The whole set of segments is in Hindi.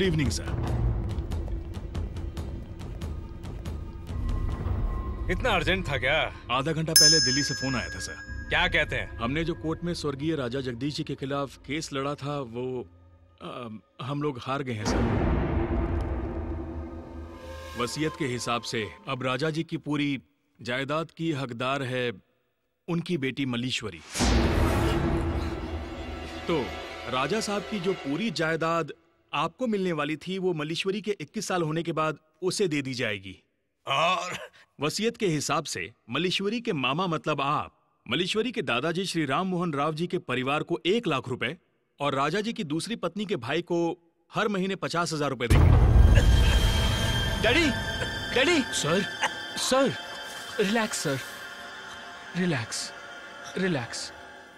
Good evening sir. इतना अर्जेंट था क्या? आधा घंटा पहले दिल्ली से फोन आया था सर। क्या कहते हैं? हमने जो कोर्ट में स्वर्गीय राजा जगदीश जी के खिलाफ केस लड़ा था वो हम लोग हार गए हैं सर। वसीयत के हिसाब से अब राजा जी की पूरी जायदाद की हकदार है उनकी बेटी मल्लीश्वरी। तो राजा साहब की जो पूरी जायदाद आपको मिलने वाली थी वो मल्लीश्वरी के 21 साल होने के बाद उसे दे दी जाएगी। और वसीयत के हिसाब से मल्लीश्वरी के मामा मतलब आप मल्लीश्वरी के दादाजी श्री राम मोहन राव जी के परिवार को 1 लाख रुपए और राजा जी की दूसरी पत्नी के भाई को हर महीने 50,000 रुपए देंगे। Daddy, daddy. Sir, sir, relax sir, relax, relax.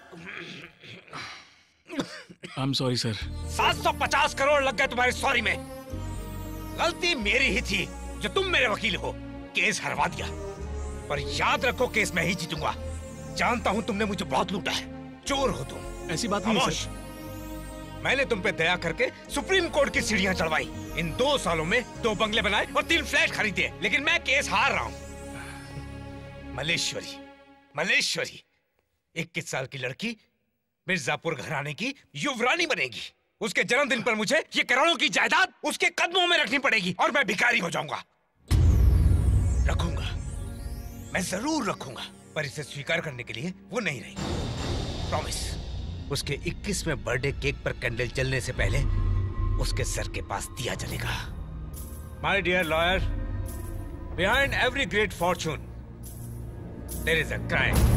I am sorry sir. 750 crore लग गए तुम्हारी सॉरी में। गलती मेरी ही थी जो तुम मेरे वकील हो। केस हरवा दिया, पर याद रखो केस मैं ही जीतूंगा। जानता हूं तुमने मुझे बहुत लूटा है, चोर हो तुम। ऐसी बात नहीं सर। मैंने तुम पे दया करके सुप्रीम कोर्ट की सीढ़ियां चढ़वाई। इन 2 सालों में 2 बंगले बनाए और 3 फ्लैट खरीदे, लेकिन मैं केस हार रहा हूं। मल्लेश्वरी, मल्लेश्वरी 21 साल की लड़की मिर्जापुर घराने की युवरानी बनेगी। उसके जन्मदिन पर मुझे ये करोड़ों की जायदाद उसके कदमों में रखनी पड़ेगी और मैं भिखारी हो जाऊंगा। रखूंगा, मैं जरूर रखूंगा, पर इसे स्वीकार करने के लिए वो नहीं रही। प्रॉमिस। उसके 21वें बर्थडे केक पर कैंडल जलने से पहले उसके सर के पास दिया जलेगा। My dear lawyer, behind every great fortune there is a crime.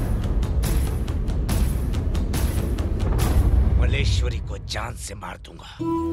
Malleshwari को जान से मार दूंगा।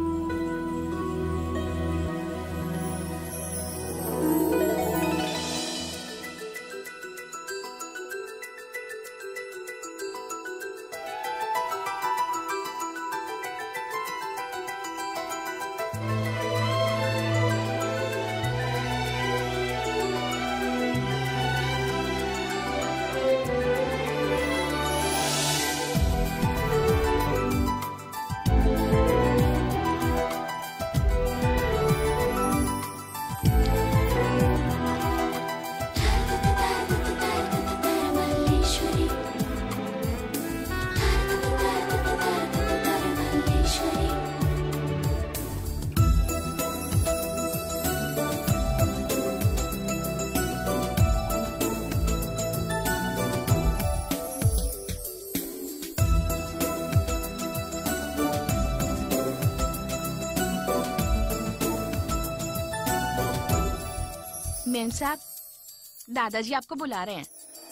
मेम साहब, दादाजी आपको बुला रहे हैं।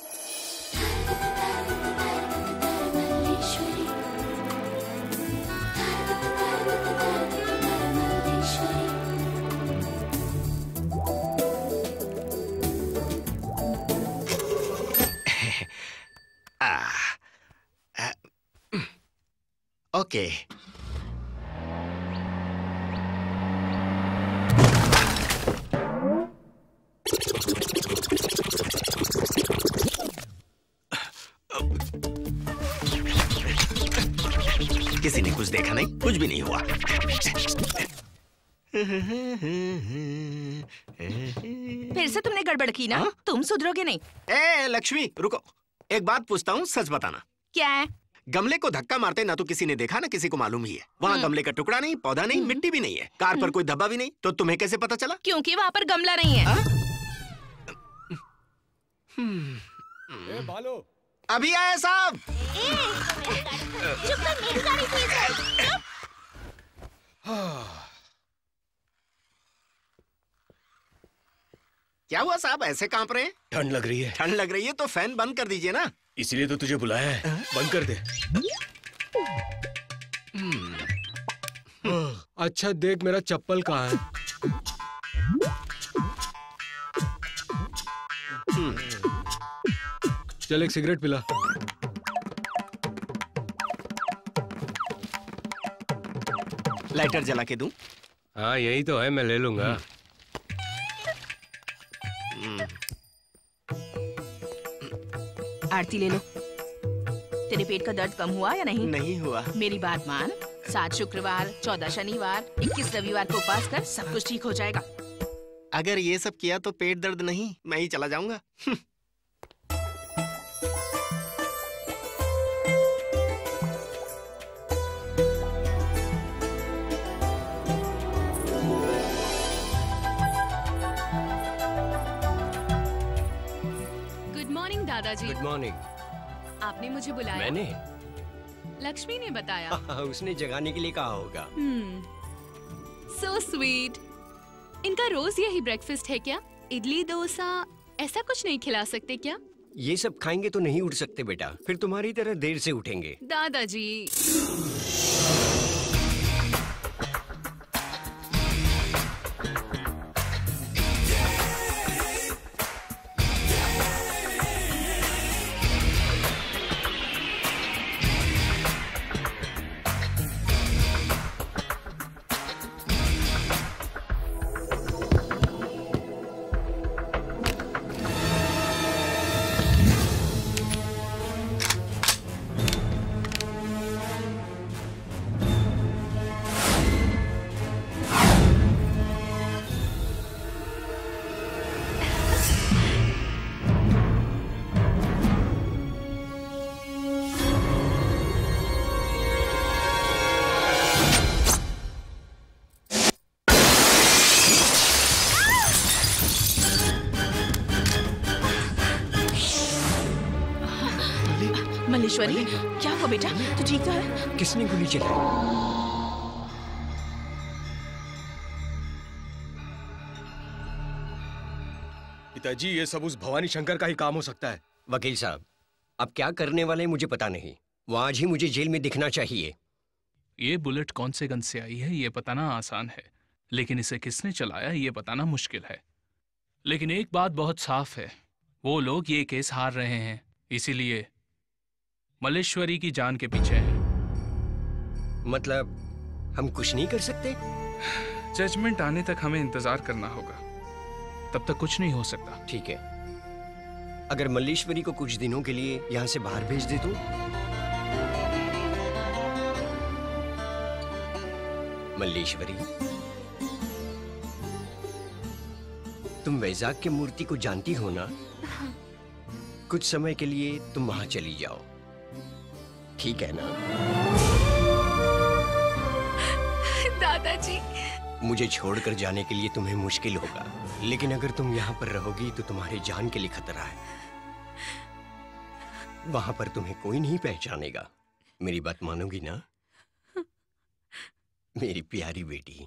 ओके। किसी ने कुछ देखा नहीं, कुछ भी नहीं हुआ। फिर से तुमने गड़बड़ की ना? तुम सुधरोगे नहीं। ए लक्ष्मी रुको, एक बात पूछता हूँ, सच बताना। क्या है? गमले को धक्का मारते ना तो किसी ने देखा ना किसी को मालूम ही है। वहाँ गमले का टुकड़ा नहीं, पौधा नहीं, मिट्टी भी नहीं है, कार पर कोई धब्बा भी नहीं, तो तुम्हें कैसे पता चला? क्योंकि वहाँ पर गमला नहीं है। बालो अभी आए साहब। क्या हुआ साहब, ऐसे कांप रहे हैं? ठंड लग रही है। ठंड लग रही है तो फैन बंद कर दीजिए ना। इसीलिए तो तुझे बुलाया है। बंद कर दे। अच्छा देख मेरा चप्पल कहाँ है? चल एक सिगरेट पिला। लाइटर जला के दूं? हाँ यही तो है, मैं ले लूंगा। आरती ले लो। तेरे पेट का दर्द कम हुआ या नहीं? नहीं हुआ। मेरी बात मान, 7 शुक्रवार, 14 शनिवार, 21 रविवार को उपवास कर, सब कुछ ठीक हो जाएगा। अगर ये सब किया तो पेट दर्द नहीं, मैं ही चला जाऊंगा। गुड मॉर्निंग दादाजी। Good morning. आपने मुझे बुलाया? मैंने? लक्ष्मी ने बताया। उसने जगाने के लिए कहा होगा। So sweet. इनका रोज यही ब्रेकफास्ट है क्या? इडली डोसा ऐसा कुछ नहीं खिला सकते क्या? ये सब खाएंगे तो नहीं उठ सकते बेटा, फिर तुम्हारी तरह देर से उठेंगे। दादाजी मल्लेश्वरी, क्या हुआ बेटा? तू ठीक तो है? किसने गोली चलाई? पिताजी, ये सब उस भवानी शंकर का ही काम हो सकता है। वकील साहब, अब क्या करने वाले मुझे पता नहीं। वो आज ही मुझे जेल में दिखना चाहिए। ये बुलेट कौन से गन से आई है ये बताना आसान है, लेकिन इसे किसने चलाया ये बताना मुश्किल है। लेकिन एक बात बहुत साफ है, वो लोग ये केस हार रहे हैं, इसीलिए मल्लेश्वरी की जान के पीछे है। मतलब हम कुछ नहीं कर सकते? जजमेंट आने तक हमें इंतजार करना होगा, तब तक कुछ नहीं हो सकता। ठीक है, अगर मल्लेश्वरी को कुछ दिनों के लिए यहाँ से बाहर भेज दे तो? मल्लेश्वरी, तुम वैजाग की मूर्ति को जानती हो ना? कुछ समय के लिए तुम वहां चली जाओ, ठीक है ना? दादाजी, मुझे छोड़कर जाने के लिए तुम्हें मुश्किल होगा, लेकिन अगर तुम यहाँ पर रहोगी तो तुम्हारे जान के लिए खतरा है। वहां पर तुम्हें कोई नहीं पहचानेगा। मेरी बात मानोगी ना, मेरी प्यारी बेटी?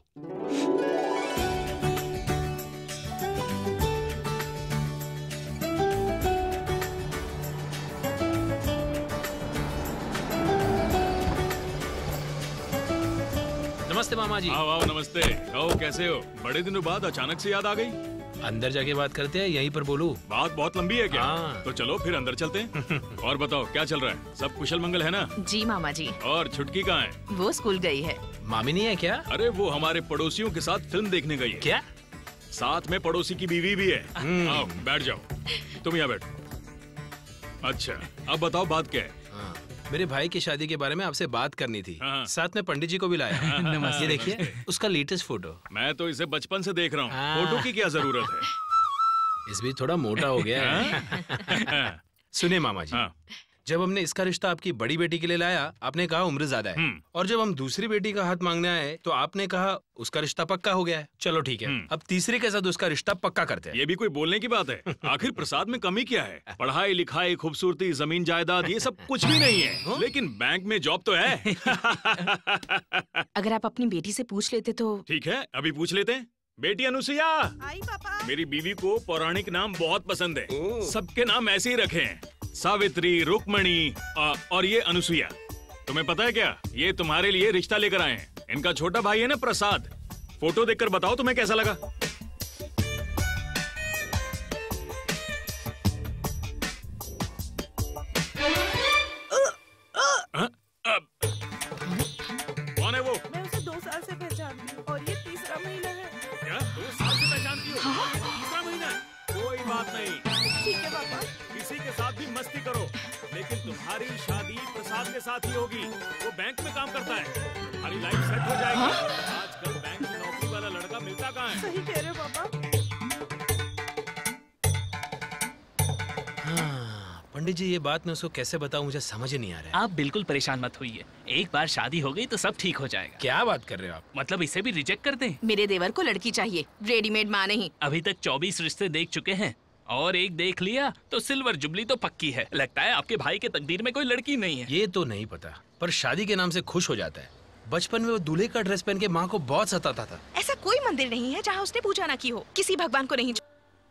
नमस्ते मामा जी। आओ आओ, नमस्ते। कहो कैसे हो? बड़े दिनों बाद अचानक से याद आ गई। अंदर जाके बात करते हैं, यहीं पर बोलूं? बात बहुत लंबी है क्या? हाँ। तो चलो फिर अंदर चलते हैं। और बताओ क्या चल रहा है? सब कुशल मंगल है ना? जी मामा जी। और छुटकी कहाँ है? वो स्कूल गई है। मामी नहीं है क्या? अरे वो हमारे पड़ोसियों के साथ फिल्म देखने गई है। क्या? साथ में पड़ोसी की बीवी भी है। आओ बैठ जाओ। तुम यहाँ बैठो। अच्छा, अब बताओ बात क्या है? मेरे भाई की शादी के बारे में आपसे बात करनी थी। हाँ। साथ में पंडित जी को भी लाया। नमस्ते। ये देखिए उसका लेटेस्ट फोटो। मैं तो इसे बचपन से देख रहा हूँ। हाँ। फोटो की क्या जरूरत है? इस बीच थोड़ा मोटा हो गया है। सुनिए मामा जी, हाँ। जब हमने इसका रिश्ता आपकी बड़ी बेटी के लिए लाया, आपने कहा उम्र ज्यादा है, और जब हम दूसरी बेटी का हाथ मांगने आए तो आपने कहा उसका रिश्ता पक्का हो गया है। चलो ठीक है, अब तीसरे के साथ उसका रिश्ता पक्का करते हैं। ये भी कोई बोलने की बात है? आखिर प्रसाद में कमी क्या है? पढ़ाई लिखाई, खूबसूरती, जमीन जायदाद, ये सब कुछ भी नहीं है, लेकिन बैंक में जॉब तो है। अगर आप अपनी बेटी से पूछ लेते तो। ठीक है, अभी पूछ लेते हैं। बेटी अनुसुईया, मेरी बीवी को पौराणिक नाम बहुत पसंद है। सबके नाम ऐसे ही रखे हैं, सावित्री, रुक्मणी और ये अनुसुईया। तुम्हें पता है क्या, ये तुम्हारे लिए रिश्ता लेकर आए हैं। इनका छोटा भाई है ना प्रसाद। फोटो देखकर बताओ तुम्हें कैसा लगा। कौन है वो? मैं उसे 2 साल से पहचानती हूँ और ये तीसरा महीना है। क्या 2 साल से पहचानती हो? तीसरा महीना है? कोई बात नहीं, ठीक है पापा। किसी के साथ भी मस्ती करो, लेकिन तुम्हारी शादी प्रसाद के साथ ही होगी। वो बैंक में काम करता है। तुम्हारी लाइफ सेट हो जाएगी। आजकल बैंक में नौकरी वाला लड़का मिलता कहाँ है? सही कह रहे हो पापा। पंडित जी, ये बात मैं उसको कैसे बताऊं, मुझे समझ ही नहीं आ रहा है। आप बिल्कुल परेशान मत होइए, एक बार शादी हो गई तो सब ठीक हो जाएगा। क्या बात कर रहे हो आप? मतलब इसे भी रिजेक्ट कर दें? मेरे देवर को लड़की चाहिए, रेडीमेड माँ नहीं। अभी तक 24 रिश्ते देख चुके हैं और एक देख लिया तो सिल्वर जुबली तो पक्की है। लगता है आपके भाई के तकदीर में कोई लड़की नहीं है। ये तो नहीं पता, पर शादी के नाम से खुश हो जाता है। बचपन में वो दूल्हे का ड्रेस पहन के माँ को बहुत सताता था। ऐसा कोई मंदिर नहीं है जहाँ उसने पूजा न की हो। किसी भगवान को नहीं।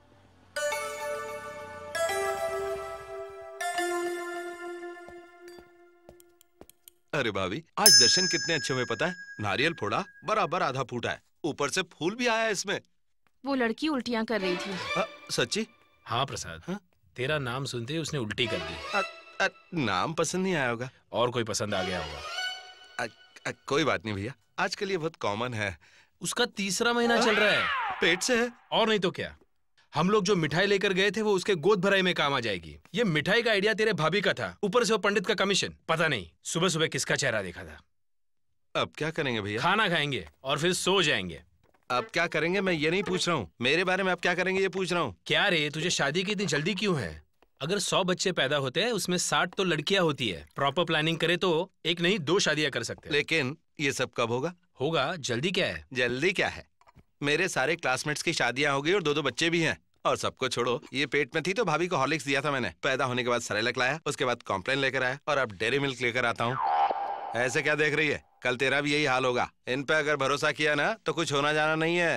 अरे भाभी, आज दर्शन कितने अच्छे हुए पता है? नारियल फोड़ा, बराबर आधा फूटा है, ऊपर से फूल भी आया है इसमें। वो लड़की उल्टियाँ कर रही थी। सच्ची? हाँ प्रसाद, तेरा नाम सुनते ही उसने उल्टी कर दी। नाम पसंद नहीं आया होगा। और कोई पसंद आ गया होगा। कोई बात नहीं भैया, आजकल ये बहुत कॉमन है। उसका तीसरा महीना चल रहा है, पेट से है। और नहीं तो क्या। हम लोग जो मिठाई लेकर गए थे वो उसके गोद भराई में काम आ जाएगी। ये मिठाई का आइडिया तेरे भाभी का था, ऊपर से वो पंडित का कमीशन। पता नहीं सुबह सुबह किसका चेहरा देखा था। अब क्या करेंगे भैया? खाना खाएंगे और फिर सो जाएंगे। अब क्या करेंगे मैं ये नहीं पूछ रहा हूँ, मेरे बारे में आप क्या करेंगे ये पूछ रहा हूँ। क्या रे, तुझे शादी की इतनी जल्दी क्यों है? अगर 100 बच्चे पैदा होते हैं उसमें 60 तो लड़कियां होती है। प्रॉपर प्लानिंग करे तो एक नहीं 2 शादियां कर सकते हैं। लेकिन ये सब कब होगा? होगा, जल्दी क्या है? जल्दी क्या है, मेरे सारे क्लासमेट्स की शादियां हो गई और 2-2 बच्चे भी हैं। और सबको छोड़ो, ये पेट में थी तो भाभी को हॉर्लिक्स दिया था मैंने। पैदा होने के बाद सेरेलैक लाया, उसके बाद कॉम्प्लेन लेकर आया और अब डेयरी मिल्क लेकर आता हूँ। ऐसे क्या देख रही है? कल तेरा भी यही हाल होगा। इन पे अगर भरोसा किया ना तो कुछ होना जाना नहीं है।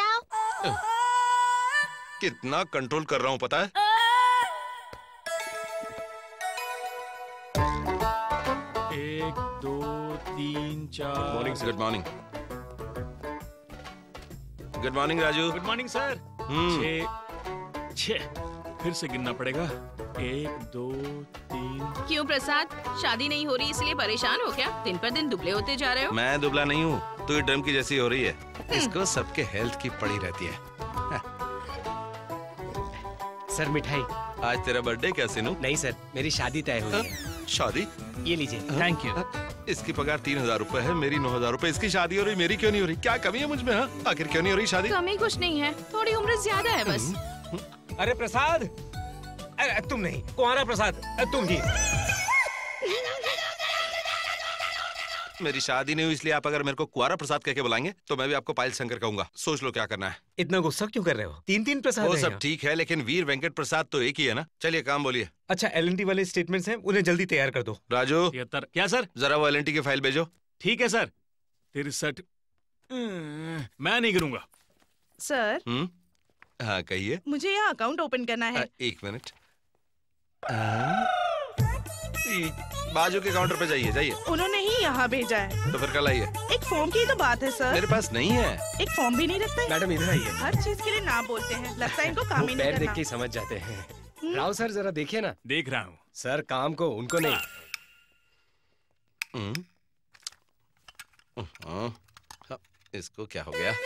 कितना कंट्रोल कर रहा हूँ पता है? 1 2 3 4। Morning, good morning. Good morning Raju. Good morning sir. 6 फिर से गिनना पड़ेगा। 1 2 3। क्यों प्रसाद, शादी नहीं हो रही इसलिए परेशान हो क्या? दिन पर दिन दुबले होते जा रहे हो। मैं दुबला नहीं हूँ, तू ड्रम की जैसी हो रही है। इसको सबके हेल्थ की पड़ी रहती है। सर मिठाई। आज तेरा बर्थडे क्या सिनू? नहीं सर, मेरी शादी तय हुई है। शादी? ये लीजिए। Thank you. इसकी पगार 3000 रुपए है, मेरी 9000 रुपए। इसकी शादी हो रही, मेरी क्यों नहीं हो रही? क्या कमी है मुझ में? हाँ, आखिर क्यों नहीं हो रही शादी? कमी कुछ नहीं है, थोड़ी उम्र ज्यादा है बस। अरे प्रसाद, अरे तुम नहीं, कुंवारा प्रसाद, तुम ही। मेरी शादी नहीं हुई इसलिए आप अगर मेरे को कुंवारा प्रसाद कह के बुलाएंगे तो मैं भी आपको पायल शंकर कहूंगा। सोच लो क्या करना है। इतना गुस्सा क्यों कर रहे हो? 3 प्रसाद वो हैं सब यहाँ। ठीक है, लेकिन वीर वेंकट प्रसाद तो एक ही है ना। चलिए काम बोलिए। अच्छा, LNT वाले स्टेटमेंट्स हैं, उन्हें जल्दी तैयार कर दो। राजू। 73। क्या सर? जरा वो LNT की फाइल भेजो। ठीक है सर। 63। मैं नहीं गिरूंगा। सर। हाँ कहिए। मुझे यहाँ अकाउंट ओपन करना है। 1 मिनट। बाजू के काउंटर पे जाइए, जाइए। उन्होंने ही यहाँ भेजा है। तो फिर कल आइए। एक फॉर्म की तो बात है सर। मेरे पास नहीं है। एक फॉर्म भी नहीं रखते? मैडम इधर आइए। हर चीज के लिए ना बोलते हैं, लगता है इनको काम ही नहीं पैर करना। देख के समझ जाते हैं। राव सर जरा देखिए ना। देख रहा हूँ सर, काम को उनको नहीं। इसको क्या हो गया?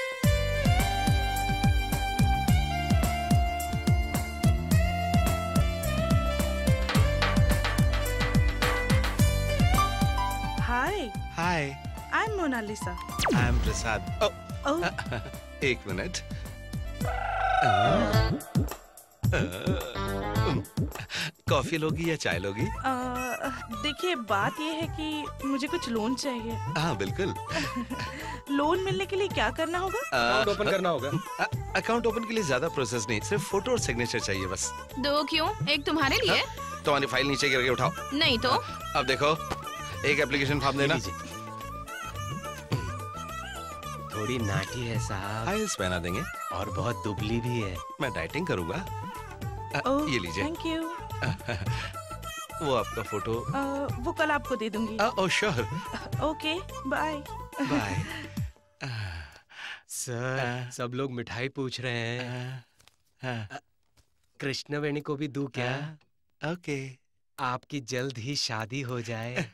Hi. Hi. I am Monalisa. I am Prasad. Oh. 1 minute. Coffee लोगी या चाय लोगी? देखिए बात ये है कि मुझे कुछ लोन चाहिए। हाँ बिल्कुल। लोन मिलने के लिए क्या करना होगा? अकाउंट ओपन करना होगा। अकाउंट ओपन के लिए ज्यादा प्रोसेस नहीं, सिर्फ फोटो और सिग्नेचर चाहिए बस। 2 क्यों? एक तुम्हारे लिए। तुम्हारी फाइल नीचे गिर के उठाओ। नहीं तो। अब देखो, एक एप्लीकेशन फॉर्म देना। थोड़ी नाटी है साहब। फाइल्स बना देंगे। और बहुत दुबली भी है। मैं डाइटिंग करूंगा। ये लीजिए। Thank you. वो आपका फोटो। वो कल आपको दे दूंगी। Oh sure. Okay bye. Bye. Sir, सब लोग मिठाई पूछ रहे हैं। कृष्णवेणी को भी दूं क्या? ओके। आपकी जल्द ही शादी हो जाए।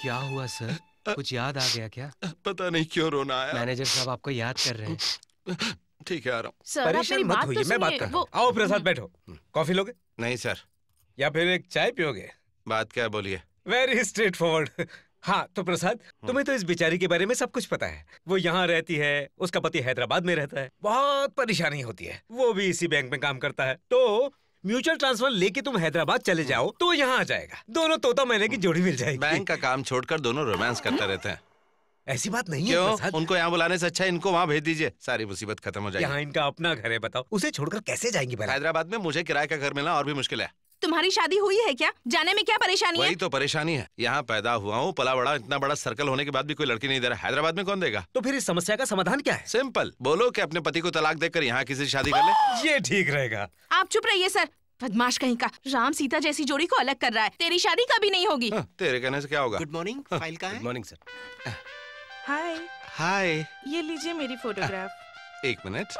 क्या हुआ सर? कुछ याद आ गया क्या? पता नहीं क्यों रोना आया। मैनेजर साहब आपको याद कर रहे हैं। ठीक है, आ रहा हूँ। सर, आप परेशान मेरी मत बात होइए, तो मैं बात सुनिए, कर रहा हूँ। वो- आओ प्रसाद, बैठो। कॉफी लोगे नहीं सर। या फिर एक चाय पियोगे? बात क्या है, बोलिए। Very straightforward. हाँ तो प्रसाद, तुम्हें तो इस बेचारी के बारे में सब कुछ पता है। वो यहाँ रहती है, उसका पति हैदराबाद में रहता है, बहुत परेशानी होती है। वो भी इसी बैंक में काम करता है। तो म्यूचुअल ट्रांसफर लेके तुम हैदराबाद चले जाओ तो यहाँ आ जाएगा। दोनों तोता मैने की जोड़ी मिल जाएगी। बैंक का काम छोड़कर दोनों रोमांस करते रहते हैं। ऐसी बात नहीं है क्यों? प्रसाद। उनको यहाँ बुलाने से अच्छा है इनको वहाँ भेज दीजिए, सारी मुसीबत खत्म हो जाएगी। यहाँ इनका अपना घर है, बताओ उसे छोड़कर कैसे जाएंगी भला? हैदराबाद में मुझे किराए का घर मिलना और भी मुश्किल है। तुम्हारी शादी हुई है क्या? जाने में क्या परेशानी है? वही तो परेशानी है। यहाँ पैदा हुआ हूँ, पला बड़ा, इतना बड़ा सर्कल होने के बाद भी कोई लड़की नहीं दे रहा। हैदराबाद में कौन देगा? तो फिर इस समस्या का समाधान क्या है? सिंपल, बोलो कि अपने पति को तलाक देकर यहाँ किसी से शादी कर ले। ये ठीक रहेगा। आप चुप रहिए सर। बदमाश कहीं का, राम सीता जैसी जोड़ी को अलग कर रहा है। तेरी शादी कभी नहीं होगी। तेरे कहने से क्या होगा? गुड मॉर्निंग, फाइल कहाँ है? Good morning sir. Hi, hi. ये लीजिए मेरी फोटोग्राफ। एक मिनट।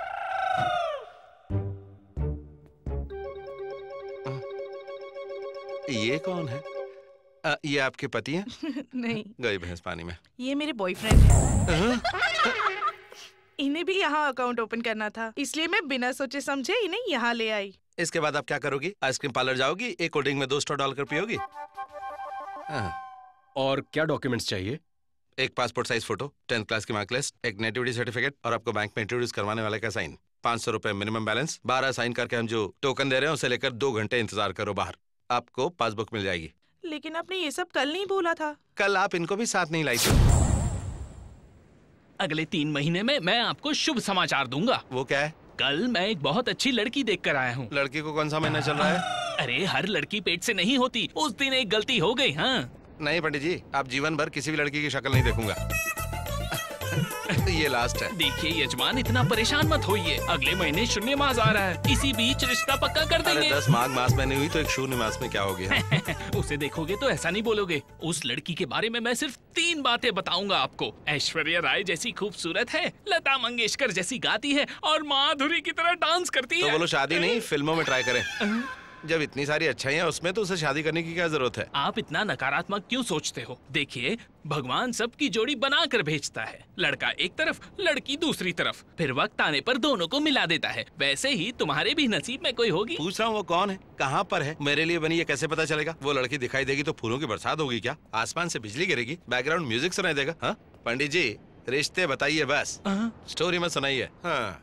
ये कौन है? ये आपके पति हैं? नहीं, गई भैंस पानी में। ये मेरे बॉयफ्रेंड हैं। इन्हें भी यहाँ अकाउंट ओपन करना था, इसलिए मैं बिना सोचे समझे इन्हें यहाँ ले आई। इसके बाद आप क्या करोगी? आइसक्रीम पार्लर जाओगी, एक कोल्ड ड्रिंक में 2 स्ट्रॉ डालकर पियोगी? और क्या डॉक्यूमेंट्स चाहिए? एक passport size photo, 10th class की मार्क लिस्ट, एक नेटिविटी सर्टिफिकेट और आपको बैंक में इंट्रोड्यूस करवाने वाले का साइन। 500 रुपए मिनिमम बैलेंस। 12 साइन करके हम जो टोकन दे रहे हैं उसे लेकर 2 घंटे इंतजार करो बाहर, आपको पासबुक मिल जाएगी। लेकिन आपने ये सब कल नहीं बोला था। कल आप इनको भी साथ नहीं लाई थी। अगले 3 महीने में मैं आपको शुभ समाचार दूंगा। वो क्या है? कल मैं एक बहुत अच्छी लड़की देख कर आया हूँ। लड़की को कौन सा महीना चल रहा है? अरे हर लड़की पेट से नहीं होती, उस दिन एक गलती हो गई। हाँ नहीं पंडित जी, आप जीवन भर किसी भी लड़की की शक्ल नहीं देखूंगा। ये लास्ट है। देखिए यजमान, इतना परेशान मत होइए, अगले महीने शून्य मास आ रहा है, इसी बीच रिश्ता पक्का कर अरे देंगे। 10 माघ मास में नहीं हुई तो एक शून्य मास में क्या हो गया? उसे देखोगे तो ऐसा नहीं बोलोगे। उस लड़की के बारे में मैं सिर्फ 3 बातें बताऊंगा आपको। ऐश्वर्या राय जैसी खूबसूरत है, लता मंगेशकर जैसी गाती है और माधुरी की तरह डांस करती तो है। बोलो शादी नहीं, फिल्मों में ट्राई करें। जब इतनी सारी अच्छाइयाँ उसमें तो उसे शादी करने की क्या जरूरत है? आप इतना नकारात्मक क्यों सोचते हो? देखिए भगवान सबकी जोड़ी बना कर भेजता है, लड़का एक तरफ लड़की दूसरी तरफ, फिर वक्त आने पर दोनों को मिला देता है। वैसे ही तुम्हारे भी नसीब में कोई होगी। पूछ रहा हूँ वो कौन है, कहाँ पर है, मेरे लिए बनी, ये कैसे पता चलेगा? वो लड़की दिखाई देगी तो फूलों की बरसात होगी क्या? आसमान से बिजली गिरेगी, बैकग्राउंड म्यूजिक सुनाई देगा? हाँ पंडित जी, रिश्ते बताइए बस, स्टोरी मत सुनाइए। हाँ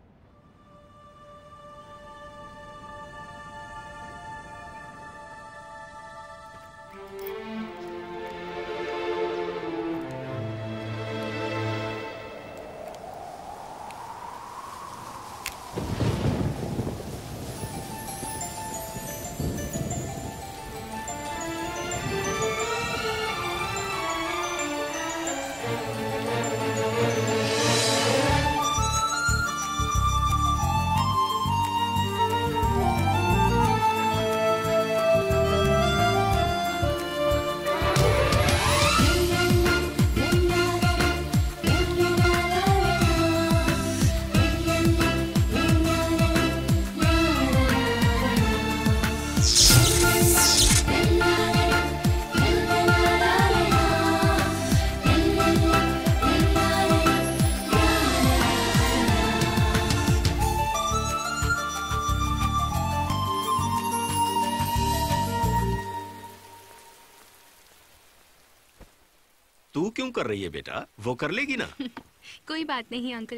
तू क्यों कर रही है बेटा? वो कर लेगी ना। कोई बात नहीं अंकल।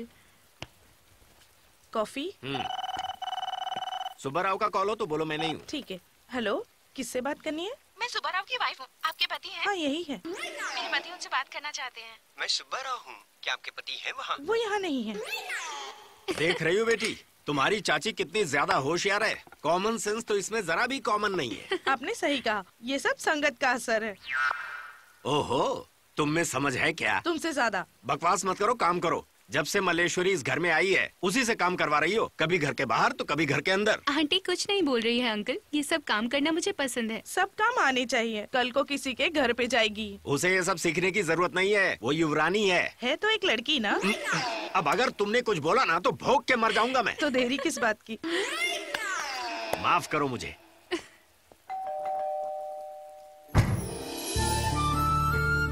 कॉफी? सुब्बाराव का कॉल हो तो बोलो मैं नहीं हूँ। ठीक है। हेलो, किससे बात करनी है? मैं सुब्बाराव की वाइफ हूँ। आपके पति हैं? हाँ यही है। मेरे पति उनसे बात करना चाहते हैं। मैं सुब्बाराव हूँ, क्या आपके पति हैं वहाँ? वो यहाँ नहीं है। देख रही हो बेटी, तुम्हारी चाची कितनी ज्यादा होशियार है। कॉमन सेंस तो इसमें जरा भी कॉमन नहीं है। आपने सही कहा, ये सब संगत का असर है। ओहो, तुम में समझ है क्या? तुमसे ज्यादा। बकवास मत करो, काम करो। जब से मल्लेश्वरी इस घर में आई है उसी से काम करवा रही हो, कभी घर के बाहर तो कभी घर के अंदर। आंटी कुछ नहीं बोल रही है अंकल, ये सब काम करना मुझे पसंद है। सब काम आने चाहिए, कल को किसी के घर पे जाएगी। उसे ये सब सीखने की जरूरत नहीं है, वो युवरानी है तो एक लड़की ना। अब अगर तुमने कुछ बोला ना तो भौंक के मर जाऊंगा मैं। तो देरी किस बात की? माफ करो मुझे।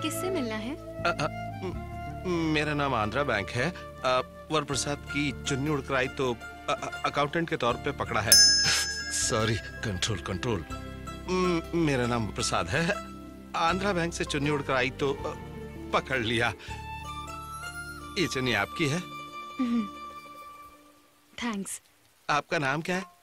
किससे मिलना है? मेरा नाम आंध्रा बैंक है। वर प्रसाद की चुन्नी उड़कर आई तो अकाउंटेंट के तौर पे पकड़ा है। Sorry, control control. मेरा नाम प्रसाद है। आंध्रा बैंक से चुन्नी उड़कर आई तो पकड़ लिया। ये चुन्नी आपकी है? थैंक्स। आपका नाम क्या है?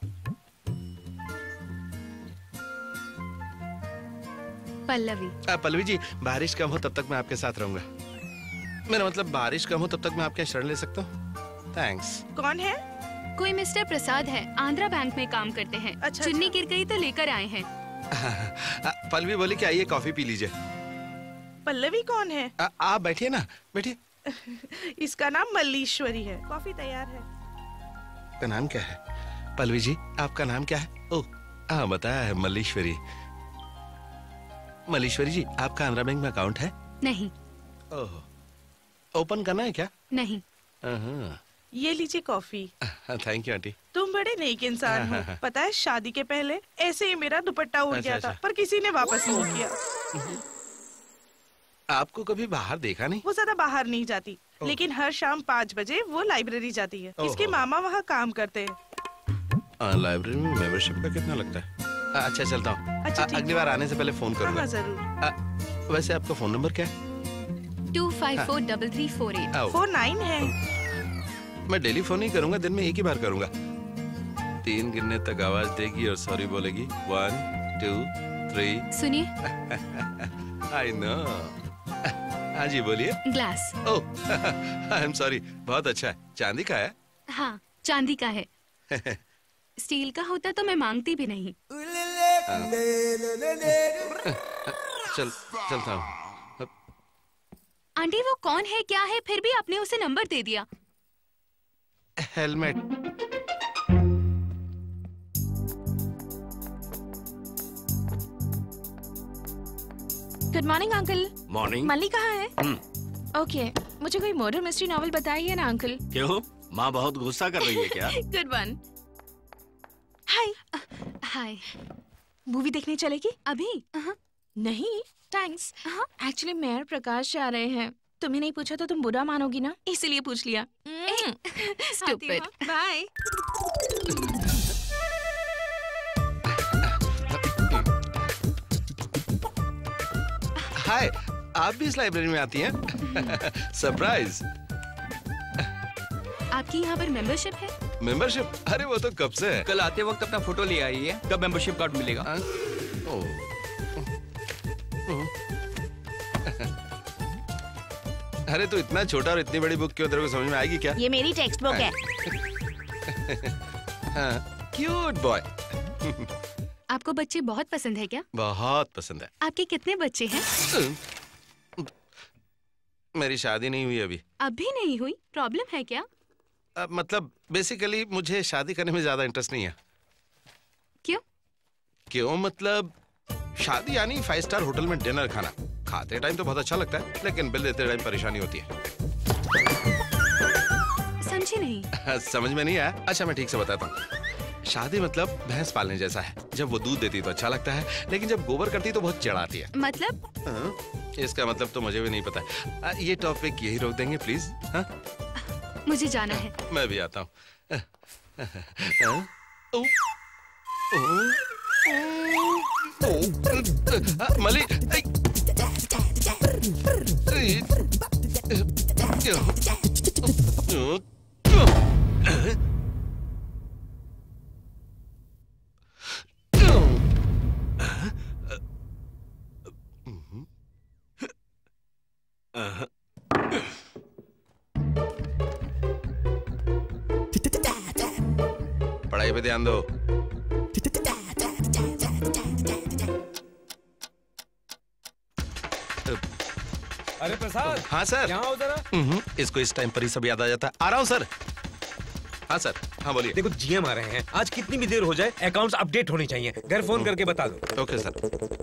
पल्लवी। पल्लवी जी, बारिश कम हो तब तक मैं आपके साथ रहूंगा। मेरा मतलब बारिश कम हो तब तक मैं आपके यहाँ शरण ले सकता हूँ? थैंक्स। कौन है? कोई मिस्टर प्रसाद है, आंध्रा बैंक में काम करते हैं। अच्छा, चुन्नी गिर गई तो लेकर आए हैं। पल्लवी बोली कि आइए कॉफी पी लीजिए। पल्लवी कौन है? आप बैठिए ना, बैठिए। इसका नाम मल्लीश्वरी है। कॉफी तैयार है। आपका नाम क्या है? पल्लवी जी, आपका नाम क्या है? ओह, हाँ बताया है, मल्लीश्वरी। मल्लीश्वरी जी, आपका आंध्रा बैंक में अकाउंट है? नहीं। ओह, ओपन करना है क्या? नहीं। ये लीजिए कॉफी। Thank you aunty. तुम बड़े नेक इंसान हो। पता है, शादी के पहले ऐसे ही मेरा दुपट्टा उड़ गया था, पर किसी ने वापस नहीं किया। आपको कभी बाहर देखा नहीं? वो ज्यादा बाहर नहीं जाती, लेकिन हर शाम 5 बजे वो लाइब्रेरी जाती है। इसके मामा वहाँ काम करते हैं। लाइब्रेरी में मेंबरशिप का कितना लगता है? अच्छा, चलता हूँ। अच्छा, अगली बार आने से पहले फोन करूँगा। हाँ, जरूर। वैसे आपका फोन नंबर क्या है? 25433484 49 है। मैं डेली फोन ही करूंगा, दिन में एक ही बार करूंगा। 3 गिनने तक आवाज देगी और सॉरी बोलेगी। 1 2 3। सुनिए। I know. हाँ जी, बोलिए। Glass. Oh, I am sorry. बहुत अच्छा है। चांदी का है? हाँ, चांदी का है। स्टील का होता तो मैं मांगती भी नहीं। चलता हूँ। आंटी, वो कौन है, क्या है, फिर भी आपने उसे नंबर दे दिया? Helmet. Good morning uncle. Morning. Malli कहाँ है? ओके, मुझे कोई मर्डर मिस्ट्री नॉवेल बताइए ना अंकल। क्यों, माँ बहुत गुस्सा कर रही है क्या? Good one. Hi. Hi. Movie देखने चलेगी? अभी? नहीं, थैंक्स। एक्चुअली मैं और प्रकाश जा रहे हैं। तुम्हें नहीं पूछा तो तुम बुरा मानोगी ना, इसीलिए पूछ लिया। स्टूपिड। बाय। हाय, आप भी इस लाइब्रेरी में आती हैं? सरप्राइज। आपकी यहाँ पर मेंबरशिप है? मेंबरशिप? अरे वो तो कब से है। कल आते वक्त अपना फोटो ले आइए, कब मेंबरशिप कार्ड मिलेगा? अरे तो इतना छोटा और इतनी बड़ी बुक क्यों, तेरे को समझ में आएगी क्या? ये मेरी टेक्स्ट बुक है। Cute boy. आपको बच्चे बहुत पसंद है क्या? बहुत पसंद है। आपके कितने बच्चे हैं? मेरी शादी नहीं हुई अभी। अभी नहीं हुई? प्रॉब्लम है क्या? मतलब बेसिकली मुझे शादी करने में ज्यादा इंटरेस्ट नहीं है। क्यों? क्यों मतलब, शादी यानी 5 स्टार होटल में डिनर खाना। खाते टाइम तो बहुत अच्छा लगता है, लेकिन बिल देते टाइम परेशानी होती है। समझी नहीं। समझ में नहीं आया? अच्छा, मैं ठीक से बताता हूँ। शादी मतलब भैंस पालने जैसा है। जब वो दूध देती तो अच्छा लगता है, लेकिन जब गोबर करती तो बहुत चिढ़ाती है। मतलब? इसका मतलब तो मुझे भी नहीं पता। ये टॉपिक यही रोक देंगे प्लीज? मुझे जाना है। मैं भी आता हूँ। मली, पढ़ाई पे ध्यान दो। अरे प्रसाद। हाँ सर। यहाँ आओ जरा। इसको इस टाइम पर ही सब याद आ जाता है। आ रहा हूँ सर। हाँ सर, हाँ बोलिए। देखो जीएम आ रहे हैं, आज कितनी भी देर हो जाए अकाउंट्स अपडेट होनी चाहिए। घर फोन करके बता दो। Okay sir.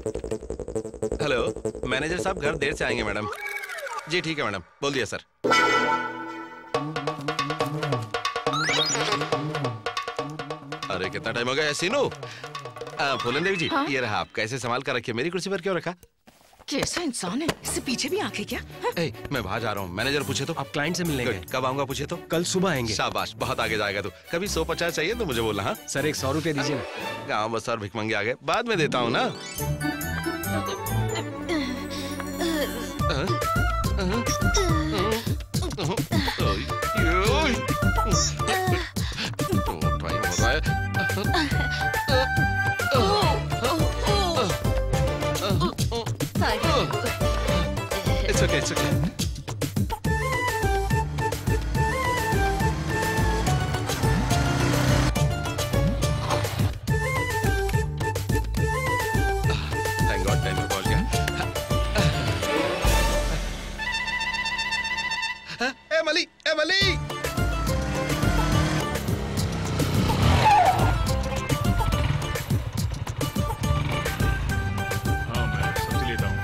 हेलो, मैनेजर साहब घर देर से आएंगे मैडम। जी ठीक है मैडम, बोल दिया सर। अरे कितना टाइम हो गया सीनू। फूलन देवी जी, हाँ? ये रहा, आप कैसे संभाल कर रखिए। मेरी कुर्सी पर क्यों रखा? कैसा इंसान है, इससे पीछे भी आंखें क्या? ए, मैं बाहर जा रहा हूँ, मैनेजर पूछे तो? आप क्लाइंट से मिलने गए? कब आऊंगा पूछे तो? कल सुबह आएंगे। शाबाश, बहुत आगे जाएगा तू। कभी 150 चाहिए तो मुझे बोलना। हाँ सर, एक 100 रुपए दीजिए ना। गाँव बस और भिखमंगे आ गए, बाद में देता हूँ ना। It's okay, it's okay. Thank God, time पे पहुंच गया। ए मली, ए मली। हाँ, मैं सब्जी लेता हूँ।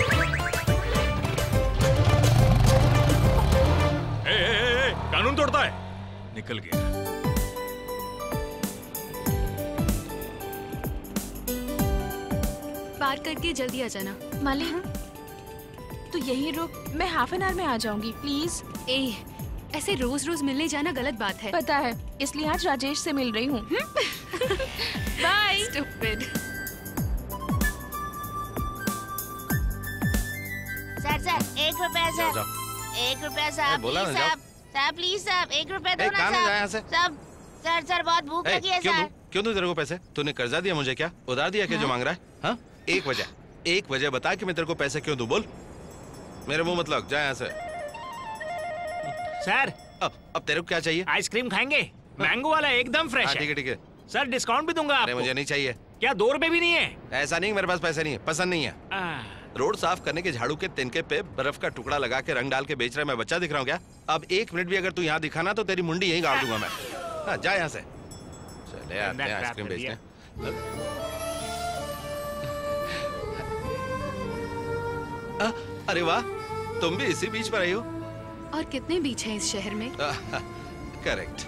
कानून तोड़ता है। निकल गया। पार करके जल्दी आ जाना। माली, तो यही रुक, मैं हाफ एन आवर में आ जाऊंगी, प्लीज। ए, ऐसे रोज रोज मिलने जाना गलत बात है। पता है, इसलिए आज राजेश से मिल रही हूँ। बाय। स्टूपिड। सर 1 रुपया सर, 1 रुपया साहब, बोला ना, प्लीज साहब, साहब प्लीज साहब 1 रुपया दो ना कहाँ ले जाए यहाँ से? साहब। सर बहुत भूख लगी है सर। क्यों दूं तेरे को पैसे? तूने कर्जा दिया मुझे क्या? उधार दिया क्या जो मांग रहा है? हाँ? एक वजह बता कि मैं तेरे को पैसे क्यों दूं, बोल। मेरे मुंह मत लग, जा यहाँ से। सर अब तेरे को क्या चाहिए? आइसक्रीम खाएंगे? मैंगो वाला एकदम फ्रेश है। ठीक है ठीक है। सर डिस्काउंट भी दूंगा आपको। अरे मुझे नहीं चाहिए। क्या 2 रुपए भी नहीं है? ऐसा नहीं, मेरे पास पैसे नहीं है, पसंद नहीं है। रोड साफ करने के झाड़ू के तिनके पे बर्फ का टुकड़ा लगा के रंग डाल के बेच रहा है, मैं बच्चा दिख रहा हूँ क्या? अब 1 मिनट भी अगर तू यहाँ दिखाना तो तेरी मुंडी यहीं गाड़ दूंगा मैं। हाँ, जा यहाँ से। चले आते हैं आइसक्रीम बेचने। अरे वाह, तुम भी इसी बीच पर आई हो? और कितने बीच हैं इस शहर में? करेक्ट।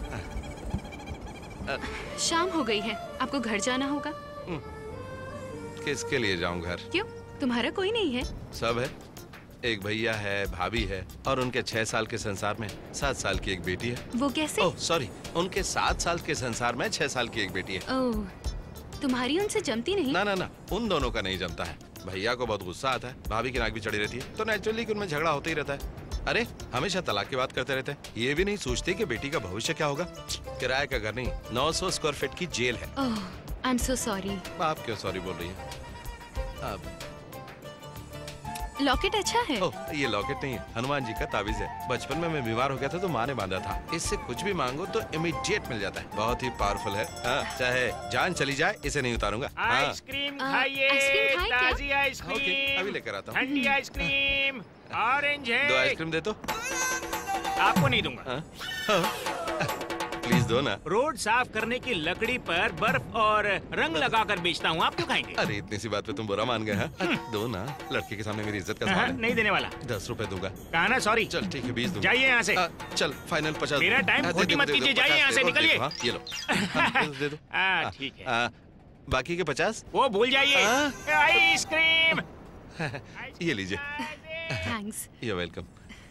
शाम हो गई है, आपको घर जाना होगा। किसके लिए जाऊं घर? क्यों, तुम्हारा कोई नहीं है? सब है। एक भैया है, भाभी है, और उनके 6 साल के संसार में 7 साल की एक बेटी है। वो कैसे? ओह सॉरी, उनके 7 साल के संसार में 6 साल की एक बेटी है। ओह, तुम्हारी उनसे जमती नहीं? ना ना ना, उन दोनों का नहीं जमता है। भैया को बहुत गुस्सा आता है, भाभी की नाक भी चढ़ी रहती है, तो नेचुरली उनमें झगड़ा होता ही रहता है। अरे हमेशा तलाक की बात करते रहते हैं, ये भी नहीं सोचते कि बेटी का भविष्य क्या होगा। किराए का घर नहीं, 900 स्क्वायर फीट की जेल है। Oh, I am so sorry. आप क्यों सॉरी बोल रही हैं? अब लॉकेट अच्छा है। ओह, ये लॉकेट नहीं है, हनुमान जी का ताबीज है। बचपन में मैं बीमार हो गया था तो माँ ने बांधा था। इससे कुछ भी मांगो तो इमीडिएट मिल जाता है, बहुत ही पावरफुल है। हाँ, चाहे जान चली जाए इसे नहीं उतारूंगा। आइसक्रीम खाइए, ताजी आइसक्रीम। ओके, अभी लेकर आता हूँ। ठंडी आइसक्रीम, ऑरेंज है। 2 आइसक्रीम दे तो। आपको नहीं दूंगा। प्लीज दो ना। रोड साफ करने की लकड़ी पर बर्फ और रंग लगाकर बेचता हूँ, आप क्यों खाएंगे? अरे इतनी सी बात पे तुम बुरा मान गए हैं? दो ना, लड़के के सामने मेरी इज्जत का सवाल है। नहीं देने वाला। 10 रुपए दूंगा। कहा ना सॉरी। चल ठीक है, 20 दूंगा। जाइए यहाँ से। चल फाइनल 50। मेरा टाइम खोटी मत कीजिए, जाइए यहाँ से, निकलिए। ये लो, दे दो। ठीक है। बाकी के 50 वो भूल जाइए। आइसक्रीम ये लीजिए। थैंक्स। You welcome.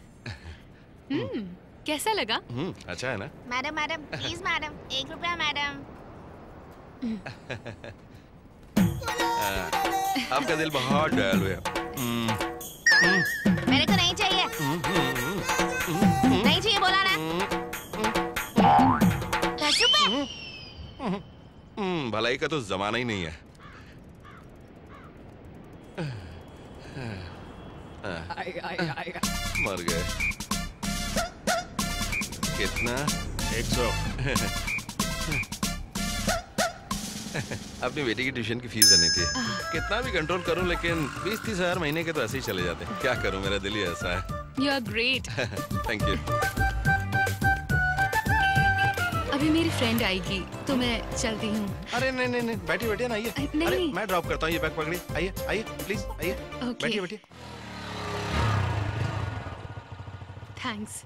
कैसा लगा? अच्छा है ना? मैडम मैडम प्लीज मैडम, 1 रुपया मैडम। आपका दिल बहुत दयालु है। मेरे को नहीं चाहिए। नहीं चाहिए बोला ना। 10 रुपए। भलाई का तो जमाना ही नहीं है। मर गए। कितना? 100। अपनी बेटी की ट्यूशन की फीस भरनी थी। कितना भी कंट्रोल करूं लेकिन 20-30 हजार महीने के तो ऐसे ही चले जाते हैं। क्या करूं, मेरा दिल ही ऐसा है। You are great. Thank you. अभी मेरी फ्रेंड आएगी तो मैं चलती हूँ। अरे नहीं नहीं नहीं, बैठिए बैठिए ना, आइए। अरे मैं ड्रॉप करता हूँ, ये बैग पकड़िए। आइए आइए प्लीज, आइए। बैठिए बैठिए। थैंक्स।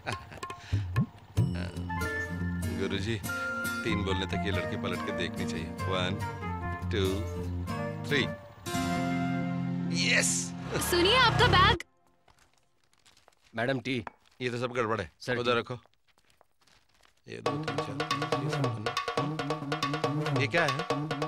गुरुजी, 3 बोलने तक ये लड़की पलट के देखनी चाहिए। 1 2 3। यस, सुनिए आपका बैग। Madam T. ये तो सब गड़बड़ है सर, उधर रखो। ये 2 3 4 ये क्या है?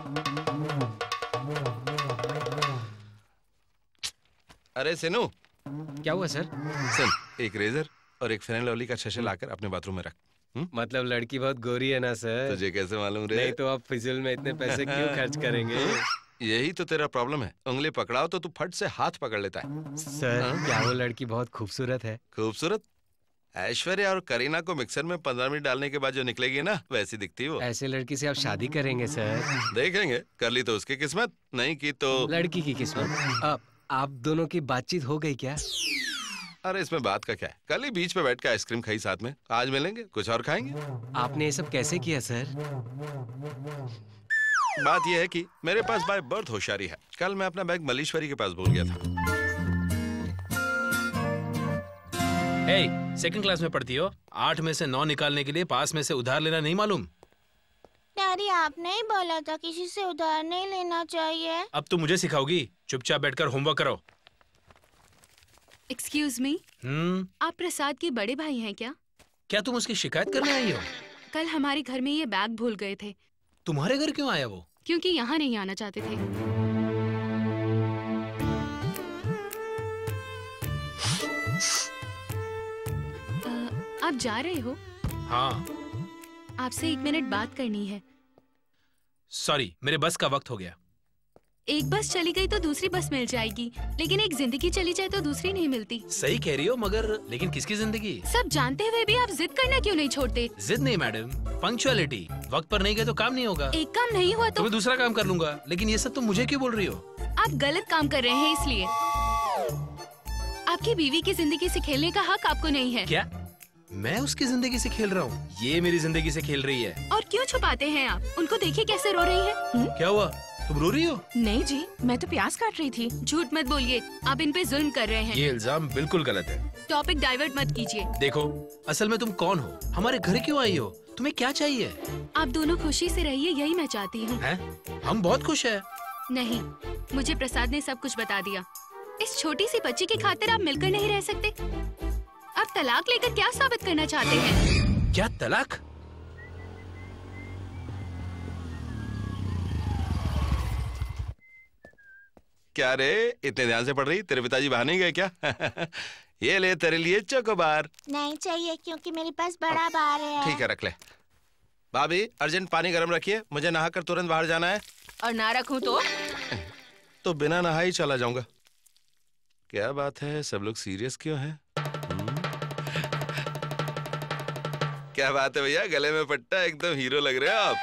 अरे सिनू। क्या हुआ सर? सुन, एक रेजर और एक फेयर एंड लवली का शैशे लाकर अपने बाथरूम में रख। मतलब लड़की बहुत गोरी है ना सर? तुझे कैसे मालूम रे? नहीं तो आप फिजूल में इतने पैसे क्यों खर्च करेंगे? यही तो तेरा प्रॉब्लम है, उंगली पकड़ाओ तो तू फट से हाथ पकड़ लेता है। सर क्या वो लड़की बहुत खूबसूरत है? खूबसूरत? ऐश्वर्या और करीना को मिक्सर में 15 मिनट डालने के बाद जो निकलेगी ना, वैसी दिखती वो। ऐसे लड़की से आप शादी करेंगे सर? देखेंगे, कर ली तो उसकी किस्मत, नहीं की तो लड़की की किस्मत। आप दोनों की बातचीत हो गई क्या? अरे इसमें बात का क्या है, कल ही बीच पे बैठ के आइसक्रीम खाई साथ में, आज मिलेंगे कुछ और खाएंगे। आपने ये सब कैसे किया सर? बात यह है कि मेरे पास बाय बर्थ होशियारी है। कल मैं अपना बैग मलीश्वरी के पास भूल गया था। सेकंड क्लास में पढ़ती हो, 8 में से 9 निकालने के लिए पास में से उधार लेना नहीं मालूम? डैडी आपने ही बोला था किसी से उधार नहीं लेना चाहिए। अब तू मुझे सिखाओगी? चुपचाप बैठकर होमवर्क करो। एक्सक्यूज मी, आप प्रसाद के बड़े भाई हैं क्या? क्या तुम उसकी शिकायत करने आई हो? कल हमारे घर में ये बैग भूल गए थे। तुम्हारे घर क्यों आया वो? क्योंकि यहाँ नहीं आना चाहते थे। आप जा रहे हो? हाँ। आपसे 1 मिनट बात करनी है। सॉरी, मेरे बस का वक्त हो गया। एक बस चली गई तो दूसरी बस मिल जाएगी, लेकिन एक जिंदगी चली जाए तो दूसरी नहीं मिलती। सही कह रही हो, मगर लेकिन किसकी जिंदगी? सब जानते हुए भी आप जिद करना क्यों नहीं छोड़ते? जिद नहीं मैडम, पंक्चुअलिटी। वक्त पर नहीं गए तो काम नहीं होगा। एक काम नहीं हुआ तो मैं दूसरा काम कर लूंगा, लेकिन ये सब तुम मुझे क्यों बोल रही हो? आप गलत काम कर रहे हैं इसलिए। आपकी बीवी की जिंदगी से खेलने का हक आपको नहीं है। क्या मैं उसकी जिंदगी से खेल रहा हूँ? ये मेरी जिंदगी से खेल रही है। और क्यों छुपाते हैं आप? उनको देखिए कैसे रो रही है। क्या हुआ, तुम रो रही हो? नहीं जी, मैं तो प्याज काट रही थी। झूठ मत बोलिए, आप इन पे जुल्म कर रहे हैं। ये इल्जाम बिल्कुल गलत है। टॉपिक डाइवर्ट मत कीजिए। देखो, असल में तुम कौन हो, हमारे घर क्यों आई हो, तुम्हें क्या चाहिए? आप दोनों खुशी से रहिए, यही मैं चाहती हूँ। हम बहुत खुश हैं। नहीं, मुझे प्रसाद ने सब कुछ बता दिया। इस छोटी सी बच्ची की खातिर आप मिलकर नहीं रह सकते। आप तलाक लेकर क्या साबित करना चाहते हैं? क्या तलाक? क्या रे, इतने ध्यान से पढ़ रही? तेरे पिताजी बाहर नहीं गए क्या? ये ले तेरे लिए चोकोबार। नहीं चाहिए क्योंकि मेरे पास बड़ा बार है। ठीक है, रख ले। भाभी अर्जेंट पानी गर्म रखिए, मुझे नहाकर तुरंत बाहर जाना है। और ना रखूं तो बिना नहाए ही चला जाऊंगा। क्या बात है, सब लोग सीरियस क्यों हैं? क्या बात है भैया, गले में पट्टा, एकदम हीरो लग रहे हो आप।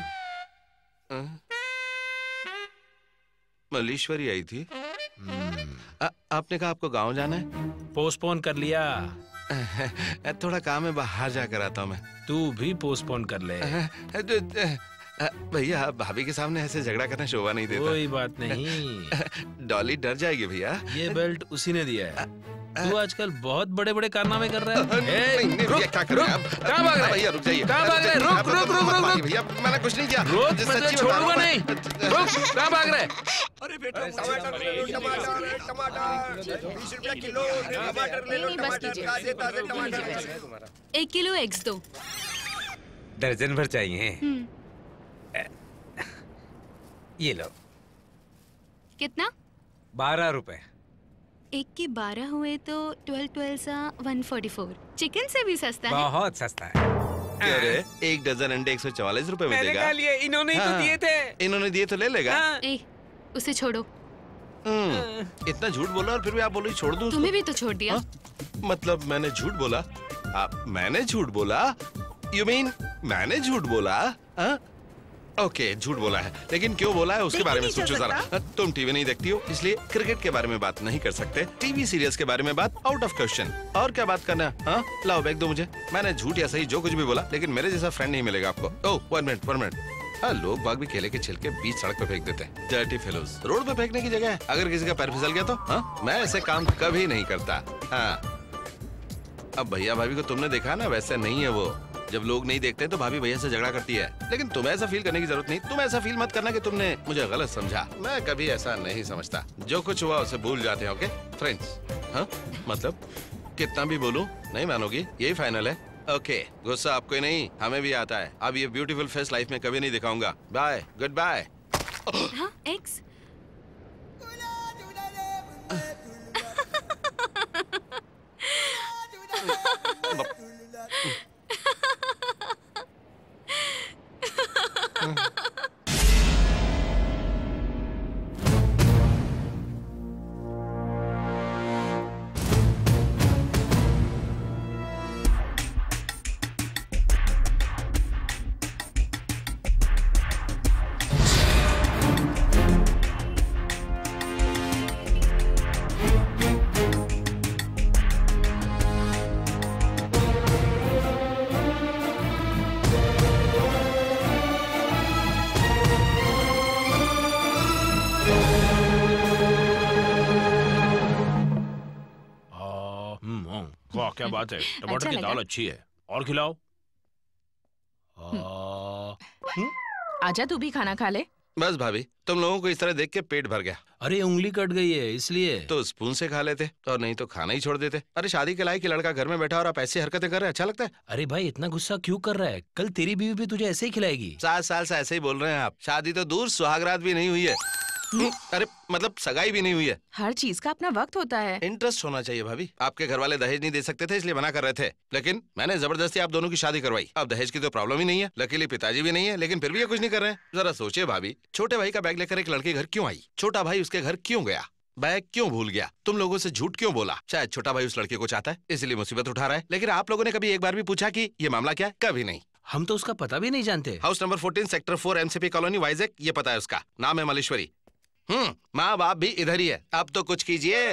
मलीश्वरी आई थी। आपने कहा आपको गांव जाना है? पोस्टपोन कर लिया। थोड़ा काम है, बाहर जाकर आता हूँ मैं। तू भी पोस्टपोन कर ले। भैया भाभी के सामने ऐसे झगड़ा करना शोभा नहीं देता। कोई बात नहीं। डॉली डर जाएगी भैया। ये बेल्ट उसी ने दिया है। तू आजकल बहुत बड़े-बड़े कारनामे कर रहा है। रुक, क्या कर रहे हैं आप? कहाँ भाग रहे? भैया रुक जाइए। कहाँ भाग रहे? रुक रुक रुक रुक रुक। भैया मैंने कुछ नहीं किया। रुक, मैं छोड़ूंगा नहीं। रुक, कहाँ भाग रहे? अरे बेटा टमाटर 20 रुपया किलो, टमाटर ले लो, ताजे ताजे टमाटर। 1 किलो एग्स दो। दर्जन भर चाहिए। ये लो। कितना? 12 रुपए। 1 के 12 हुए तो 12 सा 144। चिकन से भी सस्ता है। बहुत सस्ता है। क्या रे, 1 दर्जन अंडे 144 रुपए में देगा? लिए, इन्होंने ही तो दिए थे। इन्होंने दिए तो ले लेगा। ए, उसे छोड़ो। इतना झूठ बोला और फिर भी आप बोलो छोड़ दूं? तुम्हें भी तो छोड़ दिया। मतलब मैंने झूठ बोला? मैंने झूठ बोला? यू मीन मैंने झूठ बोला? ओके, झूठ बोला है, लेकिन क्यों बोला है उसके बारे में सोचो जरा। तुम टीवी नहीं देखती हो, इसलिए क्रिकेट के बारे में बात नहीं कर सकते। टीवी सीरियल्स के बारे में बात आउट ऑफ क्वेश्चन। और क्या बात करना है? हाँ, लाओ बैग दो मुझे। मैंने झूठ या सही जो कुछ भी बोला, लेकिन मेरे जैसा फ्रेंड नहीं मिलेगा आपको। Oh, 1 minute. हाँ, लोग बाग भी केले के छिलके बीच सड़क पे फेंक देते हैं। Dirty fellows. रोड पे फेंकने की जगह है, अगर किसी का पैर फिसल गया तो? हाँ, मैं ऐसे काम कभी नहीं करता। हाँ, अब भैया भाभी को तुमने देखा ना, वैसे नहीं है वो। जब लोग नहीं देखते तो भाभी भैया से झगड़ा करती है, लेकिन तुम्हें ऐसा फील करने की जरूरत नहीं। तुम ऐसा फील मत करना कि तुमने मुझे गलत समझा। मैं कभी ऐसा नहीं समझता। जो कुछ हुआ उसे भूल जाते हैं। Okay friends? हाँ मतलब कितना भी बोलूं नहीं मानोगी, यही फाइनल है। ओके गुस्सा आपको ही नहीं हमें भी आता है। अब ये ब्यूटीफुल फेस लाइफ में कभी नहीं दिखाऊंगा। Bye, good bye. हाँ, एक्स वाह क्या बात है, टमाटर अच्छा की लगा। दाल अच्छी है, और खिलाओ। आजा तू भी खाना खा ले। बस भाभी तुम लोगों को इस तरह देख के पेट भर गया। अरे उंगली कट गई है इसलिए। तो स्पून से खा लेते और नहीं तो खाना ही छोड़ देते। अरे शादी के लायक लड़का घर में बैठा और आप ऐसी हरकतें कर रहे हैं, अच्छा लगता है? अरे भाई इतना गुस्सा क्यों कर रहा है? कल तेरी बीवी भी तुझे ऐसे ही खिलाएगी। 7 साल से ऐसे ही बोल रहे हैं आप। शादी तो दूर सुहागरात भी नहीं हुई है। अरे मतलब सगाई भी नहीं हुई है। हर चीज का अपना वक्त होता है। इंटरेस्ट होना चाहिए भाभी। आपके घर वाले दहेज नहीं दे सकते थे इसलिए मना कर रहे थे, लेकिन मैंने जबरदस्ती आप दोनों की शादी करवाई। अब दहेज की तो प्रॉब्लम ही नहीं है। लकीली पिताजी भी नहीं है, लेकिन फिर भी ये कुछ नहीं कर रहे हैं। जरा सोचिए भाभी, छोटे भाई का बैग लेकर एक लड़की घर क्यों आई? छोटा भाई उसके घर क्यों गया? बैग क्यों भूल गया? तुम लोगों से झूठ क्यों बोला? शायद छोटा भाई उस लड़के को चाहता है इसलिए मुसीबत उठा रहा है। लेकिन आप लोगों ने कभी एक बार भी पूछा कि ये मामला क्या है? कभी नहीं। हम तो उसका पता भी नहीं जानते। House number 14 sector 4 MCP colony Vizag, ये पता है उसका। नाम है मलेश्वरी। माँ बाप भी इधर ही है। अब तो कुछ कीजिए।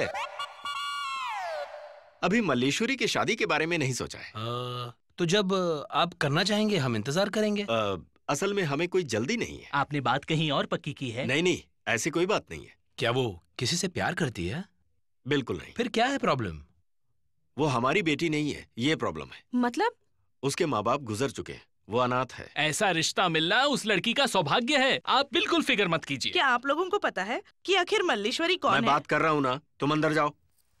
अभी मल्लेश्वरी की शादी के बारे में नहीं सोचा है। तो जब आप करना चाहेंगे हम इंतजार करेंगे। असल में हमें कोई जल्दी नहीं है। आपने बात कहीं और पक्की की है? नहीं नहीं, ऐसी कोई बात नहीं है। क्या वो किसी से प्यार करती है? बिल्कुल नहीं। फिर क्या है प्रॉब्लम? वो हमारी बेटी नहीं है, ये प्रॉब्लम है। मतलब? उसके माँ बाप गुजर चुके हैं, वो अनाथ है। ऐसा रिश्ता मिलना उस लड़की का सौभाग्य है। आप बिल्कुल फिक्र मत कीजिए। क्या आप लोगों को पता है कि आखिर मल्लेश्वरी कौन है? मैं बात कर रहा हूँ ना, तुम अंदर जाओ।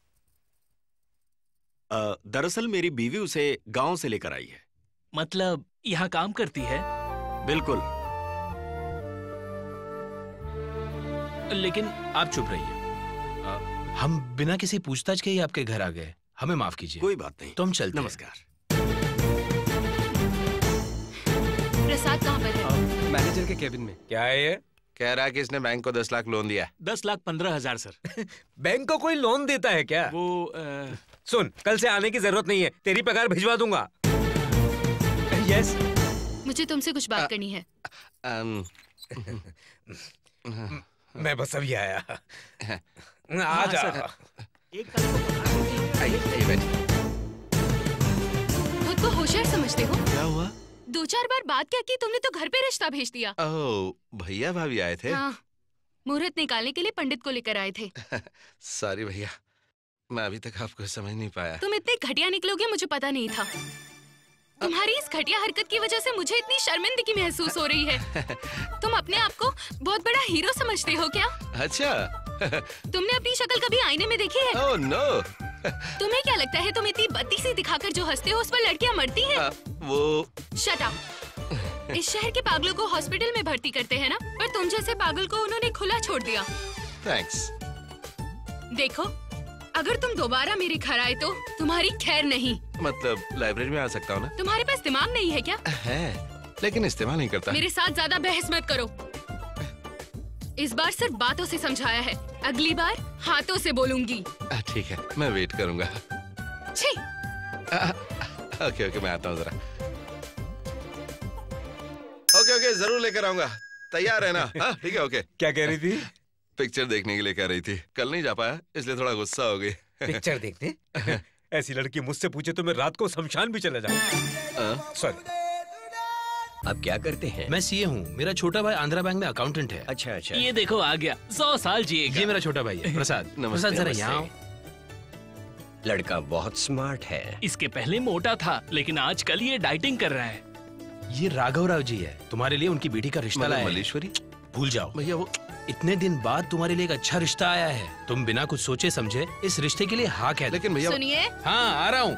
दरअसल मेरी बीवी उसे गांव से लेकर आई है। मतलब यहाँ काम करती है? बिल्कुल। लेकिन आप चुप रहिए। हम बिना किसी पूछताछ के ही आपके घर आ गए, हमें माफ कीजिए। कोई बात नहीं, तो हम चलते। नमस्कार। प्रसाद कहाँ पर है? मैनेजर के केबिन में। क्या है ये? कह रहा है कि इसने बैंक को 10 लाख लोन दिया है। 10,15,000 सर। बैंक को कोई लोन देता है क्या? वो सुन, कल से आने की जरूरत नहीं है, तेरी पगार भिजवा दूंगा। यस। मुझे तुमसे कुछ बात करनी है। मैं बस अभी आया। आ जा। खुद को होशियार समझते हो? क्या हुआ? 2-4 बार बात क्या की तुमने तो घर पे रिश्ता भेज दिया। ओह, भैया भाभी आए थे। हाँ, मुहूर्त निकालने के लिए पंडित को लेकर आए थे। सॉरी भैया, मैं अभी तक आपको समझ नहीं पाया। तुम इतने घटिया निकलोगे मुझे पता नहीं था। तुम्हारी इस घटिया हरकत की वजह से मुझे इतनी शर्मिंदगी महसूस हो रही है। तुम अपने आप को बहुत बड़ा हीरो समझते हो क्या? अच्छा। तुमने अपनी शक्ल कभी आईने में देखी है? Oh no. तुम्हें क्या लगता है तुम इतनी बत्ती सी दिखाकर जो हंसते हो उस पर लड़कियां मरती हैं? वो शट अप। इस शहर के पागलों को हॉस्पिटल में भर्ती करते हैं ना, पर तुम जैसे पागल को उन्होंने खुला छोड़ दिया। थैंक्स। देखो, अगर तुम दोबारा मेरे घर आए तो तुम्हारी खैर नहीं। मतलब लाइब्रेरी में आ सकता हूँ ना? तुम्हारे पास दिमाग नहीं है क्या? है, लेकिन इस्तेमाल नहीं करता। मेरे साथ ज्यादा बहस मत करो। इस बार सिर्फ बातों से समझाया है, अगली बार हाथों से बोलूंगी। ठीक है, मैं वेट करूंगा। छी। ओके ओके, मैं आता हूँ जरा। ओके ओके, जरूर लेकर आऊंगा। तैयार है ना? हाँ ठीक है। ओके। क्या कह रही थी? पिक्चर देखने के लिए कह रही थी। कल नहीं जा पाया इसलिए थोड़ा गुस्सा हो गई। पिक्चर देखने? ऐसी लड़की मुझसे पूछे तो मैं रात को शमशान भी चला जाऊँ। सॉरी। आप क्या करते हैं? मैं सीए हूँ। मेरा छोटा भाई आंध्रा बैंक में अकाउंटेंट है। अच्छा अच्छा। ये देखो आ गया, 100 साल जिएगा। ये मेरा छोटा भाई है प्रसाद। प्रसाद जरा यहाँ आओ। लड़का बहुत स्मार्ट है। इसके पहले मोटा था, लेकिन आजकल ये डाइटिंग कर रहा है। ये राघव राव जी है, तुम्हारे लिए उनकी बेटी का रिश्ता लाया है। मल्लेश्वरी? भूल जाओ भैया, वो इतने दिन बाद तुम्हारे लिए एक अच्छा रिश्ता आया है। तुम बिना कुछ सोचे समझे इस रिश्ते के लिए हाँ कह दो। लेकिन भैया, सुनिए, हाँ आ रहा हूँ।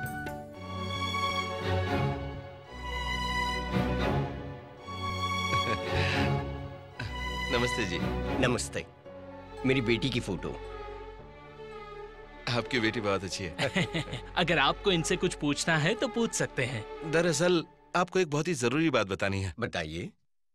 नमस्ते जी। नमस्ते। मेरी बेटी की फोटो। आपकी बेटी बहुत अच्छी है। अगर आपको इनसे कुछ पूछना है तो पूछ सकते हैं। दरअसल आपको एक बहुत ही जरूरी बात बतानी है। बताइए।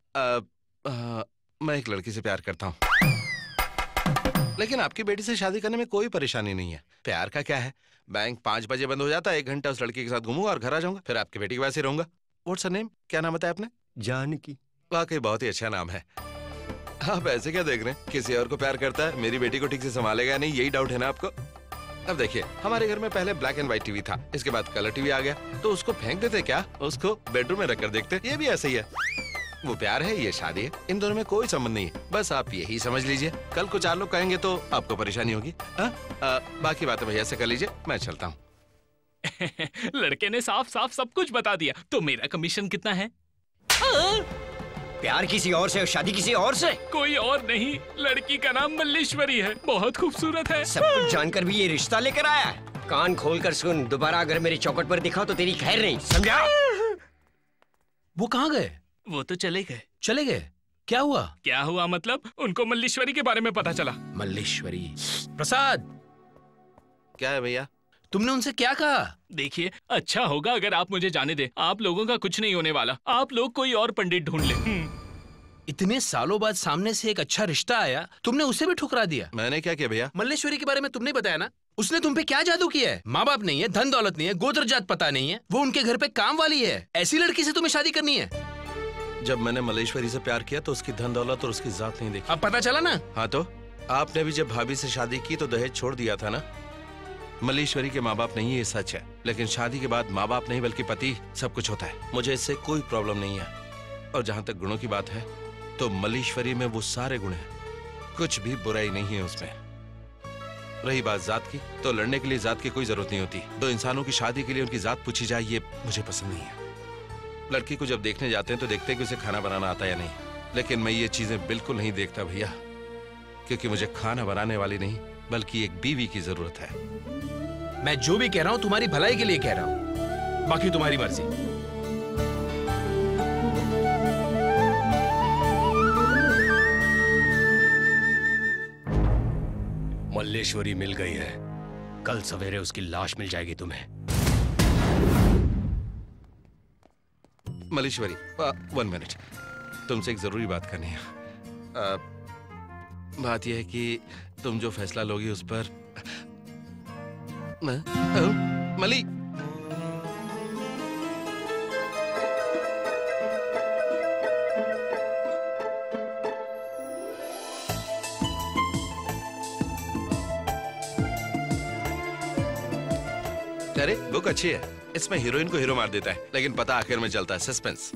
मैं एक लड़की से प्यार करता हूँ, लेकिन आपकी बेटी से शादी करने में कोई परेशानी नहीं है। प्यार का क्या है, बैंक 5 बजे बंद हो जाता है, 1 घंटा उस लड़की के साथ घूमूंगा और घर आ जाऊंगा, फिर आपकी बेटी के पास ही रहूंगा। What's her name? क्या नाम बताया आपने? जानकी। वाकई बहुत ही अच्छा नाम है। आप ऐसे क्या देख रहे हैं? किसी और को प्यार करता है, मेरी बेटी को ठीक से संभालेगा नहीं, यही डाउट है ना आपको? अब देखिए, हमारे घर में पहले ब्लैक एंड व्हाइट टीवी था, इसके बाद कलर टीवी आ गया, तो उसको फेंक देते क्या? उसको बेडरूम में रखकर देखते। ये भी ऐसे ही है। वो प्यार है, ये शादी है, इन दोनों में कोई संबंध नहीं है। बस आप यही समझ लीजिए। कल को 4 लोग कहेंगे तो आपको परेशानी होगी। बाकी बातें भैया से कर लीजिए, मैं चलता हूँ। लड़के ने साफ साफ सब कुछ बता दिया। तो मेरा कमीशन कितना है? प्यार किसी और से और शादी किसी और से? कोई और नहीं, लड़की का नाम मल्लेश्वरी है, बहुत खूबसूरत है। सब कुछ जानकर भी ये रिश्ता लेकर आया है। कान खोलकर सुन, दोबारा अगर मेरे चौखट पर दिखा तो तेरी खैर नहीं, समझा? वो कहाँ गए? वो तो चले गए। चले गए? क्या हुआ? क्या हुआ मतलब? उनको मल्लेश्वरी के बारे में पता चला। मल्लेश्वरी? प्रसाद, क्या है भैया? तुमने उनसे क्या कहा? देखिए, अच्छा होगा अगर आप मुझे जाने दे। आप लोगों का कुछ नहीं होने वाला। आप लोग कोई और पंडित ढूंढ ले। इतने सालों बाद सामने से एक अच्छा रिश्ता आया, तुमने उसे भी ठुकरा दिया। मैंने क्या किया भैया? मल्लेश्वरी के बारे में तुमने बताया ना, उसने तुम पे क्या जादू किया है? माँ बाप नहीं है, धन दौलत नहीं है, गोत्र जात पता नहीं है, वो उनके घर पे काम वाली है। ऐसी लड़की से तुम्हें शादी करनी है? जब मैंने मल्लेश्वरी से प्यार किया तो उसकी धन दौलत और उसकी जात नहीं देखी। अब पता चला ना? हाँ, तो आपने भी जब भाभी से शादी की तो दहेज छोड़ दिया था ना। मल्लेश्वरी के माँ बाप नहीं है, ये सच है, लेकिन शादी के बाद माँ बाप नहीं बल्कि पति सब कुछ होता है। मुझे इससे कोई प्रॉब्लम नहीं है। और जहाँ तक गुणों की बात है तो मल्लेश्वरी में वो सारे गुण हैं, कुछ भी बुराई नहीं है उसमें। रही बात जात की, तो लड़ने के लिए जात की कोई जरूरत नहीं होती। 2 इंसानों की शादी के लिए उनकी जात पूछी जाए, ये मुझे पसंद नहीं है। लड़की को जब देखने जाते हैं तो देखते हैं कि उसे खाना बनाना आता है या नहीं, लेकिन मैं ये चीजें बिल्कुल नहीं देखता भैया, क्योंकि मुझे खाना बनाने वाली नहीं बल्कि एक बीवी की जरूरत है। मैं जो भी कह रहा हूँ तुम्हारी भलाई के लिए कह रहा हूँ, बाकी तुम्हारी मर्जी। मल्लेश्वरी मिल गई है, कल सवेरे उसकी लाश मिल जाएगी तुम्हें। मल्लेश्वरी, 1 मिनट, तुमसे एक जरूरी बात करनी है। बात यह है कि तुम जो फैसला लोगी उस पर मली। अरे बुक अच्छी है, इसमें हीरोइन को हीरो मार देता है, लेकिन पता आखिर में चलता है, सस्पेंस।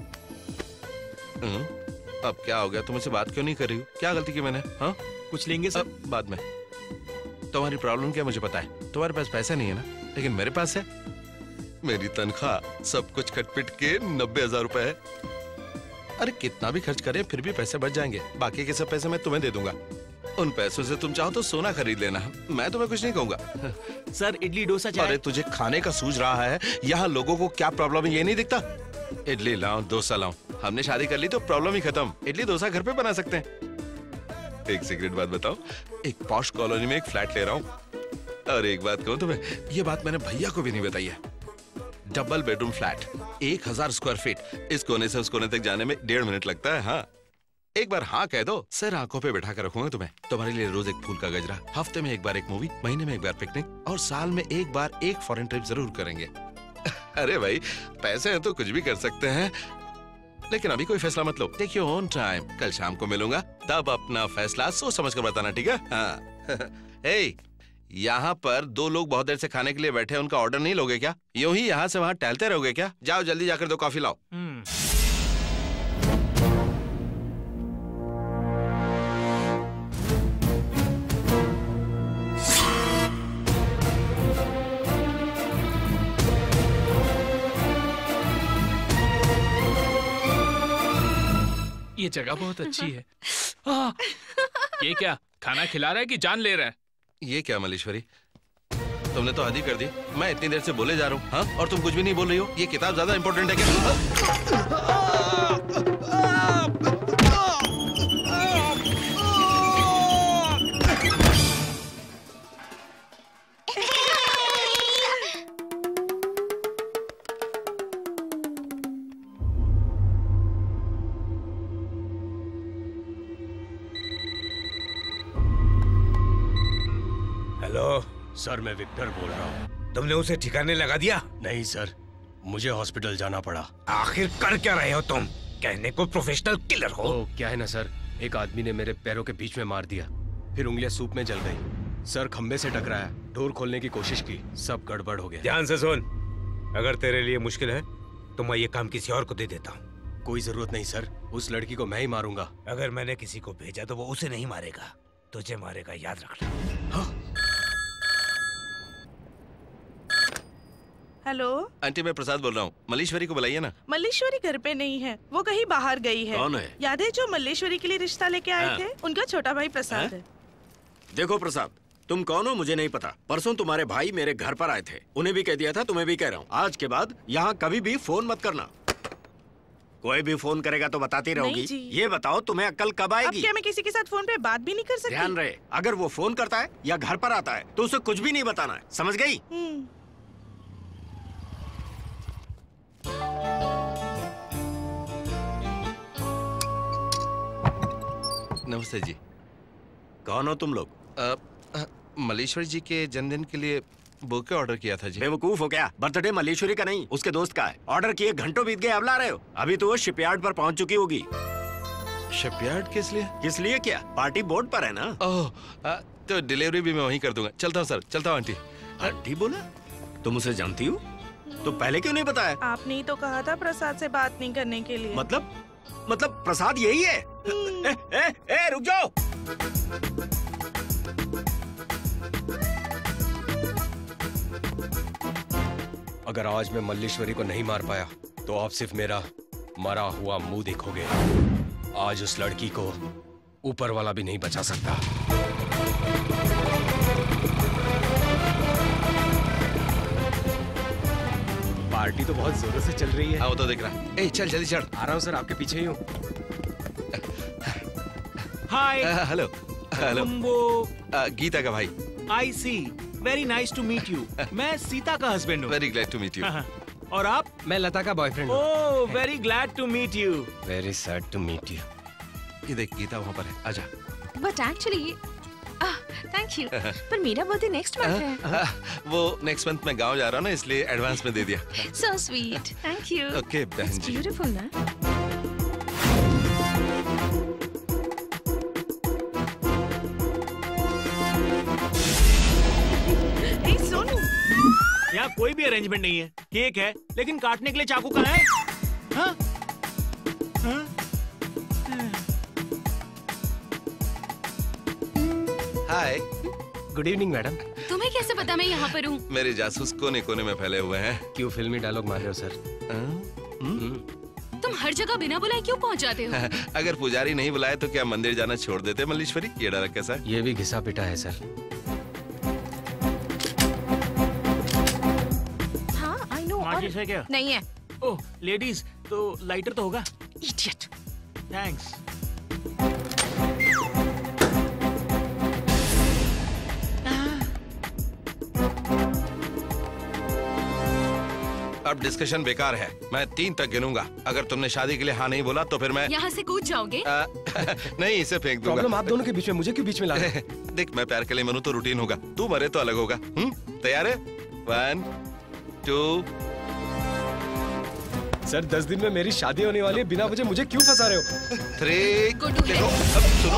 अब क्या हो गया, तुम मुझसे बात क्यों नहीं कर रही हो? क्या गलती की मैंने? हाँ, कुछ लेंगे सर? बाद में। तुम्हारी प्रॉब्लम क्या मुझे पता है। तुम्हारे पास पैसा नहीं है ना, लेकिन मेरे पास है। मेरी तनख्वाह सब कुछ खटपिट के 90,000 रुपए है। अरे कितना भी खर्च करें फिर भी पैसे बच जाएंगे। बाकी के सब पैसे मैं तुम्हें दे दूंगा। उन पैसों से तुम चाहो तो सोना खरीद लेना, मैं तुम्हें कुछ नहीं कहूंगा। सर इडली डोसा चाय। अरे तुझे खाने का सूझ रहा है, यहाँ लोगों को क्या प्रॉब्लम है ये नहीं दिखता? इडली लाऊं, डोसा लाऊं, हमने शादी कर ली तो प्रॉब्लम ही खत्म। इडली डोसा घर पे बना सकते हैं। एक सीक्रेट बात बताओ, एक पॉश कॉलोनी में एक फ्लैट ले रहा हूँ। और एक बात कहूँ तुम्हें, ये बात मैंने भैया को भी नहीं बताई है। Double bedroom flat, 1000 square feet, इस कोने से उस कोने तक जाने में 1.5 मिनट लगता है। हाँ, एक बार हाँ कह दो, सर आंखों पे बैठा कर रखूंगा तुम्हें। तुम्हारे लिए रोज एक फूल का गजरा, हफ्ते में एक बार एक मूवी, महीने में एक बार पिकनिक, और साल में एक बार एक फॉरेन ट्रिप जरूर करेंगे। अरे भाई, पैसे हैं तो कुछ भी कर सकते हैं, लेकिन अभी कोई फैसला मत लो। टेक योर ओन टाइम, कल शाम को मिलूंगा, तब अपना फैसला सोच समझ कर बताना, ठीक है? हाँ। हे, यहाँ पर 2 लोग बहुत देर से खाने के लिए बैठे हैं, उनका ऑर्डर नहीं लोगे क्या? यूं ही यहाँ से वहाँ टहलते रहोगे क्या? जाओ जल्दी जाकर 2 कॉफी लाओ। ये जगह बहुत अच्छी है। ये क्या खाना खिला रहा है कि जान ले रहा है? ये क्या मल्लेश्वरी, तुमने तो आधी कर दी। मैं इतनी देर से बोले जा रहा हूँ, हाँ, और तुम कुछ भी नहीं बोल रही हो। ये किताब ज्यादा इंपॉर्टेंट है क्या? हेलो सर, मैं विक्टर बोल रहा हूँ। तुमने उसे ठिकाने लगा दिया? नहीं सर, मुझे हॉस्पिटल जाना पड़ा। आखिर कर क्या रहे हो तुम? कहने को प्रोफेशनल किलर हो। क्या है ना सर, एक आदमी ने मेरे पैरों के बीच में मार दिया, फिर उंगलियां सूप में जल गई। सर खंबे से टकराया, डोर खोलने की कोशिश की, सब गड़बड़ हो गया। ध्यान से सुन, अगर तेरे लिए मुश्किल है तो मैं ये काम किसी और को दे देता हूँ। कोई जरूरत नहीं सर, उस लड़की को मैं ही मारूंगा। अगर मैंने किसी को भेजा तो वो उसे नहीं मारेगा, तुझे मारेगा, याद रखना। हेलो आंटी, मैं प्रसाद बोल रहा हूँ। मल्लेश्वरी को बुलाइए ना। मल्लेश्वरी घर पे नहीं है, वो कहीं बाहर गई है। कौन है? याद है जो मल्लेश्वरी के लिए रिश्ता लेके आए हाँ। थे? उनका छोटा भाई प्रसाद है। देखो प्रसाद, तुम कौन हो मुझे नहीं पता। परसों तुम्हारे भाई मेरे घर पर आए थे, उन्हें भी कह दिया था, तुम्हें भी कह रहा हूँ, आज के बाद यहाँ कभी भी फोन मत करना। कोई भी फोन करेगा तो बताती रहोगी। ये बताओ तुम्हें अक्ल कब आएगी? अब क्या मैं किसी के साथ फोन पे बात भी नहीं कर सकती? ध्यान रहे, अगर वो फोन करता है या घर पर आता है तो उसे कुछ भी नहीं बताना है, समझ गई? नमस्ते जी। कौन हो तुम लोग? मल्लेश्वरी जी के जन्मदिन के लिए बुके ऑर्डर किया था जी। बेवकूफ हो क्या? बर्थडे मल्लेश्वरी का नहीं, उसके दोस्त का है। ऑर्डर किए घंटों बीत गए, अब ला रहे हो? अभी तो वो शिपयार्ड पर पहुंच चुकी होगी। शिपयार्ड किस लिए? किस लिए क्या, पार्टी बोर्ड पर है ना। ओह, तो डिलीवरी भी मैं वहीं कर दूंगा। चलता हूँ सर, चलता हूँ। आंटी। आंटी बोला? तुम उसे जानती हो? तो पहले क्यों नहीं बताया? आपने ही तो कहा था प्रसाद से बात नहीं करने के लिए। मतलब प्रसाद यही है? ए, रुक जाओ। अगर आज मैं मल्लेश्वरी को नहीं मार पाया तो आप सिर्फ मेरा मरा हुआ मुंह देखोगे। आज उस लड़की को ऊपर वाला भी नहीं बचा सकता। पार्टी तो बहुत जोरों से चल रही है। आओ तो दिख रहा। ए, चल जल्दी चढ़। आ रहा हूँ सर, आपके पीछे ही हूँ। हाय। हेलो। हेलो। तुम वो गीता का भाई। I see, very nice to meet you. मैं सीता का हस्बैंड हूँ। Very glad to meet you. और आप? मैं लता का बॉयफ्रेंड हूँ। Oh, very glad to meet you. Very sad to meet you. ये देख, गीता वहाँ पर है, आजा। बट एक्चुअली थैंक यू, पर मेरा बर्थडे नेक्स्ट मंथ है। वो नेक्स्ट मंथ मैं गांव जा रहा हूँ ना, इसलिए एडवांस में दे दिया। So sweet, thank you. Okay बहन जी। ब्यूटीफुल ना। यहाँ कोई भी अरेंजमेंट नहीं है। केक है लेकिन काटने के लिए चाकू कहाँ है? हाँ? हाँ? हाय। Good evening madam. तुम्हें कैसे पता मैं यहाँ पर हूँ? मेरे जासूस कोने कोने में फैले हुए हैं। क्यों फिल्मी डायलॉग मार रहे हो सर? तुम हर जगह बिना बुलाए क्यों पहुँच जाते हो? अगर पुजारी नहीं बुलाए तो क्या मंदिर जाना छोड़ देते मल्लेश्वरी? ये डर कैसा है? ये भी घिसा पिटा है सर। हाँ, आई नो। माचिस है क्या? नहीं है। ओह, लेडीज तो लाइटर तो होगा। इडियट। थैंक्स। अब डिस्कशन बेकार है। मैं 3 तक गिनूंगा। अगर तुमने शादी के लिए हाँ नहीं बोला तो फिर मैं यहाँ से कूद जाओगे? नहीं, इसे फेंक दूंगा। प्रॉब्लम आप दोनों के बीच में, मुझे क्यों बीच में ला रहे? देख, मैं प्यार के लिए मरूं तो रूटीन होगा, तू मरे तो अलग होगा। तैयार है? 1 2। सर 10 दिन में मेरी शादी होने वाली है, बिना मुझे क्यों फंसा रहे हो? 3। देखो, अब सुनो।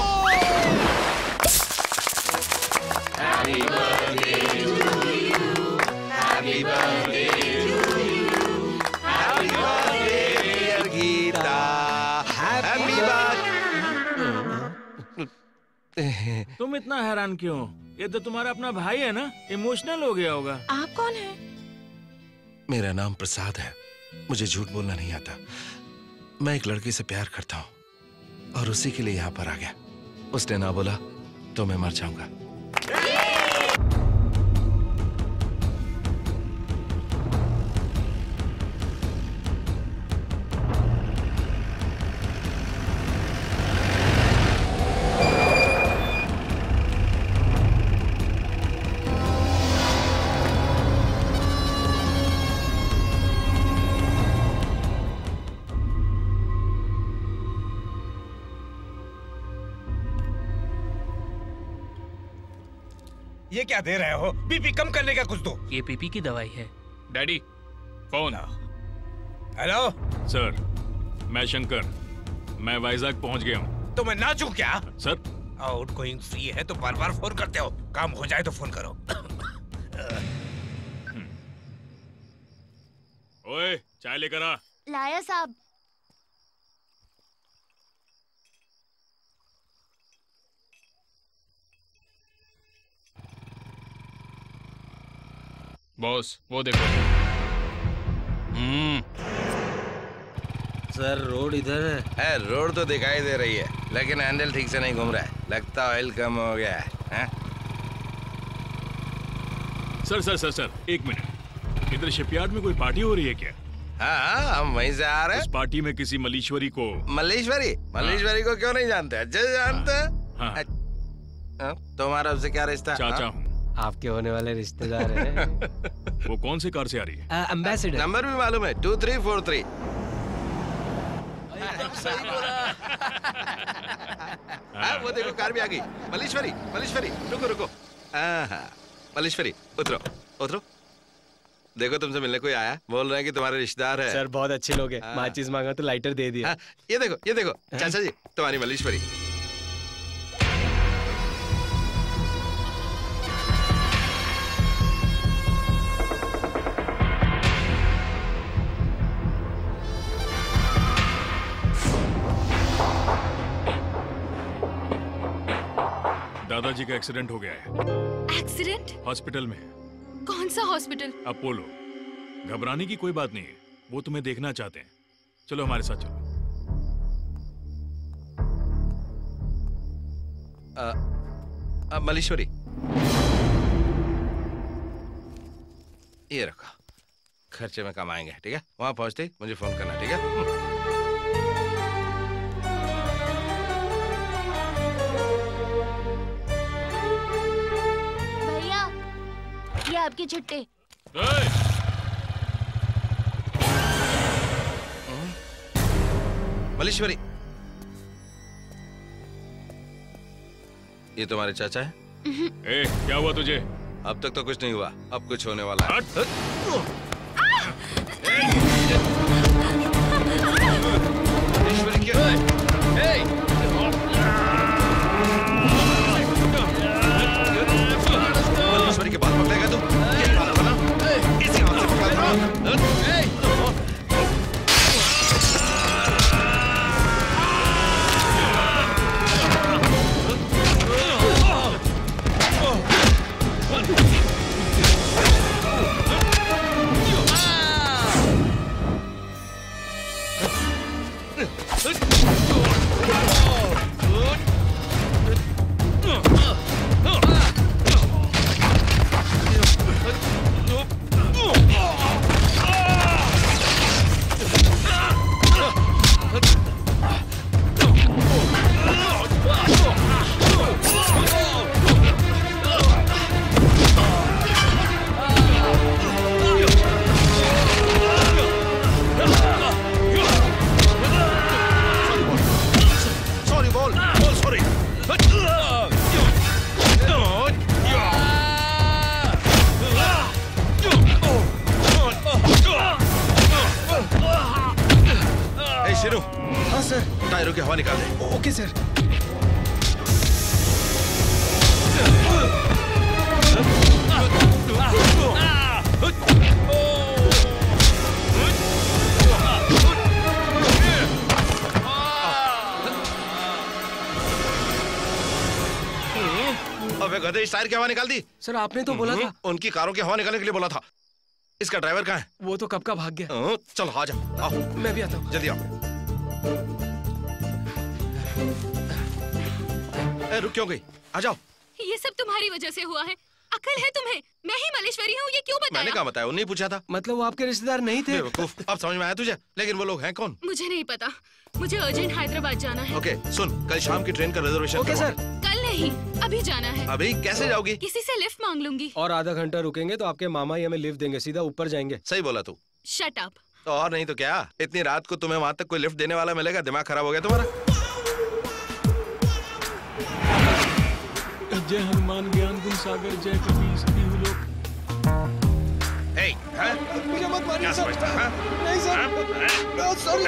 Happy birthday to you. Happy birthday to you. Happy birthday dear Gita. Happy birthday। तुम इतना हैरान क्यों? ये तो तुम्हारा अपना भाई है ना, इमोशनल हो गया होगा। आप कौन है? मेरा नाम प्रसाद है। मुझे झूठ बोलना नहीं आता। मैं एक लड़की से प्यार करता हूँ। और उसी के लिए यहाँ पर आ गया। उसने ना बोला तो मैं मर जाऊंगा। ये क्या दे रहे हो? बीपी कम करने का कुछ दो। ये पीपी की दवाई है। Daddy phone. हेलो सर, मैं शंकर, मैं वाइजैक पहुंच गया हूँ। तो मैं नाचूं क्या? सर आउट गोइंग फ्री है तो बार बार फोन करते हो। काम हो जाए तो फोन करो। ओए चाय लेकर आ। लाया साहब। बॉस वो देखो। सर रोड इधर है। रोड तो दिखाई दे रही है लेकिन हैंडल ठीक से नहीं घूम रहा है। लगता ऑयल कम हो गया है। सर सर सर सर एक मिनट, इधर शिपयार्ड में कोई पार्टी हो रही है क्या? हाँ हम वहीं से आ रहे हैं। उस पार्टी में किसी मल्लीश्वरी को। मल्लीश्वरी? मल्लीश्वरी को क्यों नहीं जानते? अच्छे से जानते हैं। तुम्हारा उससे क्या रिश्ता? चाचा हूँ। आपके होने वाले रिश्तेदार हैं। वो कौन से कार से आ रही है? एम्बेसडर। नंबर भी मालूम है 2343। वो देखो कार भी आ गई। मल्लीश्वरी मल्लीश्वरी रुको रुको। मल्लीश्वरी उतरो उतरो। देखो तुमसे मिलने कोई आया, बोल रहे हैं कि तुम्हारे रिश्तेदार है। सर बहुत अच्छे लोग हैं। माचिस मांगा तो लाइटर दे दिया। ये देखो चाचा जी तुम्हारी मल्लीश्वरी। दादाजी का एक्सीडेंट हो गया है। एक्सीडेंट? हॉस्पिटल में। कौन सा हॉस्पिटल? अपोलो। घबराने की कोई बात नहीं है, वो तुम्हें देखना चाहते हैं। चलो हमारे साथ चलो। मल्लीश्वरी ये रखो, खर्चे में कम आएंगे। ठीक है, वहां पहुंचते ही मुझे फोन करना। ठीक है। ये आपकी चिट्ठी। मल्लीश्वरी ये तुम्हारे चाचा है? ए, क्या हुआ तुझे? अब तक तो कुछ नहीं हुआ, अब कुछ होने वाला है। मल्लीश्वरी क्या? मल्लीश्वरी के बाल पकड़ेगा तू? यही वाला बना? इसी हाथ से पकड़ रहा। टायरों की हवा निकाल दे। Okay sir. अबे गधे, इस टायर की हवा निकाल दी। सर आपने तो बोला था। उनकी कारों की हवा निकालने के लिए बोला था। इसका ड्राइवर कहाँ है? वो तो कब का भाग गया। चल आ जा। आओ। मैं भी आता हूँ। जल्दी आओ। रुक क्यों गई? आ जाओ। ये सब तुम्हारी वजह से हुआ है। अकल है तुम्हें? मैं ही मलेश्वरी हूँ, ये क्यों बताया? मैंने कहा बताया, उन्हें पूछा था। मतलब वो आपके रिश्तेदार नहीं थे? बेवकूफ, अब समझ में आया तुझे? लेकिन वो लोग हैं कौन? मुझे नहीं पता, मुझे अर्जेंट हैदराबाद जाना है। ओके, सुन, कल शाम की ट्रेन का रिजर्वेशन ओके सर। कल नहीं, अभी जाना है। अभी कैसे जाओगी? किसी से लिफ्ट मांग लूंगी। और आधा घंटा रुकेंगे तो आपके मामा ही हमें लिफ्ट देंगे, सीधा ऊपर जाएंगे। सही बोला तू। Shut up. तो और नहीं तो क्या, इतनी रात को तुम्हें वहाँ तक कोई लिफ्ट देने वाला मिलेगा? दिमाग खराब हो गया तुम्हारा? जय हनुमान ज्ञान गुण सागर, जय कपीस तिहु लोक। मुझे मत मारिए सर। नहीं सर, सॉरी।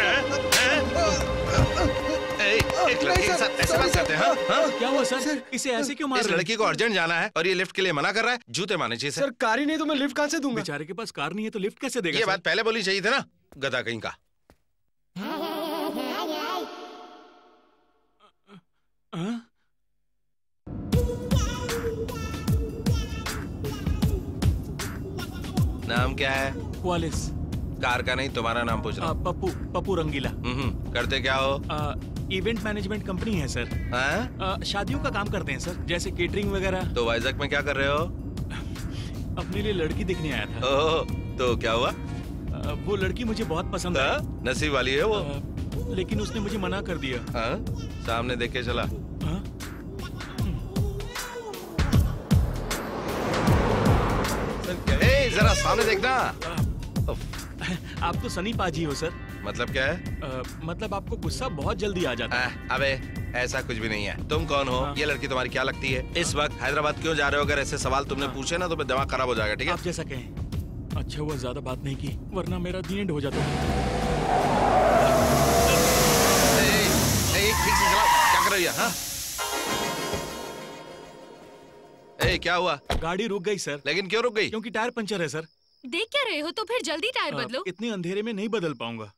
एक लड़की के साथ ऐसे बात करते हैं? हाँ? क्या हुआ सर? इसे ऐसे क्यों मार इस रहे हैं? लड़की को अर्जेंट जाना है और ये लिफ्ट के लिए मना कर रहा है। जूते मारने चाहिए सर। कार ही नहीं तो मैं लिफ्ट कहाँ से दूंगा? बेचारे के पास कार नहीं है तो लिफ्ट कैसे देगा? ये बात पहले बोली चाहिए थी ना, गधा कहीं का। नाम क्या है? वालिस। कार का नहीं, तुम्हारा नाम पूछ रहा हूँ। पप्पू रंगीला। करते क्या हो? इवेंट मैनेजमेंट कंपनी है सर। शादियों का काम करते हैं सर, जैसे केटरिंग वगैरह। तो वाइजैक में क्या कर रहे हो? अपने लिए लड़की देखने आया था। ओह, तो क्या हुआ? वो लड़की मुझे बहुत पसंद है। नसीब वाली है वो। लेकिन उसने मुझे मना कर दिया। सामने देख के चला। जरा सामने देखना। आप तो सनी पाजी हो सर। मतलब क्या है? मतलब आपको गुस्सा बहुत जल्दी आ जाता है। अबे ऐसा कुछ भी नहीं है। तुम कौन हो? ये लड़की तुम्हारी क्या लगती है? इस वक्त हैदराबाद क्यों जा रहे हो? अगर ऐसे सवाल तुमने पूछे ना तो मेरा दिमाग खराब हो जाएगा। ठीक है, आप जैसा कहें। अच्छा हुआ ज्यादा बात नहीं की, वरना मेरा दी एंड हो जाता। ठीक से चलाओ। क्या कर रही है? हाँ? क्या हुआ? गाड़ी रुक गई सर। लेकिन क्यों रुक गई? क्योंकि टायर पंचर है सर। देख क्या रहे हो? तो फिर जल्दी टायर बदलो। इतने अंधेरे में नहीं बदल पाऊंगा।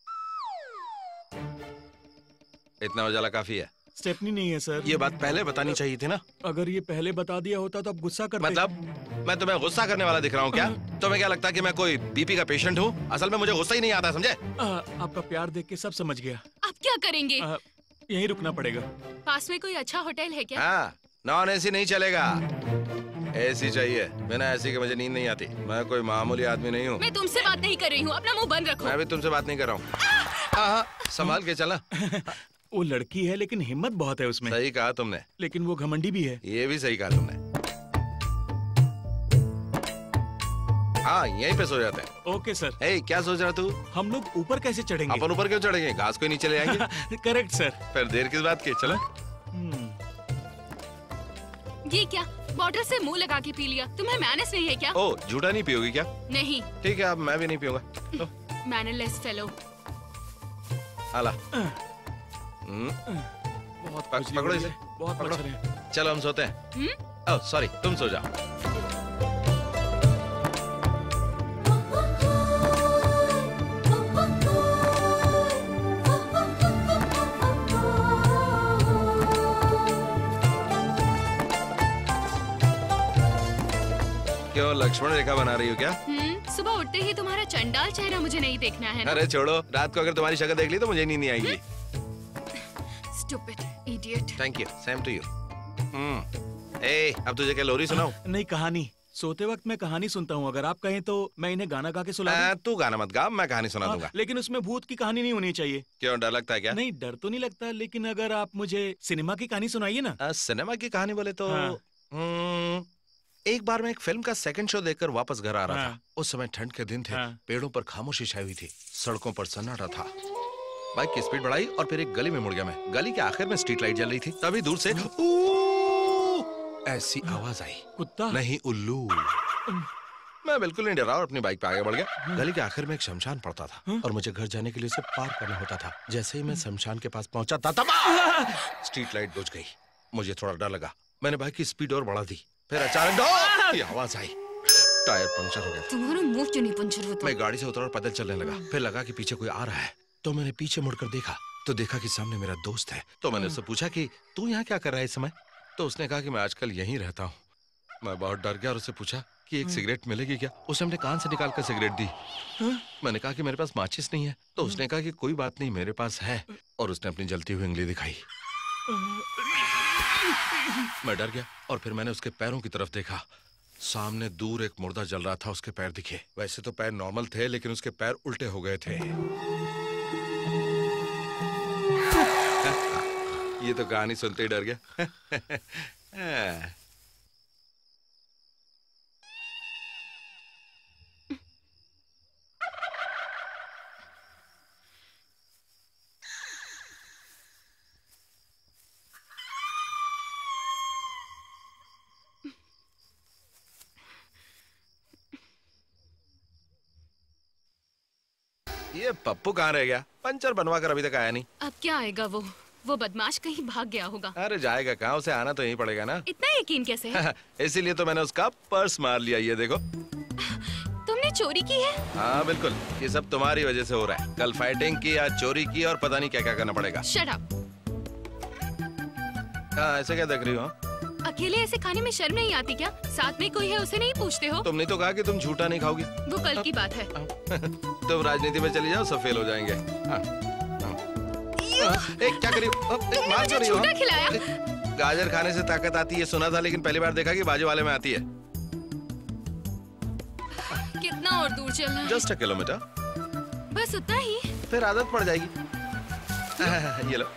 इतना उजाला काफी है। स्टेपनी नहीं है सर। ये बात पहले बतानी चाहिए थी ना। अगर ये पहले बता दिया होता तो आप गुस्सा करते। मतलब मैं तुम्हें गुस्सा करने वाला दिख रहा हूँ क्या? तुम्हें क्या लगता है कि मैं कोई बीपी का पेशेंट हूँ? असल में मुझे गुस्सा ही नहीं आता, समझे? आपका प्यार देख के सब समझ गया। आप क्या करेंगे? यहीं रुकना पड़ेगा। पास में कोई अच्छा होटल है क्या? हाँ, नॉन एसी नहीं चलेगा, एसी चाहिए। बिना एसी के मुझे नींद नहीं आती। मैं कोई मामूली आदमी नहीं हूँ। मैं तुमसे बात नहीं कर रही हूँ, अपना मुंह बंद रखो। मैं भी तुमसे बात नहीं कर रहा हूँ। संभाल के चला। वो लड़की है लेकिन हिम्मत बहुत है उसमें। सही कहा तुमने। लेकिन वो घमंडी भी है। ये भी सही कहा तुमने। हाँ, यहीं पे सो जाते हैं। Okay sir. क्या सोच रहा तू? हम लोग ऊपर कैसे चढ़ेंगे? अपन ऊपर क्यों चढ़ेंगे? घास को नीचे ले आएंगे। Correct sir. फिर देर किस बात की? चलो। ये क्या? बॉटल से मुंह लगा के पी लिया। तुम्हें मैनर्स नहीं है क्या? ओ, झूठा नहीं पियोगी क्या? नहीं। ठीक है, अब मैं भी नहीं पीऊंगा। Mannerless fellow. आला। बहुत पकड़ो इसे। बहुत मच्छर है। चलो हम सोते हैं। ओह सॉरी, तुम सो जाओ। क्यों लक्ष्मण रेखा बना रही हो क्या? सुबह उठते ही तुम्हारा चंडाल चेहरा मुझे नहीं देखना है ना? अरे छोड़ो, रात को अगर तुम्हारी शक्ल देख ली तो मुझे नींद नहीं आएगी। Stupid idiot. Thank you, same to you. अब तुझे क्या लोरी सुनाऊं? नहीं, कहानी। सोते वक्त मैं कहानी सुनता हूँ। अगर आप कहें तो मैं इन्हें गाना गा के सुना दूं। तू गाना मत गा, मैं कहानी सुना दूंगा। लेकिन उसमें भूत की कहानी नहीं होनी चाहिए। क्यों, डर लगता है क्या? नहीं, डर तो नहीं लगता, लेकिन अगर आप मुझे सिनेमा की कहानी सुनाइए ना। सिनेमा की कहानी बोले तो एक बार मैं एक फिल्म का सेकंड शो देखकर वापस घर आ रहा था। उस समय ठंड के दिन थे। पेड़ों पर खामोशी छाई हुई थी, सड़कों पर सन्नाटा था। बाइक की स्पीड बढ़ाई और फिर एक गली में मुड़ गया मैं। गली के आखिर में स्ट्रीट लाइट जल रही थी। तभी दूर से ऐसी आवाज आई। कुत्ता? नहीं, उल्लू। मैं बिल्कुल नहीं डरा और अपनी बाइक पे आगे बढ़ गया। गली के आखिर में एक शमशान पड़ता था और मुझे घर जाने के लिए उसे पार करना होता था। जैसे ही मैं शमशान के पास पहुंचा था स्ट्रीट लाइट बुझ गई। मुझे थोड़ा डर लगा। मैंने बाइक की स्पीड और बढ़ा दी। फिर अचानक ये आवाज आई। टायर पंचर हो गया। तुम्हारा मुंह क्यों नहीं पंचर होता? मैं गाड़ी से उतरा और पैदल चलने लगा। फिर लगा कि पीछे कोई आ रहा है, तो मैंने पीछे मुड़कर देखा तो देखा कि सामने मेरा दोस्त है। तो मैंने उससे पूछा कि तू यहाँ क्या कर रहा है इस समय? तो उसने कहा कि मैं आजकल यहीं रहता हूँ। मैं बहुत डर गया और उससे पूछा कि एक सिगरेट मिलेगी क्या? उसने अपने कान से निकाल कर सिगरेट दी। मैंने कहा कि मेरे पास माचिस नहीं है। तो उसने कहा कि कोई बात नहीं, मेरे पास है। और उसने अपनी जलती हुई उंगली दिखाई। मैं डर गया और फिर मैंने उसके पैरों की तरफ देखा। सामने दूर एक मुर्दा जल रहा था, उसके पैर दिखे। वैसे तो पैर नॉर्मल थे, लेकिन उसके पैर उल्टे हो गए थे। ये तो कहानी सुनते ही डर गया। ये पप्पू कहाँ रह गया? पंचर बनवा कर अभी तक आया नहीं। अब क्या आएगा वो बदमाश कहीं भाग गया होगा। अरे जाएगा कहाँ, उसे आना तो यहीं पड़ेगा ना। इतना यकीन कैसे है? इसीलिए तो मैंने उसका पर्स मार लिया। ये देखो। तुमने चोरी की है? हाँ बिल्कुल, ये सब तुम्हारी वजह से हो रहा है। कल फाइटिंग की, आज चोरी की, और पता नहीं क्या क्या करना पड़ेगा। Shut up. हाँ, ऐसे क्या देख रही हो? अकेले ऐसे खाने में शर्म नहीं आती क्या? साथ में कोई है उसे नहीं पूछते हो? तुमने तो कहा कि तुम झूठा नहीं खाओगी। वो कल की बात है। तुम राजनीति में चली जाओ, सब फेल हो जाएंगे। क्या करी? मार क्यों रही हो? खिलाया। गाजर खाने से ताकत आती है सुना था, लेकिन पहली बार देखा कि बाजू वाले में आती है। कितना और दूर चलना है? Just 1 kilometre. बस उतना ही। फिर आदत पड़ जाएगी। ये लो।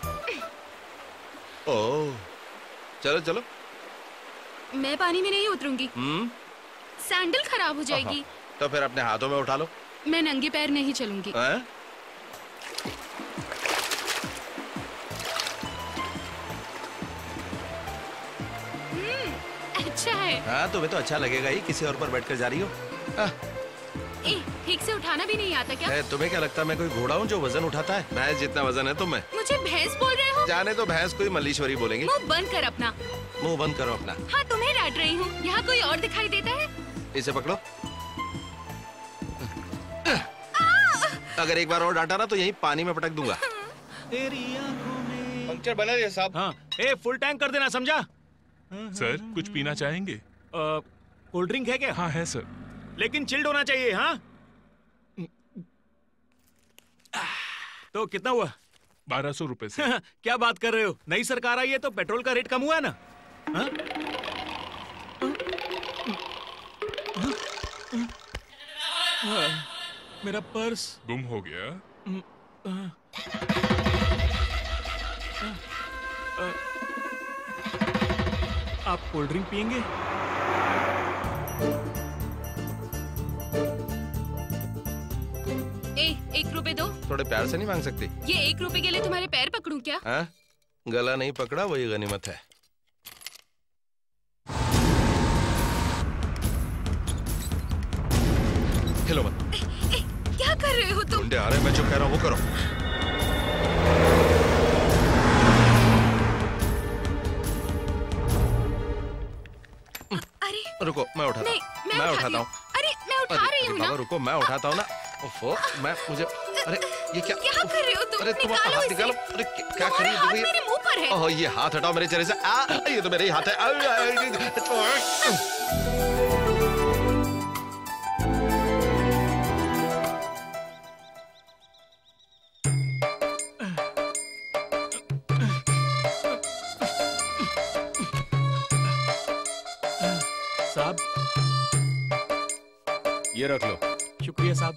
ओह, चलो चलो। मैं पानी में नहीं उतरूंगी। सैंडल खराब हो जाएगी। तो फिर अपने हाथों में उठा लो। मैं नंगे पैर नहीं चलूंगी। अच्छा है। हाँ, तुम्हें तो अच्छा लगेगा ही। किसी और पर बैठकर जा रही हो। ठीक से उठाना भी नहीं आता क्या? तुम्हें क्या लगता है मैं कोई घोड़ा हूँ जो वजन उठाता है? भैंस जितना वजन है तुम्हें। मुझे भैंस बोल रहे हो? जाने तो भैंस कोई मल्लीश्वरी बोलेंगे। मुंह बंद कर अपना। मुंह बंद करो अपना। हाँ, तुम्हें डांट रही हूँ। यहाँ कोई और दिखाई देता है? इसे पकड़ो। अगर एक बार और डांटा ना तो यहीं पानी में पटक दूंगा। पंक्चर बना दिया साहब। हाँ, फुल टैंक कर देना, समझा? सर, कुछ पीना चाहेंगे? कोल्ड ड्रिंक है क्या? हाँ है सर, लेकिन चिल्ड होना चाहिए। हाँ, तो कितना हुआ? 1200 रुपए से। क्या बात कर रहे हो? नई सरकार आई है तो पेट्रोल का रेट कम हुआ है ना? हाँ? मेरा पर्स गुम हो गया। आप कोल्ड ड्रिंक पियेंगे? एक रुपए दो। थोड़े प्यार से नहीं मांग सकती? ये 1 रुपए के लिए तुम्हारे पैर पकड़ूं क्या? हाँ? गला नहीं पकड़ा वही गनीमत है। हिलो मत। क्या कर रहे हो तुम? गुंडे आ रहे हैं, मैं जो कह रहा हूँ वो करो। अरे रुको, मैं उठाता हूँ। मैं उठाता हूँ। अरे मैं उठा रही हूँ ना। रुको, मैं उठाता हूँ ना। ओफो, मुझे अरे ये क्या कर रहे हो तुम? अरे तुम अपना हाथ निकालो। अरे क्या कर रही हो? मेरे मुंह पर है। ओह, ये हाथ हटाओ मेरे चेहरे से। ये तो मेरे ही हाथ है। साहब, ये रख लो। शुक्रिया साहब।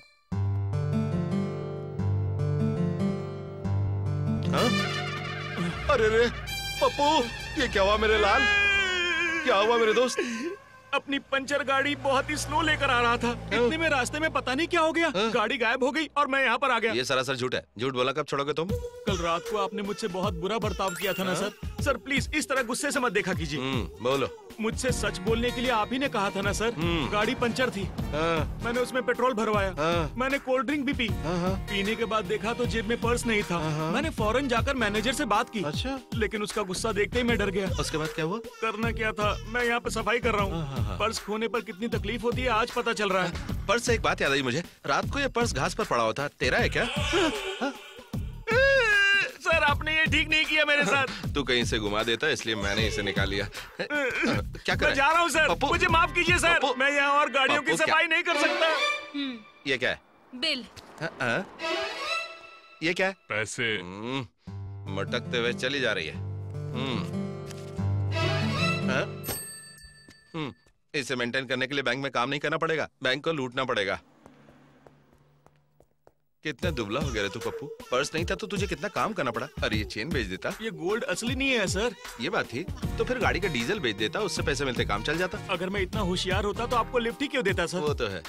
हाँ? अरे रे पप्पू, ये क्या हुआ मेरे लाल? क्या हुआ मेरे दोस्त? अपनी पंचर गाड़ी बहुत ही स्लो लेकर आ रहा था। इतने में रास्ते में पता नहीं क्या हो गया, गाड़ी गायब हो गई और मैं यहाँ पर आ गया। ये सरासर झूठ है। झूठ बोला कब छोड़ोगे तुम? कल रात को आपने मुझसे बहुत बुरा बर्ताव किया था ना सर। सर प्लीज इस तरह गुस्से से मत देखा कीजिए। बोलो। मुझसे सच बोलने के लिए आप ही ने कहा था ना सर। गाड़ी पंचर थी। मैंने उसमें पेट्रोल भरवाया। मैंने कोल्ड ड्रिंक भी पी। पीने के बाद देखा तो जेब में पर्स नहीं था। मैंने फौरन जाकर मैनेजर से बात की। अच्छा? लेकिन उसका गुस्सा देखते ही मैं डर गया। उसके बाद क्या हुआ? करना क्या था, मैं यहाँ पे सफाई कर रहा हूँ। पर्स खोने पर कितनी तकलीफ होती है आज पता चल रहा है। पर्स से एक बात याद आई मुझे। रात को ये पर्स घास पर पड़ा हुआ था, तेरा है क्या? सर आपने ये ठीक नहीं किया मेरे साथ। तू कहीं से घुमा देता इसलिए मैंने इसे निकाल लिया। क्या कर? मैं जा रहा हूँ सर, मुझे माफ कीजिए सर। मैं यहाँ और गाड़ियों की सफाई नहीं कर सकता। ये क्या है? बिल। ये क्या है? पैसे। मटकते हुए चली जा रही है। इसे मेंटेन करने के लिए बैंक में काम नहीं करना पड़ेगा, बैंक को लूटना पड़ेगा। कितना दुबला हो गया रे तू पप्पू। पर्स नहीं था तो तुझे कितना काम करना पड़ा। अरे ये चेन बेच देता। ये गोल्ड असली नहीं है सर। ये बात थी तो फिर गाड़ी का डीजल बेच देता, उससे पैसे मिलते, काम चल जाता। अगर मैं इतना होशियार होता तो आपको लिफ्ट ही क्यों देता सर? वो तो है।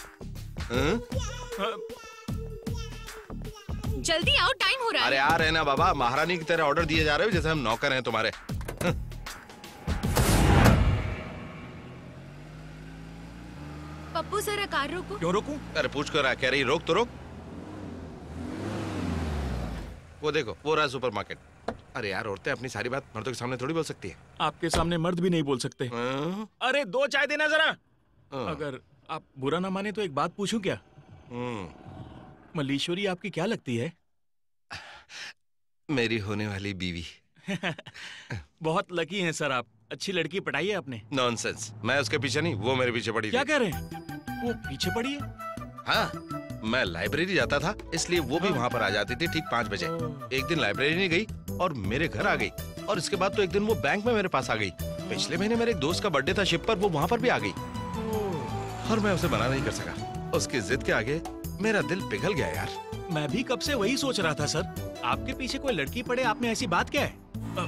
जल्दी आओ, टाइम हो रहा है। अरे आ रहे ना बाबा, महारानी की तरह ऑर्डर दिए जा रहे हो जैसे हम नौकर हैं तुम्हारे। पप्पू जरा कार रोको। क्यों रोकूं? अरे पूछ कर रहा, कह रही रोक तो रोक। वो देखो, वो रहा सुपरमार्केट। अरे यार, औरतें अपनी सारी बात मर्दों के सामने थोड़ी बोल सकती है। आपके सामने मर्द भी नहीं बोल सकते। अरे 2 चाय देना जरा। अगर आप बुरा ना माने तो एक बात पूछूं क्या? मल्लीश्वरी आपकी क्या लगती है? मेरी होने वाली बीवी। बहुत लकी हैं सर आप। अच्छी लड़की पटाई है आपने। नॉनसेंस, मैं उसके पीछे नहीं, वो मेरे पीछे पड़ी। क्या कह रहे हैं? वो पीछे पड़ी है? हाँ, मैं लाइब्रेरी जाता था इसलिए वो भी वहाँ पर आ जाती थी ठीक 5 बजे। एक दिन लाइब्रेरी नहीं गई और मेरे घर आ गई, और इसके बाद तो एक दिन वो बैंक में मेरे पास आ गई। पिछले महीने मेरे एक दोस्त का बर्थडे था शिप पर, वो वहाँ पर भी आ गई और मैं उसे मना नहीं कर सका। उसकी जिद के आगे मेरा दिल पिघल गया यार। मैं भी कब से वही सोच रहा था सर। आपके पीछे कोई लड़की पड़े, आपने ऐसी बात क्या है?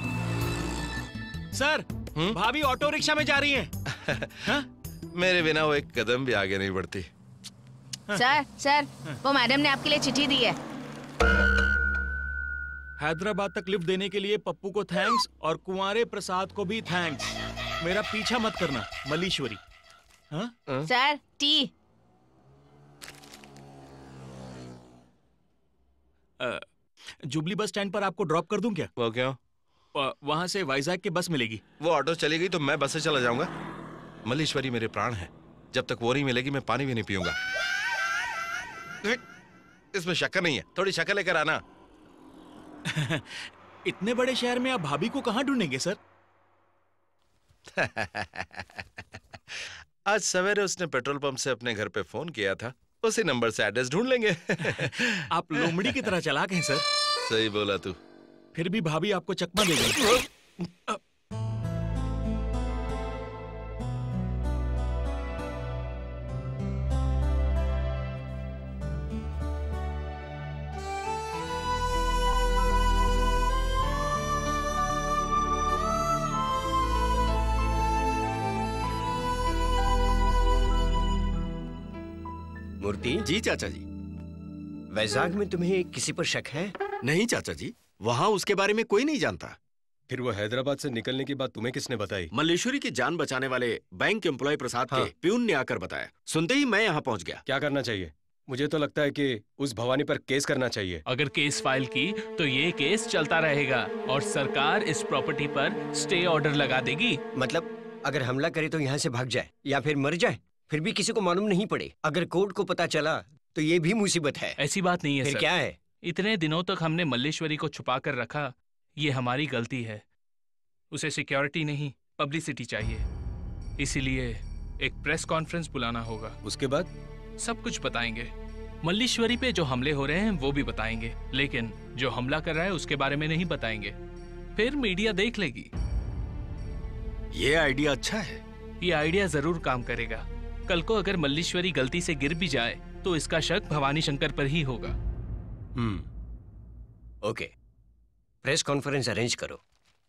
सर, भाभी ऑटो रिक्शा में जा रही हैं। मेरे बिना वो एक कदम भी आगे नहीं बढ़ती। सर, वो मैडम ने आपके लिए चिट्ठी दी है। हैदराबाद तक लिफ्ट देने के लिए पप्पू को थैंक्स और कुंवारे प्रसाद को भी थैंक्स। मेरा पीछा मत करना मल्लीश्वरी। सर, टी। जुबली बस स्टैंड पर आपको ड्रॉप कर दूं क्या? वो क्यों? वहाँ से वाइजैक की बस मिलेगी। वो ऑटो चली गई तो मैं बस से चला जाऊंगा। मल्लीश्वरी मेरे प्राण है, जब तक वो नहीं मिलेगी मैं पानी भी नहीं पीऊंगा। इसमें शक्कर नहीं है, थोड़ी शक्कर लेकर आना। इतने बड़े शहर में आप भाभी को कहाँ ढूंढेंगे सर? आज सवेरे उसने पेट्रोल पंप से अपने घर पे फोन किया था, उसी नंबर से एड्रेस ढूंढ लेंगे। आप लोमड़ी की तरह चालाक हैं सर। सही बोला तू। फिर भी भाभी आपको चकमा देगी। मूर्ति जी चाचा जी। वैजाग में तुम्हें किसी पर शक है? नहीं चाचा जी, वहाँ उसके बारे में कोई नहीं जानता। फिर वो हैदराबाद से निकलने की बात तुम्हें किसने बताई? मल्लेश्वरी की जान बचाने वाले बैंक एम्प्लॉय प्रसाद के प्यून ने आकर बताया। सुनते ही मैं यहाँ पहुँच गया। क्या करना चाहिए? मुझे तो लगता है कि उस भवानी पर केस करना चाहिए। अगर केस फाइल की तो ये केस चलता रहेगा और सरकार इस प्रॉपर्टी पर स्टे ऑर्डर लगा देगी। मतलब अगर हमला करे तो यहाँ से भाग जाए या फिर मर जाए, फिर भी किसी को मालूम नहीं पड़े। अगर कोर्ट को पता चला तो ये भी मुसीबत है। ऐसी बात नहीं है फिर सर। क्या है? इतने दिनों तक हमने मल्लेश्वरी को छुपा कर रखा, ये हमारी गलती है। उसे सिक्योरिटी नहीं, पब्लिसिटी चाहिए। इसीलिए एक प्रेस कॉन्फ्रेंस बुलाना होगा। उसके बाद सब कुछ बताएंगे। मल्लेश्वरी पे जो हमले हो रहे हैं वो भी बताएंगे, लेकिन जो हमला कर रहा है उसके बारे में नहीं बताएंगे। फिर मीडिया देख लेगी। ये आइडिया अच्छा है। ये आइडिया जरूर काम करेगा। कल को अगर मल्लेश्वरी गलती से गिर भी जाए तो इसका शक भवानी शंकर पर ही होगा। ओके, प्रेस कॉन्फ्रेंस अरेंज करो।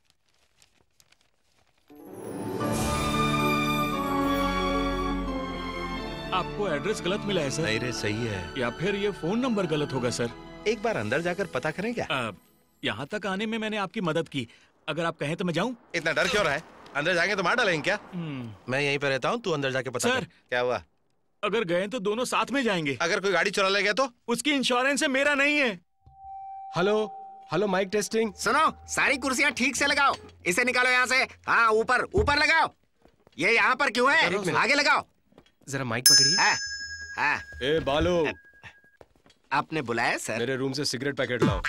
आपको एड्रेस गलत मिला है सर। नहीं रे, सही है। या फिर ये फोन नंबर गलत होगा सर। एक बार अंदर जाकर पता करें क्या? यहाँ तक आने में मैंने आपकी मदद की। अगर आप कहें तो मैं जाऊँ? इतना डर क्यों रहा है? अंदर जाएंगे तो मार डालेंगे क्या? मैं यहीं पे रहता हूँ, तू अंदर जाके पता कर। क्या हुआ? अगर गए तो दोनों साथ में जाएंगे। अगर कोई गाड़ी चुरा ले गया तो? उसकी इंश्योरेंस है, मेरा नहीं है। Hello mic testing. सुनो, सारी कुर्सियाँ ठीक से लगाओ। इसे निकालो यहाँ से। हाँ, ऊपर ऊपर लगाओ। ये यहाँ पर क्यों है? आगे लगाओ। जरा माइक पकड़िए। हाँ। ए बालो, आपने बुलाया सर? मेरे रूम से सिगरेट पैकेट लाओ।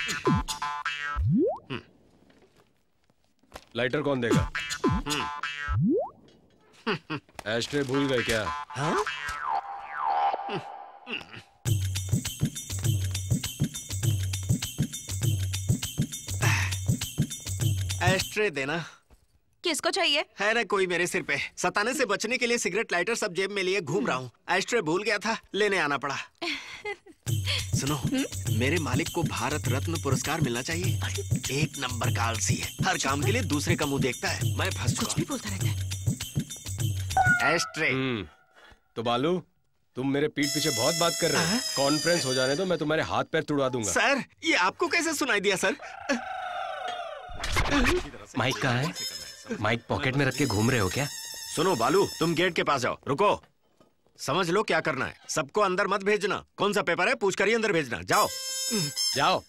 लाइटर कौन देगा? एस्ट्रे भूल गए क्या? हाँ? एस्ट्रे देना। किसको चाहिए? है ना कोई मेरे सिर पे। सताने से बचने के लिए सिगरेट लाइटर सब जेब में लिए घूम रहा हूँ। एस्ट्रे भूल गया था, लेने आना पड़ा। सुनो, मेरे मालिक को भारत रत्न पुरस्कार मिलना चाहिए। एक नंबर का आलसी है, हर काम के लिए दूसरे का मुंह देखता है। मैं फंस चुका। कुछ भी बोलता रहता है। एस्ट्रे। तो बालू, तुम मेरे पीठ पीछे बहुत बात कर रहे हो। कॉन्फ्रेंस हो जाने दो, मैं तुम्हारे हाथ पैर तुड़वा दूंगा। सर, ये आपको कैसे सुनाई दिया सर? माइक कहाँ है? माइक पॉकेट में रख के घूम रहे हो क्या? सुनो बालू, तुम गेट के पास जाओ। रुको, समझ लो क्या करना है। सबको अंदर मत भेजना। कौन सा पेपर है पूछ कर ही अंदर भेजना। जाओ जाओ।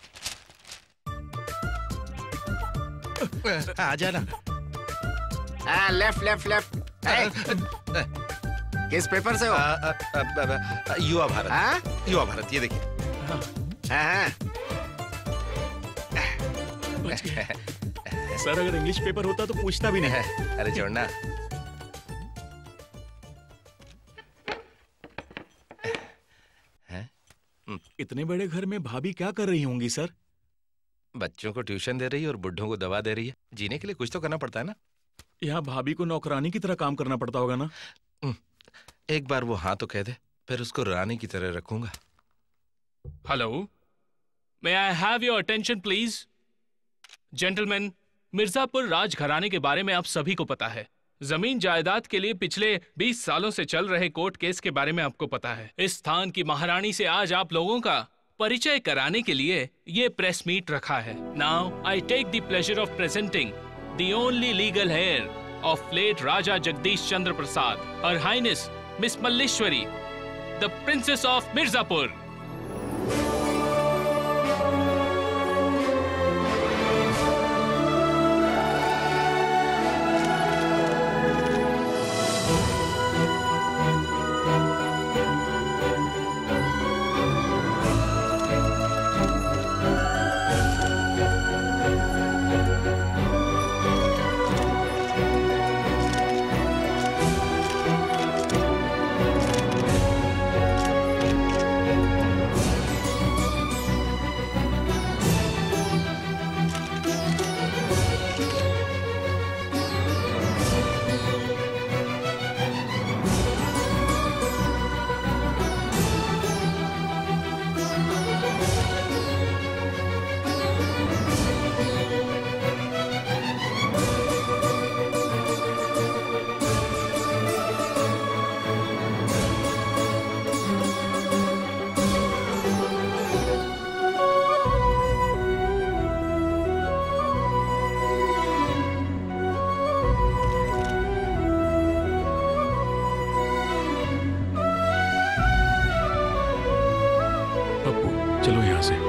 आ जाना। Left left left. किस पेपर से हो? युवा भारत। युवा भारत, ये देखिए। सर, अगर इंग्लिश पेपर होता तो पूछता भी नहीं है। अरे जोड़ना। इतने बड़े घर में भाभी क्या कर रही होंगी सर? बच्चों को ट्यूशन दे रही है और बुढ़ों को दवा दे रही है। जीने के लिए कुछ तो करना पड़ता है ना। यहाँ भाभी को नौकरानी की तरह काम करना पड़ता होगा ना? एक बार वो हाँ तो कह दे, फिर उसको रानी की तरह रखूंगा। Hello, may I have your attention please? Gentleman, Mirzapur राजघराने के बारे में आप सभी को पता है। जमीन जायदाद के लिए पिछले 20 सालों से चल रहे कोर्ट केस के बारे में आपको पता है। इस स्थान की महारानी से आज आप लोगों का परिचय कराने के लिए ये प्रेस मीट रखा है। Now I take the pleasure of presenting the only legal heir of late Raja Jagdish Chandra Prasad, her highness miss Malleshwari, the princess of Mirzapur. चलो यहाँ से।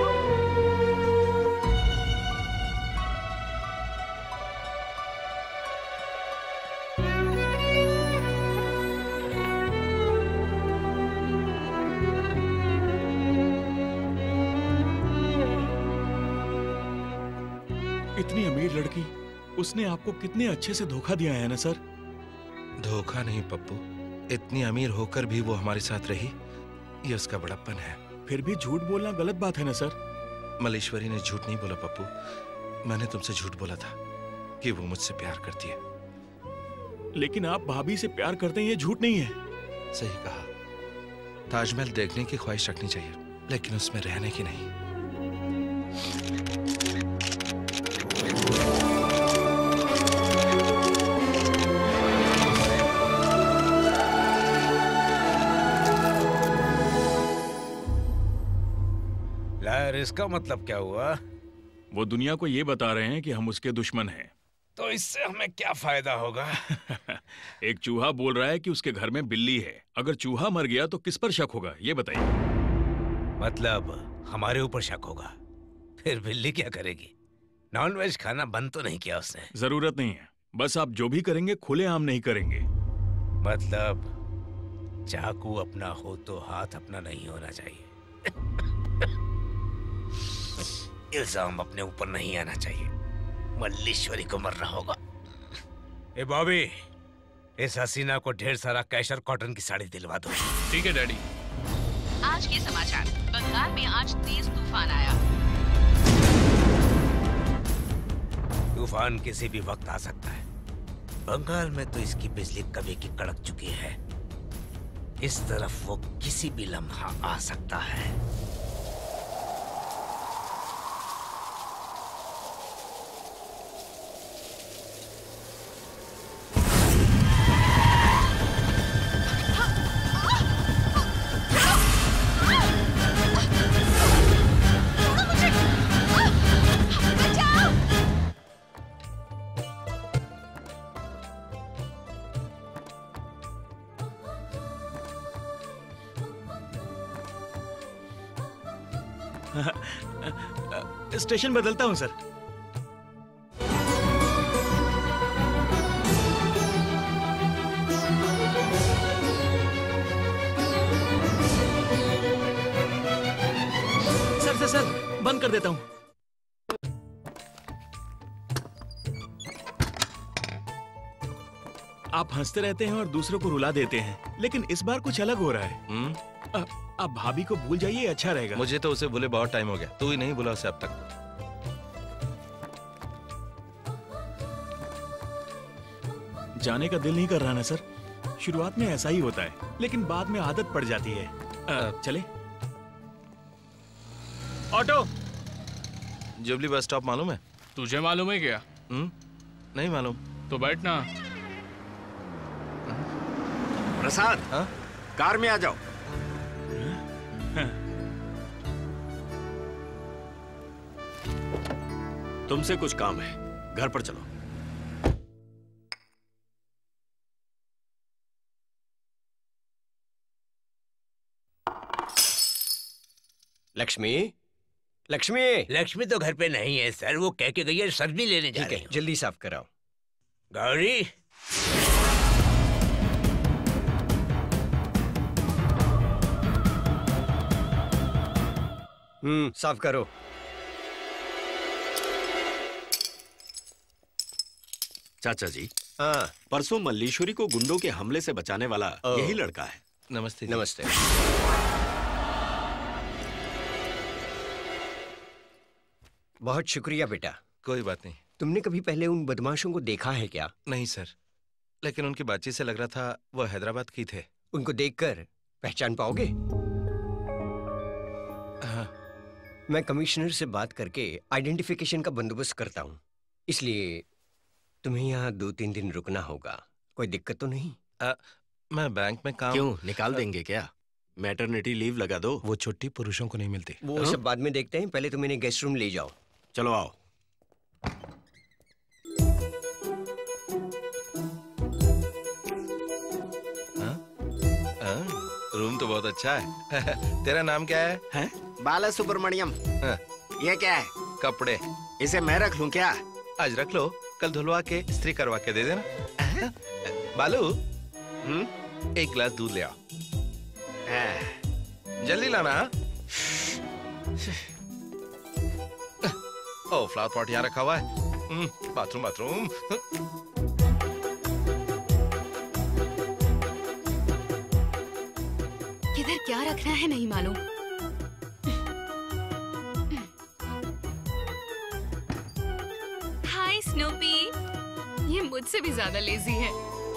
इतनी अमीर लड़की, उसने आपको कितने अच्छे से धोखा दिया है ना सर? धोखा नहीं पप्पू, इतनी अमीर होकर भी वो हमारे साथ रही, ये उसका बड़प्पन है। फिर भी झूठ बोलना गलत बात है ना सर? मल्लेश्वरी ने झूठ नहीं बोला पप्पू, मैंने तुमसे झूठ बोला था कि वो मुझसे प्यार करती है। लेकिन आप भाभी से प्यार करते हैं, ये झूठ नहीं है। सही कहा, ताजमहल देखने की ख्वाहिश रखनी चाहिए, लेकिन उसमें रहने की नहीं। यार, इसका मतलब क्या हुआ? वो दुनिया को ये बता रहे हैं कि हम उसके दुश्मन हैं। तो इससे हमें क्या फायदा होगा? एक चूहा बोल रहा है कि उसके घर में बिल्ली है। अगर चूहा मर गया तो किस पर शक होगा, ये बताइए। मतलब हमारे ऊपर शक होगा? फिर बिल्ली क्या करेगी? नॉनवेज खाना बंद तो नहीं किया उसने? जरूरत नहीं है, बस आप जो भी करेंगे खुलेआम नहीं करेंगे। मतलब चाकू अपना हो तो हाथ अपना नहीं होना चाहिए। इल्जाम अपने ऊपर नहीं आना चाहिए। मल्लेश्वरी को मरना होगा। ए बॉबी, इस हसीना को ढेर सारा कैश और कॉटन की साड़ी दिलवा दो। ठीक है डैडी। आज के समाचार। बंगाल में आज तेज तूफान आया। तूफान किसी भी वक्त आ सकता है। बंगाल में तो इसकी बिजली कभी की कड़क चुकी है। इस तरफ वो किसी भी लम्हा आ सकता है। स्टेशन बदलता हूँ सर। सर बंद कर देता हूँ। आप हंसते रहते हैं और दूसरों को रुला देते हैं, लेकिन इस बार कुछ अलग हो रहा है। आप भाभी को भूल जाइए, अच्छा रहेगा। मुझे तो उसे भूले बहुत टाइम हो गया। तू ही नहीं भूला उसे अब तक। जाने का दिल नहीं कर रहा ना सर। शुरुआत में ऐसा ही होता है, लेकिन बाद में आदत पड़ जाती है। चले। ऑटो। जुबली बस स्टॉप मालूम है? तुझे मालूम है क्या? नहीं मालूम। तो बैठना। प्रसाद, कार में आ जाओ। तुमसे कुछ काम है, घर पर चलो। लक्ष्मी, लक्ष्मी। लक्ष्मी तो घर पे नहीं है सर, वो कह के गई है सब्जी लेने जा रही है। जल्दी साफ कराओ। गौरी। साफ करो। चाचा जी, परसों मल्लीश्वरी को गुंडों के हमले से बचाने वाला यही लड़का है। नमस्ते। नमस्ते। बहुत शुक्रिया बेटा। कोई बात नहीं। तुमने कभी पहले उन बदमाशों को देखा है क्या? नहीं सर, लेकिन उनकी बातचीत से लग रहा था वो हैदराबाद की थे। उनको देखकर पहचान पाओगे? हाँ। मैं कमिश्नर से बात करके आइडेंटिफिकेशन का बंदोबस्त करता हूँ, इसलिए तुम्हें यहाँ 2-3 दिन रुकना होगा। कोई दिक्कत तो नहीं? मैं बैंक में काम। क्यों, निकाल देंगे क्या? मैटरनिटी लीव लगा दो। वो छुट्टी पुरुषों को नहीं मिलती। वो सब बाद में देखते हैं, पहले तुम इन्हें गेस्ट रूम ले जाओ। चलो आओ। रूम तो बहुत अच्छा है। तेरा नाम क्या है? बाला सुब्रमण्यम। ये क्या है? कपड़े। इसे मैं रख लूं क्या? आज रख लो, कल धुलवा के इस्त्री करवा के दे देना। बालू, एक गिलास दूध ले आओ। जल्दी लाना। ओ, फ्लावर पॉट यहाँ रखा हुआ है। Bathroom bathroom. किधर क्या रखना है नहीं मालूम। हाय स्नूपी, ये मुझसे भी ज्यादा लेजी है।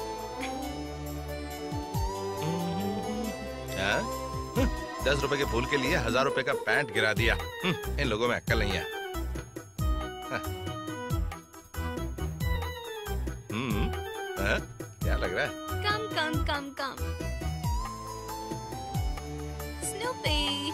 10 रुपए के फूल के लिए 1000 रुपए का पैंट गिरा दिया। इन लोगों में अक्ल नहीं है। क्या लग रहा है? Come come come come. Snoopy.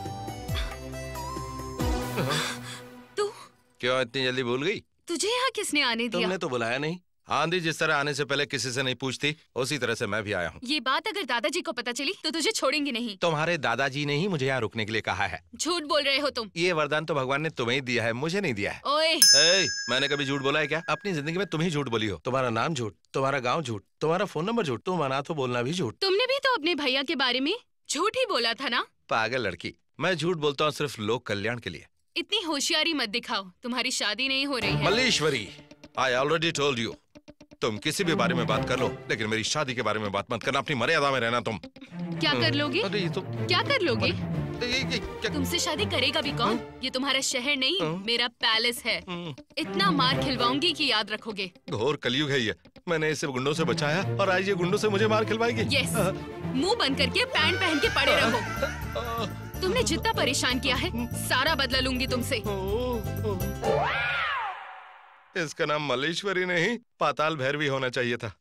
तू क्यों इतनी जल्दी भूल गई? तुझे यहाँ किसने आने दिया? तुमने तो बुलाया नहीं। आंधी जिस तरह आने से पहले किसी से नहीं पूछती, उसी तरह से मैं भी आया हूँ। ये बात अगर दादाजी को पता चली तो तुझे छोड़ेंगे नहीं। तुम्हारे दादाजी ने ही मुझे यहाँ रुकने के लिए कहा है। झूठ बोल रहे हो तुम। ये वरदान तो भगवान ने तुम्हें ही दिया है, मुझे नहीं दिया है। ओए, मैंने कभी झूठ बोला है क्या? अपनी जिंदगी में तुम ही झूठ बोली हो। तुम्हारा नाम झूठ, तुम्हारा गाँव झूठ, तुम्हारा फोन नंबर झूठ, तुम मना तो बोलना भी झूठ। तुमने भी तो अपने भैया के बारे में झूठ ही बोला था ना? पागल लड़की, मैं झूठ बोलता हूँ सिर्फ लोक कल्याण के लिए। इतनी होशियारी मत दिखाओ, तुम्हारी शादी नहीं हो रही है। Malleshwari, I already told you. तुम किसी भी बारे में बात कर लो, लेकिन मेरी शादी के बारे में बात मत करना। अपनी मर्यादा में रहना। तुम क्या कर लोगे? अरे ये तो क्या कर लोगे? तुमसे शादी करेगा भी कौन? ये तुम्हारा शहर नहीं, मेरा पैलेस है। इतना मार खिलवाऊंगी कि याद रखोगे। घोर कलयुग है ये। मैंने इसे गुंडों से बचाया और आज ये गुंडों से मुझे मार खिलवाएगी। यस, मुंह बंद करके पैंट पहन के पड़े रहो। तुमने जितना परेशान किया है, सारा बदला लूंगी तुमसे। इसका नाम मल्लेश्वरी नहीं, पाताल भैरवी होना चाहिए था।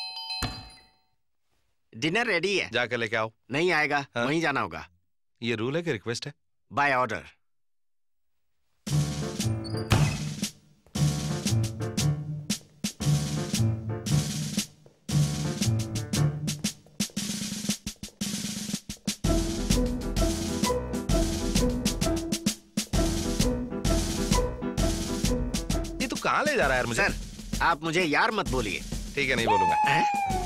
डिनर रेडी है, जाकर लेके आओ। नहीं आएगा, वहीं जाना होगा। ये रूल है कि रिक्वेस्ट है? By order. ये तू कहाँ ले जा रहा है यार मुझे? सर, आप मुझे यार मत बोलिए। ठीक है, नहीं बोलूंगा।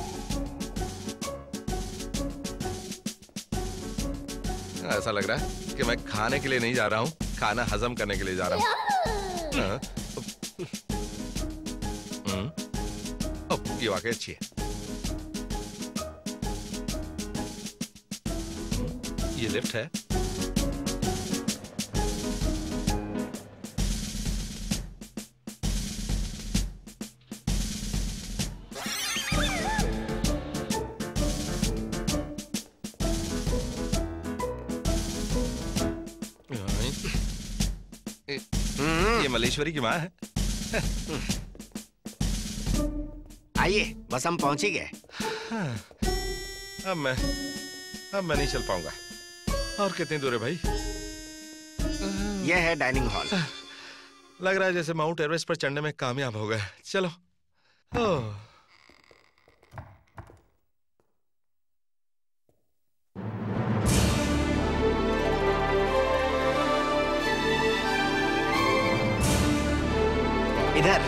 ऐसा लग रहा है कि मैं खाने के लिए नहीं जा रहा हूँ, खाना हजम करने के लिए जा रहा हूँ। ये वाकई अच्छी है। ये लिफ्ट है। ये मल्लेश्वरी की माँ है। आइए, बस हम पहुंच ही गए। अब मैं नहीं चल पाऊंगा। और कितनी दूर है भाई? यह है डाइनिंग हॉल। लग रहा है जैसे माउंट एवरेस्ट पर चढ़ने में कामयाब हो गए। चलो। इधर।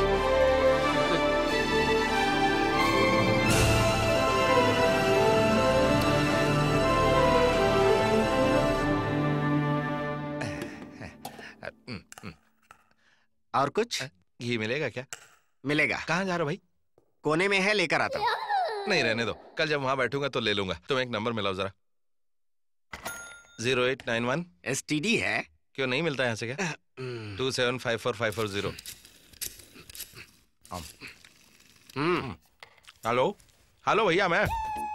और कुछ? घी मिलेगा क्या? मिलेगा। कहाँ जा रहे हो भाई? कोने में है, लेकर आता हूँ। नहीं, रहने दो, कल जब वहां बैठूंगा तो ले लूंगा। तुम एक नंबर मिलाओ जरा। 0891 STD है। क्यों नहीं मिलता यहाँ से क्या? 27545440। हेलो हेलो भैया, मैं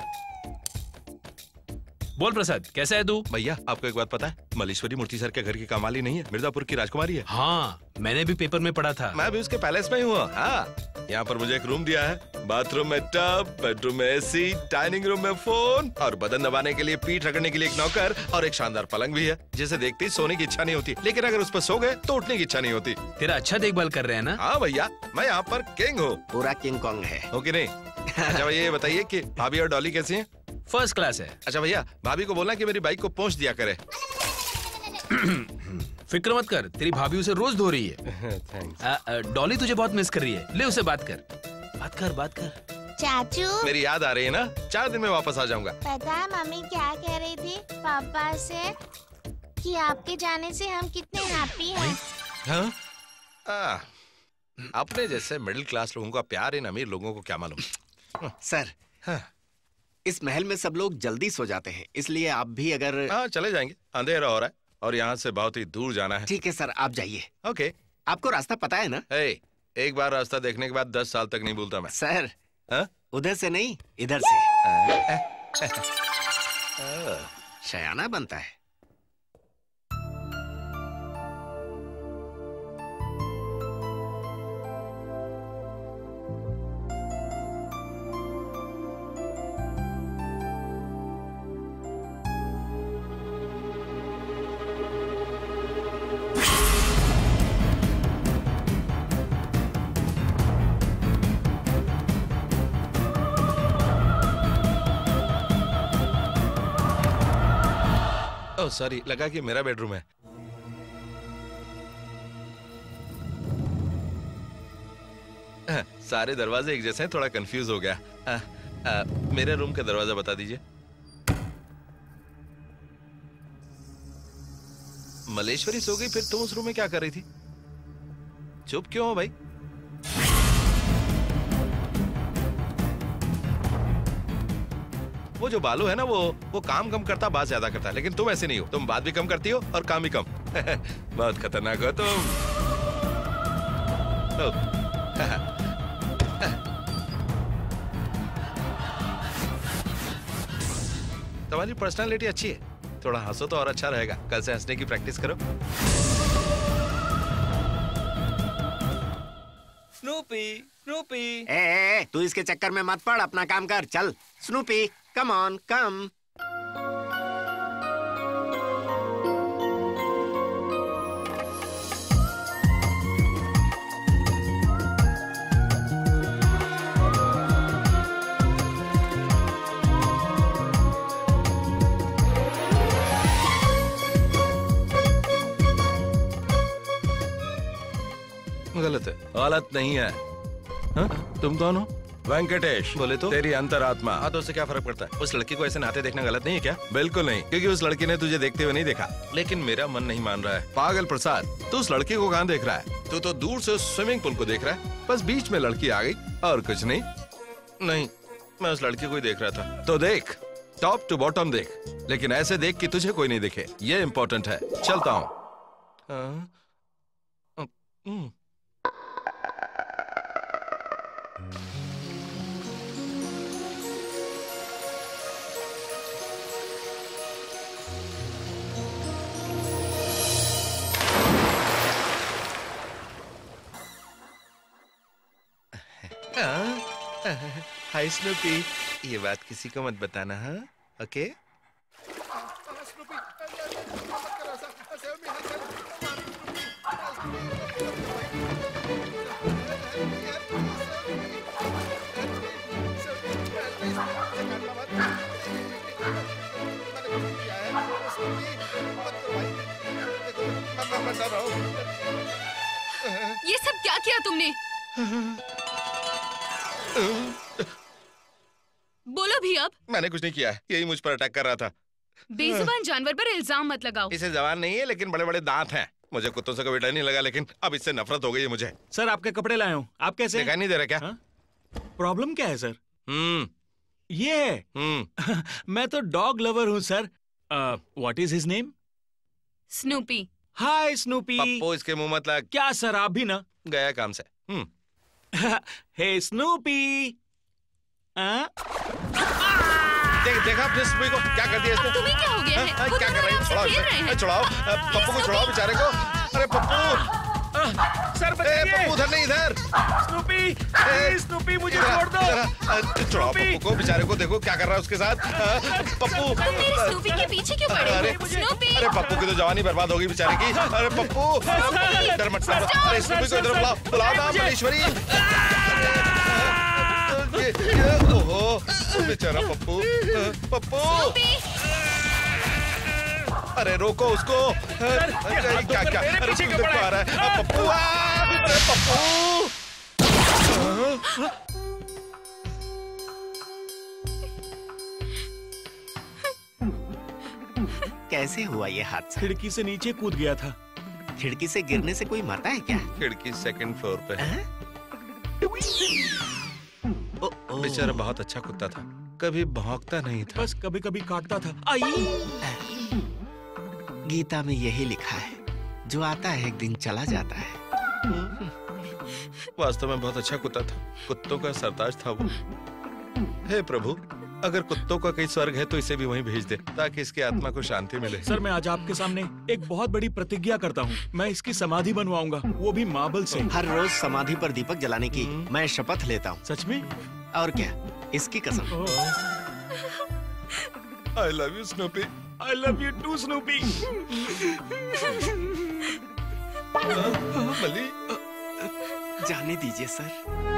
बोल प्रसाद, कैसा है तू? भैया आपको एक बात पता है, मल्लेश्वरी मूर्ति सर के घर की कमाली नहीं है, मिर्जापुर की राजकुमारी है। हाँ, मैंने भी पेपर में पढ़ा था। मैं भी उसके पैलेस में ही हूँ। हाँ, यहाँ पर मुझे एक रूम दिया है। बाथरूम में टब, बेडरूम में AC, डाइनिंग रूम में फोन और बदन दबाने के लिए, पीठ रगड़ने के लिए एक नौकर और एक शानदार पलंग भी है, जिसे देखते ही सोने की इच्छा नहीं होती, लेकिन अगर उस पर सो गए तो उठने की इच्छा नहीं होती। तेरा अच्छा देखभाल कर रहे हैं ना? हाँ भैया, मैं यहाँ पर किंग हूँ। पूरा किंग कॉन्ग है। हो कि नहीं? अच्छा भैया, ये बताइए कि भाभी और डॉली कैसी हैं? फर्स्ट क्लास है। अच्छा भैया, भाभी को बोलना कि मेरी बाइक को पोंछ दिया करे। फिक्र मत कर, तेरी भाभी उसे रोज धो रही है। डॉली तुझे बहुत मिस कर रही है, ले उसे बात कर। बात कर। चाचू, मेरी याद आ रही है ना? 4 दिन में वापस आ जाऊंगा। पता है मम्मी क्या कह रही थी पापा से, कि आपके जाने से हम कितने हैप्पी हैं। हाँ? अपने जैसे मिडिल क्लास लोगों का प्यार इन अमीर लोगों को क्या मालूम। सर, इस महल में सब लोग जल्दी सो जाते हैं, इसलिए आप भी अगर... हाँ, चले जाएंगे, अंधेरा हो रहा है और यहाँ से बहुत ही दूर जाना है। ठीक है सर, आप जाइए। ओके। आपको रास्ता पता है ना? एक बार रास्ता देखने के बाद 10 साल तक नहीं भूलता मैं। सर, उधर से नहीं, इधर से। शयाना बनता है। सॉरी, लगा कि मेरा बेडरूम है। सारे दरवाजे एक जैसे हैं, थोड़ा कंफ्यूज हो गया। मेरे रूम का दरवाजा बता दीजिए। मल्लेश्वरी सो गई, फिर तुम उस रूम में क्या कर रही थी? चुप क्यों हो भाई? वो जो बालू है ना वो काम कम करता, बात ज्यादा करता है, लेकिन तुम ऐसे नहीं हो। तुम बात भी कम करती हो और काम भी कम। बहुत खतरनाक हो तुम। तुम्हारी पर्सनालिटी अच्छी है, थोड़ा हंसो तो और अच्छा रहेगा। कल से हंसने की प्रैक्टिस करो। Snoopy, Snoopy. ए, तू इसके चक्कर में मत पड़, अपना काम कर। चल स्नूपी, कम ऑन, कम। गलत है। गलत नहीं है। हा? तुम कौन हो? वेंकटेश। बोले तो तेरी अंतरात्मा। हाँ, तो उससे क्या फर्क पड़ता है? उस लड़की को ऐसे नहाते देखना गलत नहीं है क्या? बिल्कुल नहीं, क्योंकि उस लड़की ने तुझे देखते हुए नहीं देखा। लेकिन मेरा मन नहीं मान रहा है। पागल प्रसाद, तू उस लड़की को कहाँ देख रहा है? तू तो दूर से उस स्विमिंग पूल को देख रहा है। बस बीच में लड़की आ गई और कुछ नहीं। नहीं, मैं उस लड़की को ही देख रहा था। तो देख, टॉप टू बॉटम देख, लेकिन ऐसे देख कि तुझे कोई नहीं दिखे। ये इम्पोर्टेंट है। चलता हूँ। हाय स्नूपी, ये बात किसी को मत बताना, हाँ? ओके? ये सब क्या किया तुमने? बोलो भी अब। मैंने कुछ नहीं किया है, यही मुझ पर अटैक कर रहा था। बेजुबान जानवर पर इल्जाम मत लगाओ। इसे जबान नहीं है, लेकिन बड़े बड़े दांत हैं। मुझे कुत्तों से कभी डर नहीं लगा, लेकिन अब इससे नफरत हो गई है मुझे। सर, आपके कपड़े लाया हूँ। आप कैसे? दिखाई नहीं दे रहा क्या? प्रॉब्लम क्या है सर? ये मैं तो डॉग लवर हूँ sir. What is his name? Snoopy. Hi Snoopy. Pappo इसके मुंह मत लग। क्या सर, आप भी ना? गया काम से। Hey Snoopy. देखा आपने स्नूपी को क्या कर दिया? इसने तुम्हें क्या हो गया है? क्या कर रहे हैं? छुड़ाओ पप्पू को, छुड़ाओ बेचारे को। अरे पप्पू, सर बचाइए। पप्पू उधर नहीं, इधर। स्नूपी, स्नूपी मुझे छोड़ दो। छुड़ाओ पप्पू को, बेचारे को। देखो क्या कर रहा है उसके साथ। पप्पू, तुम मेरे स्नूपी के पीछे क्यों पड़े हो? अरे पप्पू की तो जवानी बर्बाद होगी बेचारे की। अरे पप्पू, डर मत। अरे स्नूपी को इधर बुलाओ, बुलाओ ना मलेश्वरी। ओहो, बेचारा पप्पू। पप्पू, अरे रोको उसको। क्या क्या? अरे तू आ रहा है पप्पू। अरे पप्पू, कैसे हुआ ये हादसा? खिड़की से नीचे कूद गया था। खिड़की से गिरने से कोई मरता है क्या? खिड़की सेकंड फ्लोर पे है। बेचारा बहुत अच्छा कुत्ता था, कभी भौंकता नहीं था, बस कभी कभी काटता था। आई, गीता में यही लिखा है, जो आता है एक दिन चला जाता है। वास्तव में बहुत अच्छा कुत्ता था, कुत्तों का सरताज था वो। हे प्रभु, अगर कुत्तों का कहीं स्वर्ग है तो इसे भी वहीं भेज दे, ताकि इसकी आत्मा को शांति मिले। सर, मैं आज आपके सामने एक बहुत बड़ी प्रतिज्ञा करता हूँ। मैं इसकी समाधि बनवाऊंगा, वो भी मार्बल से। हर रोज समाधि पर दीपक जलाने की मैं शपथ लेता हूँ। सच में? और क्या, इसकी कसम। I love you, Snoopy. I love you too, Snoopy. मली, जाने दीजिए सर।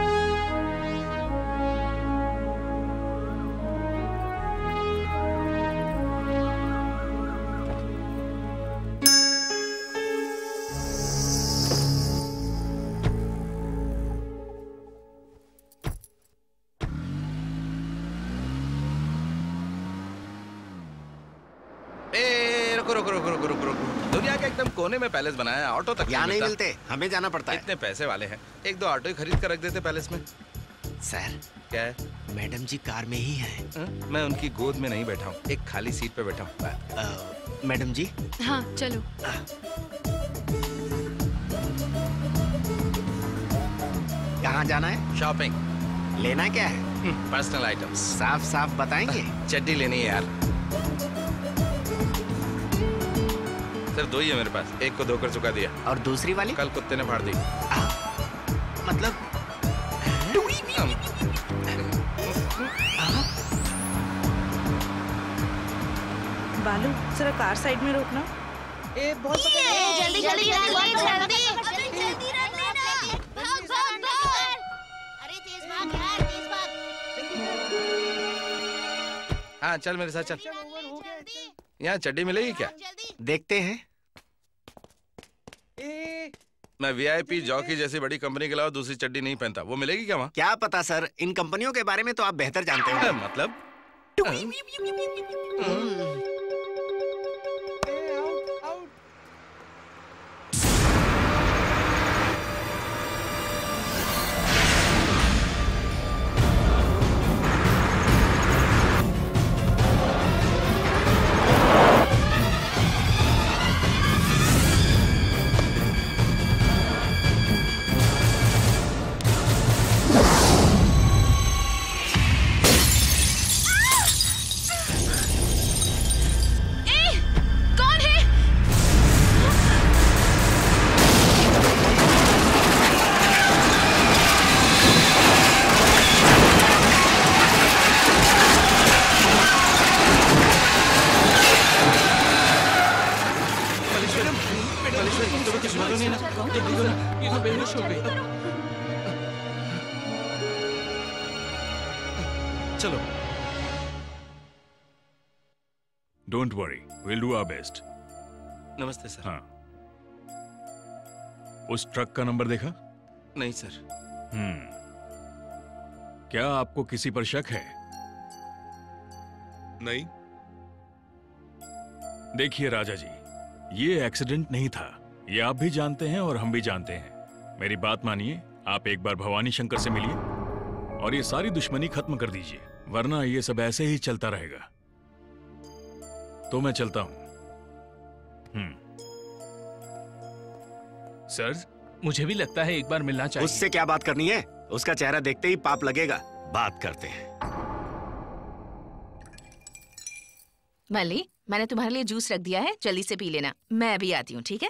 दुनिया के एकदम कोने में पैलेस बनाया, ऑटो तक यहाँ नहीं मिलते, हमें जाना पड़ता है। इतने पैसे वाले हैं, एक दो ऑटो ही खरीद कर रख देते पैलेस में। सर, क्या है? मैडम जी कार में ही हैं। मैं उनकी गोद में नहीं बैठा हूँ, एक खाली सीट पे बैठा हूँ। मैडम जी। हाँ चलो। कहाँ जाना है? शॉपिंग। लेना क्या है? Personal items. साफ साफ बताएंगे। चड्डी लेनी है यार। सिर्फ 2 ही है मेरे पास, एक को धोकर चुका दिया। और दूसरी वाली? कल कुत्ते ने फाड़ दी। मतलब? बालू जरा कार साइड में रोकना। बहुत जल्दी जल्दी जल्दी अरे तेज भाग यार, तेज भाग। हाँ चल मेरे साथ चल। यहाँ चड्डी मिलेगी क्या? देखते हैं। मैं VIP जॉकी जैसी बड़ी कंपनी के अलावा दूसरी चड्डी नहीं पहनता, वो मिलेगी क्या वहाँ? क्या पता सर, इन कंपनियों के बारे में तो आप बेहतर जानते हो। मतलब? चलो। Don't worry, will do our best. नमस्ते सर। हाँ, उस ट्रक का नंबर देखा? नहीं सर। क्या आपको किसी पर शक है? नहीं। देखिए राजा जी, ये एक्सीडेंट नहीं था, ये आप भी जानते हैं और हम भी जानते हैं। मेरी बात मानिए, आप एक बार भवानी शंकर से मिलिए और ये सारी दुश्मनी खत्म कर दीजिए, वरना ये सब ऐसे ही चलता रहेगा। तो मैं चलता हूं। सर, मुझे भी लगता है एक बार मिलना चाहिए। उससे क्या बात करनी है? उसका चेहरा देखते ही पाप लगेगा। बात करते हैं। मली, मैंने तुम्हारे लिए जूस रख दिया है, जल्दी से पी लेना। मैं अभी आती हूँ, ठीक है?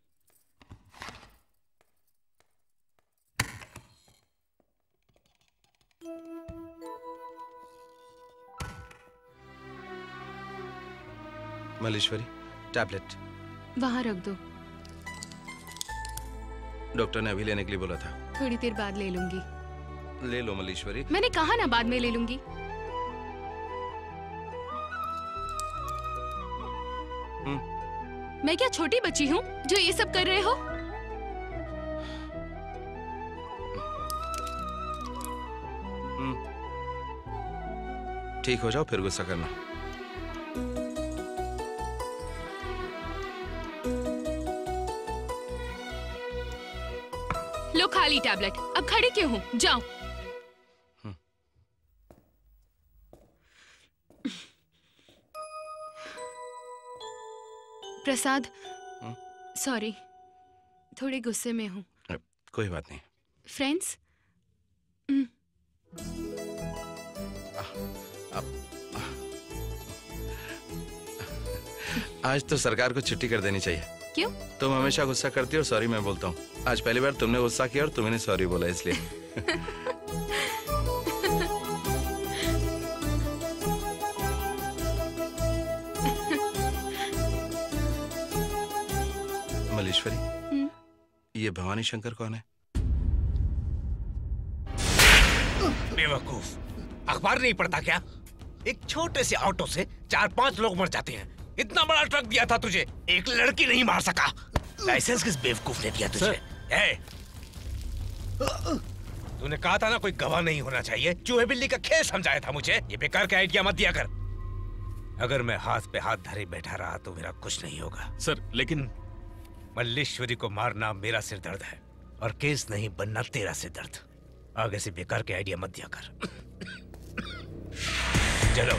मलेश्वरी, टैबलेट वहाँ रख दो। डॉक्टर ने अभी लेने के लिए बोला था। थोड़ी देर बाद ले लूंगी। ले लो मलेश्वरी। मैंने कहा ना बाद में ले लूंगी। मैं क्या छोटी बच्ची हूँ जो ये सब कर रहे हो? ठीक हो जाओ फिर गुस्सा करना। लो खाली टैबलेट, अब खड़े क्यों हो? जाओ। प्रसाद, सॉरी, थोड़े गुस्से में हूँ। कोई बात नहीं। फ्रेंड्स? आज तो सरकार को छुट्टी कर देनी चाहिए। क्यों? तुम हमेशा गुस्सा करती हो और सॉरी मैं बोलता हूँ। आज पहली बार तुमने गुस्सा किया और तुमने सॉरी बोला, इसलिए। मलेश्वरी, ये भवानी शंकर कौन है? बेवकूफ, अखबार नहीं पढ़ता क्या? एक छोटे से ऑटो से 4-5 लोग मर जाते हैं। इतना बड़ा ट्रक दिया था तुझे, एक लड़की नहीं मार सका। लाइसेंस किस बेवकूफ ने दिया तुझे? तूने कहा था ना कोई गवाह नहीं होना चाहिए। चूहे बिल्ली का खेल समझाया था मुझे। ये बेकार का आइडिया मत दिया कर। अगर मैं हाथ पे हाथ धरे बैठा रहा तो मेरा कुछ नहीं होगा। सर, लेकिन मल्लेश्वरी को मारना मेरा सिर दर्द है और केस नहीं बनना तेरा सिर दर्द। आगे से बेकार के आइडिया मत दिया कर। चलो।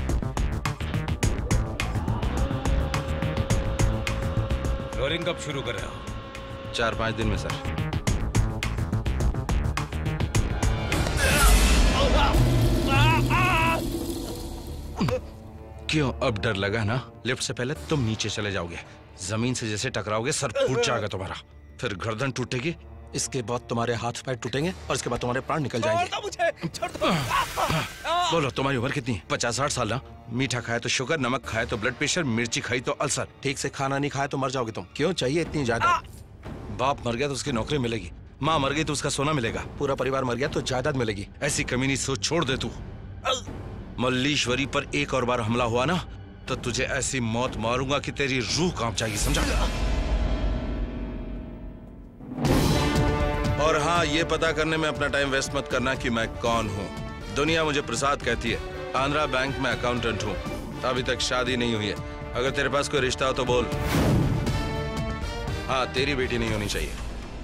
फ्लोरिंग कब शुरू कर रहे हो? 4-5 दिन में सर। क्यों अब डर लगा ना? लिफ्ट से पहले तुम नीचे चले जाओगे, जमीन से जैसे टकराओगे सर फूट जाएगा तुम्हारा, फिर गर्दन टूटेगी, इसके बाद तुम्हारे हाथ पैर टूटेंगे और इसके बाद तुम्हारे प्राण निकल जाएंगे। मुझे छोड़ दो। बोलो तुम्हारी उम्र कितनी है? 50-60 साल ना? मीठा खाए तो शुगर, नमक खाए तो ब्लड प्रेशर, मिर्ची खाई तो अल्सर, ठीक से खाना नहीं खाए तो मर जाओगे तुम। क्यों चाहिए इतनी ज्यादा? बाप मर गया तो उसकी नौकरी मिलेगी, माँ मर गई तो उसका सोना मिलेगा, पूरा परिवार मर गया तो जायदाद मिलेगी। ऐसी कमीनी सोच छोड़ दे तू। मल्लीश्वरी पर एक और बार हमला हुआ ना तो तुझे ऐसी मौत मारूंगा कि तेरी रूह कांप जाएगी, समझा? और हाँ, ये पता करने में अपना टाइम वेस्ट मत करना कि मैं कौन हूँ। दुनिया मुझे प्रसाद कहती है, आंध्रा बैंक में अकाउंटेंट हूँ, अभी तक शादी नहीं हुई है। अगर तेरे पास कोई रिश्ता हो तो बोल। हाँ, तेरी बेटी नहीं होनी चाहिए।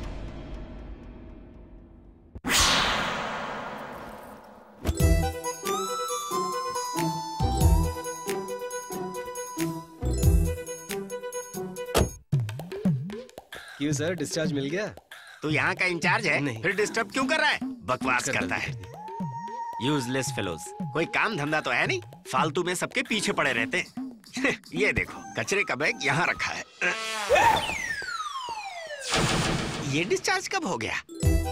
क्यों सर, डिस्चार्ज मिल गया? तू यहाँ का इंचार्ज है? नहीं। फिर डिस्टर्ब क्यों कर रहा है? बकवास करता है। Useless fellows. कोई काम धंधा तो है नहीं, फालतू में सबके पीछे पड़े रहते हैं। ये देखो, कचरे का बैग यहाँ रखा है। ये डिस्चार्ज कब हो गया?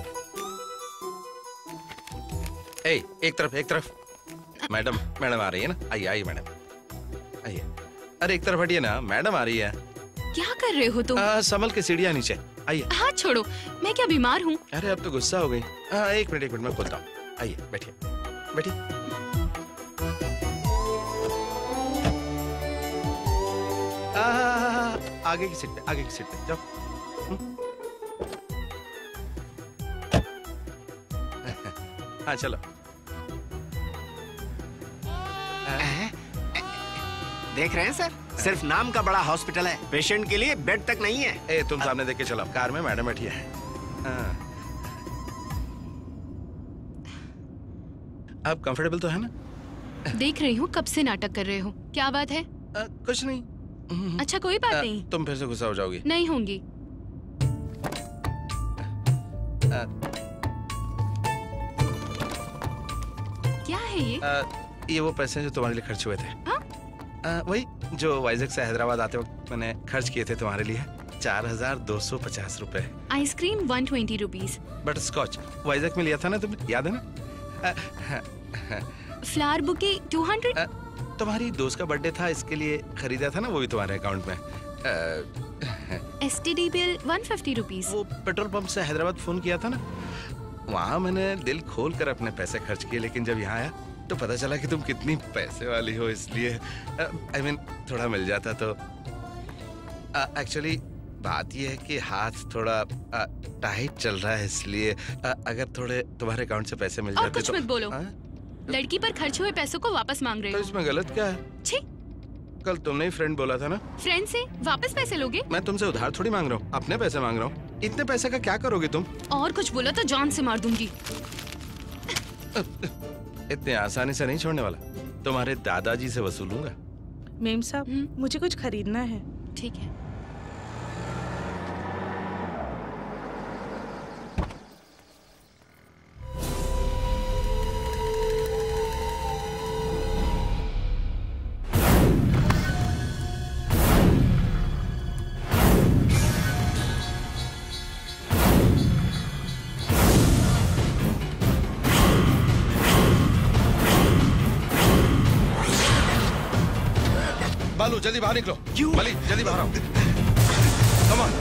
एक तरफ। मैडम आ रही है ना? आइए मैडम, आइए। अरे एक तरफ हटिए ना, मैडम आ रही है। क्या कर रहे हो तुम? संभल के, सीढ़ियाँ नीचे। आइए। हाथ छोड़ो, मैं क्या बीमार हूँ? अरे अब तो गुस्सा हो गई। एक मिनट मैं खोलता हूँ। आइए, बैठिए। आगे की सीट पे जाओ। हाँ चलो। देख रहे हैं सर, सिर्फ नाम का बड़ा हॉस्पिटल है, पेशेंट के लिए बेड तक नहीं है। तुम सामने देख के चलो, कार में मैडम बैठी है। आप कंफर्टेबल तो है ना? देख रही हूँ कब से नाटक कर रहे हो, क्या बात है? कुछ नहीं। अच्छा कोई बात नहीं। तुम फिर से गुस्सा हो जाओगी। नहीं होंगी। क्या है ये? ये वो पैसे जो तुम्हारे लिए खर्च हुए थे। वही जो वाइजैक से हैदराबाद आते वक्त मैंने खर्च किए थे तुम्हारे लिए। 4250 रुपए। Ice cream 120 rupees. Butterscotch Vizag में लिया था ना तुमने, याद है ना? Flower bouquet 200। तुम्हारी दोस्त का बर्थडे था, इसके लिए खरीदा था ना, वो भी तुम्हारे अकाउंट में। STD bill 150 rupees. वो पेट्रोल पंप से हैदराबाद फोन किया था ना, वहाँ मैंने दिल खोल कर अपने पैसे खर्च किए, लेकिन जब यहाँ आया तो पता चला कि तुम कितनी पैसे वाली हो, इसलिए I mean, थोड़ा मिल जाता तो। एक्चुअली बात यह है कि हाथ थोड़ा टाइट चल रहा है, इसलिए अगर थोड़े तुम्हारे अकाउंट से पैसे मिल जाते कुछ तो। मत बोलो। लड़की पर खर्च हुए पैसों को वापस मांग रहे हो। तो इसमें गलत क्या है? छी। कल तुमने ही फ्रेंड बोला था ना। फ्रेंड से वापस पैसे लोगे? मैं तुमसे उधार थोड़ी मांग रहा हूँ, अपने पैसे मांग रहा हूँ। इतने पैसे का क्या करोगे तुम? और कुछ बोला तो जान से मार दूंगी। इतने आसानी से नहीं छोड़ने वाला, तुम्हारे दादाजी से वसूलूंगा। मेम साहब, मुझे कुछ खरीदना है। ठीक है। बालू जल्दी बाहर निकलो। क्यों? बाली जल्दी बाहर आओ। Come on.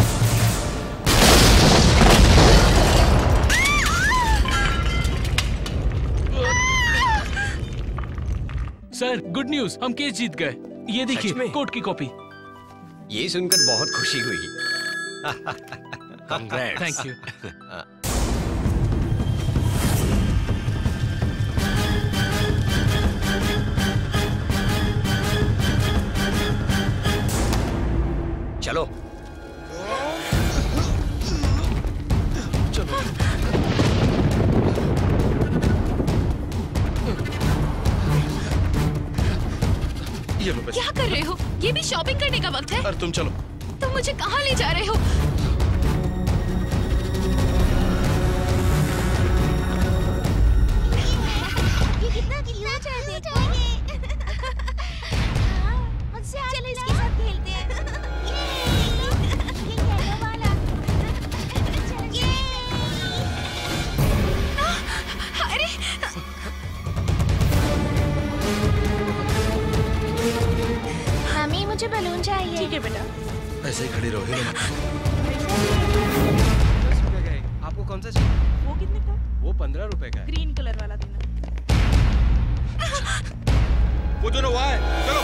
Sir good news, हम केस जीत गए। ये देखिए कोर्ट की कॉपी। ये सुनकर बहुत खुशी हुई। Thank you. चलो ये लो पैसे। क्या कर रहे हो? ये भी शॉपिंग करने का वक्त है? अरे तुम चलो। तुम मुझे कहाँ ले जा रहे हो? ये कितना चाहिए? मुझसे चलो इसके साथ खेलते हैं। ये येलो वाला। अरे मम्मी मुझे बलून चाहिए। ठीक है बेटा। ऐसे ही खड़ी रहोगे ना। 10 रुपए का है। आपको कौन सा चाहिए? वो कितने का? वो 15 रुपए का है। ग्रीन कलर वाला देना। वो जो हुआ है, चलो।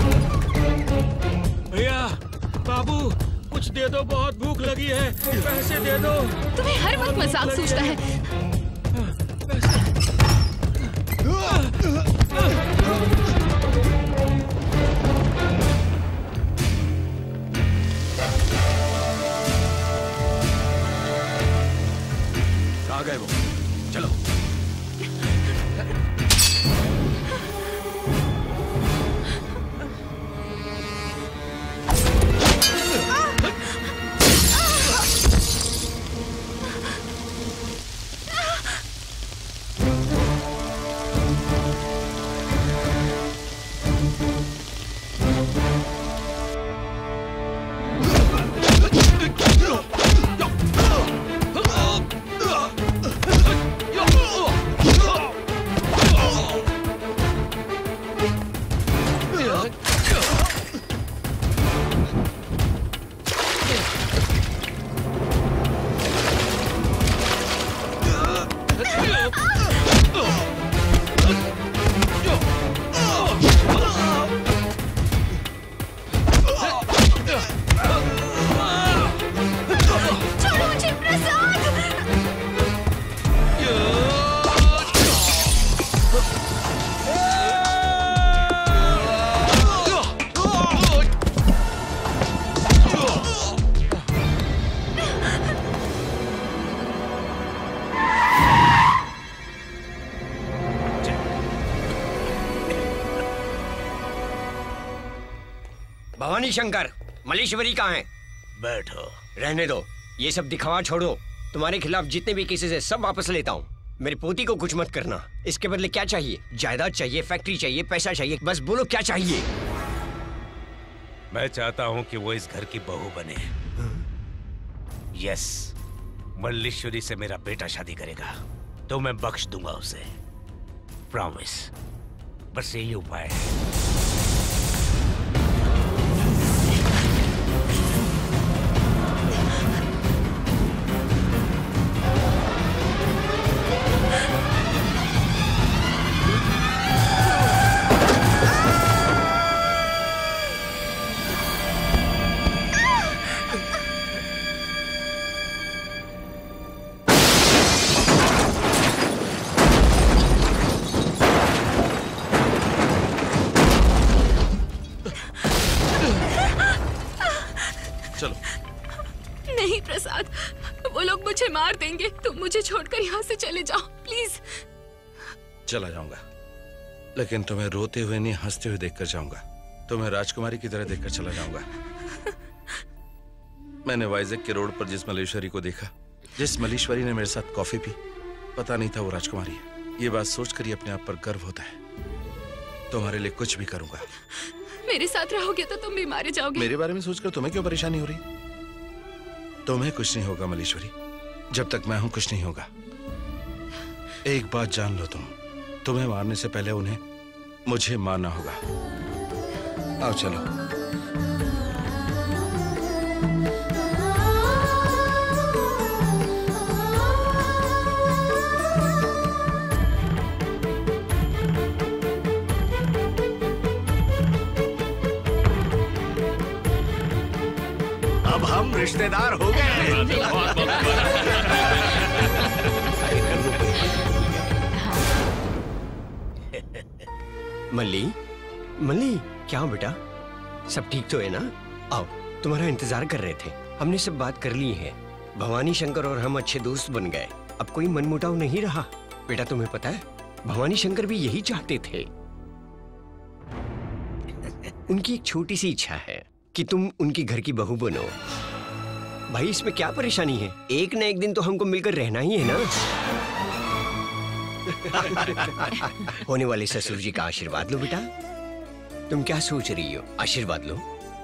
भैया, बाबू, कुछ दे दो, बहुत भूख लगी है, पैसे दे दो। तुम्हें हर वक्त मजाक सूझता है। आ गए वो, चलो। भवानी शंकर, मल्लेश्वरी कहाँ है? बैठो। रहने दो, ये सब दिखावा छोड़ो। तुम्हारे खिलाफ जितने भी केसेस है सब वापस लेता हूँ। मेरी पोती को कुछ मत करना। इसके बदले क्या चाहिए? जायदाद चाहिए, फैक्ट्री चाहिए, पैसा चाहिए, बस बोलो क्या चाहिए। मैं चाहता हूँ कि वो इस घर की बहू बने। यस, मल्लेश्वरी से मेरा बेटा शादी करेगा तो मैं बख्श दूंगा उसे, प्रॉमिस। बस यही उपाय है। नहीं प्रसाद, वो लोग मुझे मार देंगे। तुम मुझे छोड़कर यहाँ से चले जाओ प्लीज। चला जाऊंगा, लेकिन तुम्हें रोते हुए नहीं हंसते हुए देखकर जाऊंगा। तुम्हें राजकुमारी की तरह देखकर चला जाऊंगा। मैंने वाइजैक के रोड पर जिस मल्लेश्वरी को देखा, जिस मल्लेश्वरी ने मेरे साथ कॉफी पी, पता नहीं था वो राजकुमारी है। ये बात सोचकर ही अपने आप पर गर्व होता है। तुम्हारे लिए कुछ भी करूंगा। मेरे साथ रहोगे तो तुम भी मारे जाओगे। मेरे बारे में सोचकर तुम्हें क्यों परेशानी हो रही? तुम्हें कुछ नहीं होगा मल्लेश्वरी, जब तक मैं हूं कुछ नहीं होगा। एक बात जान लो, तुम्हें मारने से पहले उन्हें मुझे मारना होगा। आओ चलो। अब हम रिश्तेदार हो गए। मल्ली, मल्ली, क्या हो बेटा? सब ठीक तो है ना? आओ, तुम्हारा इंतजार कर रहे थे। हमने सब बात कर ली है। भवानी शंकर और हम अच्छे दोस्त बन गए। अब कोई मनमुटाव नहीं रहा। बेटा तुम्हें पता है, भवानी शंकर भी यही चाहते थे। उनकी एक छोटी सी इच्छा है कि तुम उनकी घर की बहू बनो। भाई इसमें क्या परेशानी है? एक न एक दिन तो हमको मिलकर रहना ही है ना। होने वाले ससुर जी का आशीर्वाद लो बेटा। तुम क्या सोच रही हो? आशीर्वाद लो।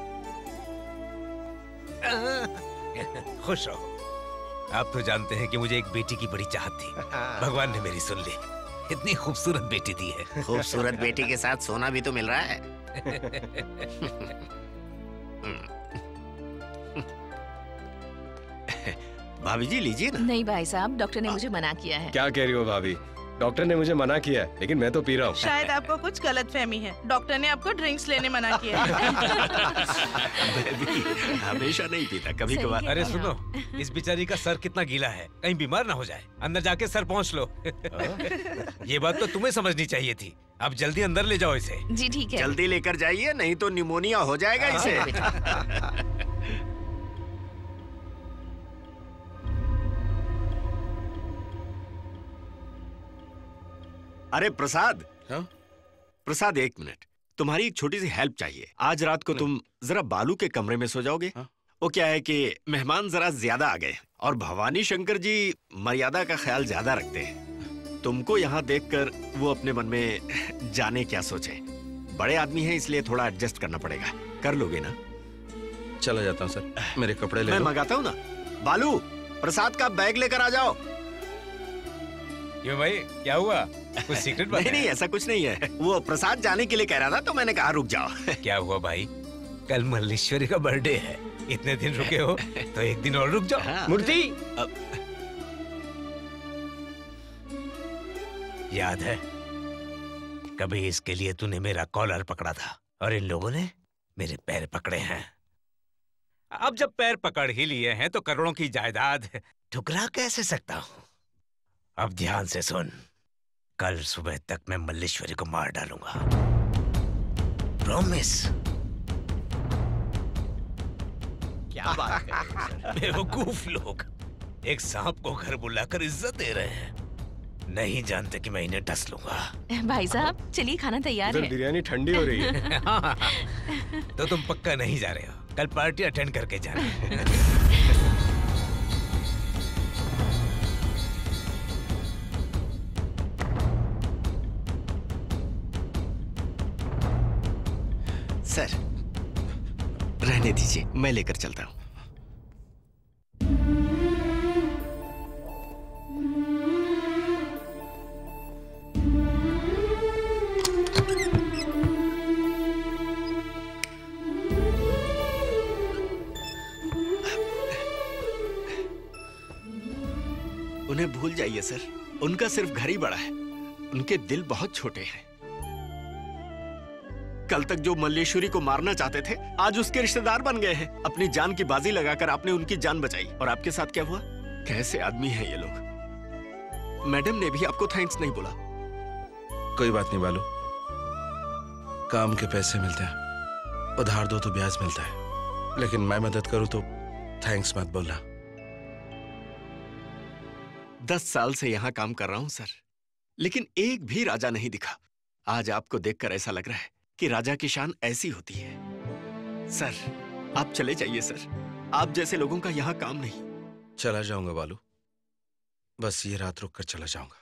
खुश रहो। आप तो जानते हैं कि मुझे एक बेटी की बड़ी चाहत थी। भगवान ने मेरी सुन ली। इतनी खूबसूरत बेटी दी है। खूबसूरत बेटी के साथ सोना भी तो मिल रहा है। भाभी जी लीजिए ना। नहीं भाई साहब, डॉक्टर ने मुझे मना किया है। क्या कह रही हो भाभी? डॉक्टर ने मुझे मना किया है, लेकिन मैं तो पी रहा हूँ। शायद आपको कुछ गलतफहमी है। डॉक्टर ने आपको ड्रिंक्स लेने मना किया है। हमेशा नहीं पीता, कभी कभार। अरे सुनो, इस बेचारी का सर कितना गीला है, कहीं बीमार ना हो जाए। अंदर जाके सर पहुँच लो। ये बात तो तुम्हें समझनी चाहिए थी। अब जल्दी अंदर ले जाओ इसे। जी ठीक है। जल्दी लेकर जाइए, नहीं तो निमोनिया हो जाएगा इसे। अरे प्रसाद। हाँ? प्रसाद एक मिनट, तुम्हारी एक छोटी सी हेल्प चाहिए। आज रात को तुम जरा बालू के कमरे में सो जाओगे। हाँ? वो क्या है कि मेहमान जरा ज्यादा आ गए और भवानी शंकर जी मर्यादा का ख्याल ज्यादा रखते हैं। तुमको यहाँ देखकर वो अपने मन में जाने क्या सोचे। बड़े आदमी हैं इसलिए थोड़ा एडजस्ट करना पड़ेगा। कर लोगे ना? चला जाता हूँ सर, मेरे कपड़े ले मैं लो। मंगाता हूँ ना। बालू, प्रसाद का बैग लेकर आ जाओ। क्यों भाई, क्या हुआ? कुछ सीक्रेट बात? नहीं, ऐसा कुछ नहीं है। वो प्रसाद जाने के लिए कह रहा था तो मैंने कहा रुक जाओ। क्या हुआ भाई? कल मल्लेश्वरी का बर्थडे है, इतने दिन रुके हो तो एक दिन और रुक जाओ। हाँ। मूर्ति, याद है कभी इसके लिए तूने मेरा कॉलर पकड़ा था और इन लोगों ने मेरे पैर पकड़े हैं। अब जब पैर पकड़ ही लिए हैं तो करोड़ों की जायदाद ठुकरा कैसे सकता हूं? अब ध्यान से सुन, कल सुबह तक मैं मल्लेश्वरी को मार डालूंगा। प्रॉमिस। क्या बात कर रहे हो सर? बेवकूफ लोग एक सांप को घर बुलाकर इज्जत दे रहे हैं, नहीं जानते कि मैं इन्हें डस लूंगा। भाई साहब चलिए, खाना तैयार है। बिरयानी ठंडी हो रही है। तो तुम पक्का नहीं जा रहे हो? कल पार्टी अटेंड करके जाना। सर रहने दीजिए, मैं लेकर चलता हूँ। उन्हें भूल जाइए सर, उनका सिर्फ घर ही बड़ा है, उनके दिल बहुत छोटे हैं। कल तक जो मल्लेश्वरी को मारना चाहते थे आज उसके रिश्तेदार बन गए हैं। अपनी जान की बाजी लगाकर आपने उनकी जान बचाई। और आपके साथ क्या हुआ? कैसे आदमी हैं ये लोग। मैडम ने भी आपको थैंक्स नहीं बोला। कोई बात नहीं बालू, काम के पैसे मिलते हैं, उधार दो तो ब्याज मिलता है, लेकिन मैं मदद करूं तो थैंक्स मत बोलना। 10 साल से यहाँ काम कर रहा हूँ सर, लेकिन एक भी राजा नहीं दिखा। आज आपको देखकर ऐसा लग रहा है कि राजा की शान ऐसी होती है। सर आप चले जाइए सर, आप जैसे लोगों का यहाँ काम नहीं। चला जाऊंगा बालू, बस ये रात रुक कर चला जाऊंगा।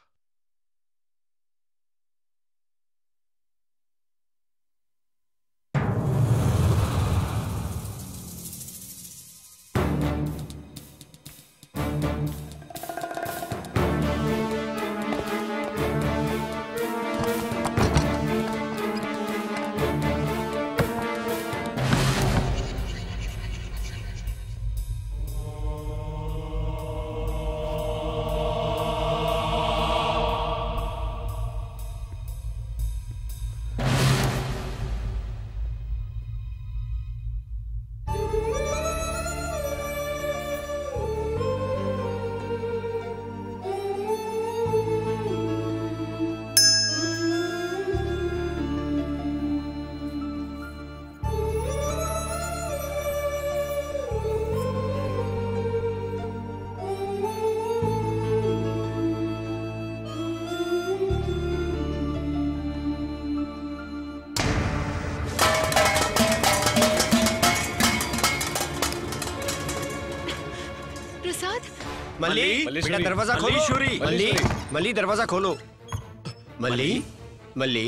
मल्ली, बेटा दरवाजा खोलो। मल्ली, मल्ली दरवाजा खोलो। मल्ली, मल्ली।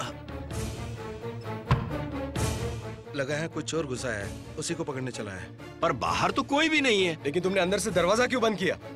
लगा है कोई चोर घुसा है, उसी को पकड़ने चला है। पर बाहर तो कोई भी नहीं है। लेकिन तुमने अंदर से दरवाजा क्यों बंद किया?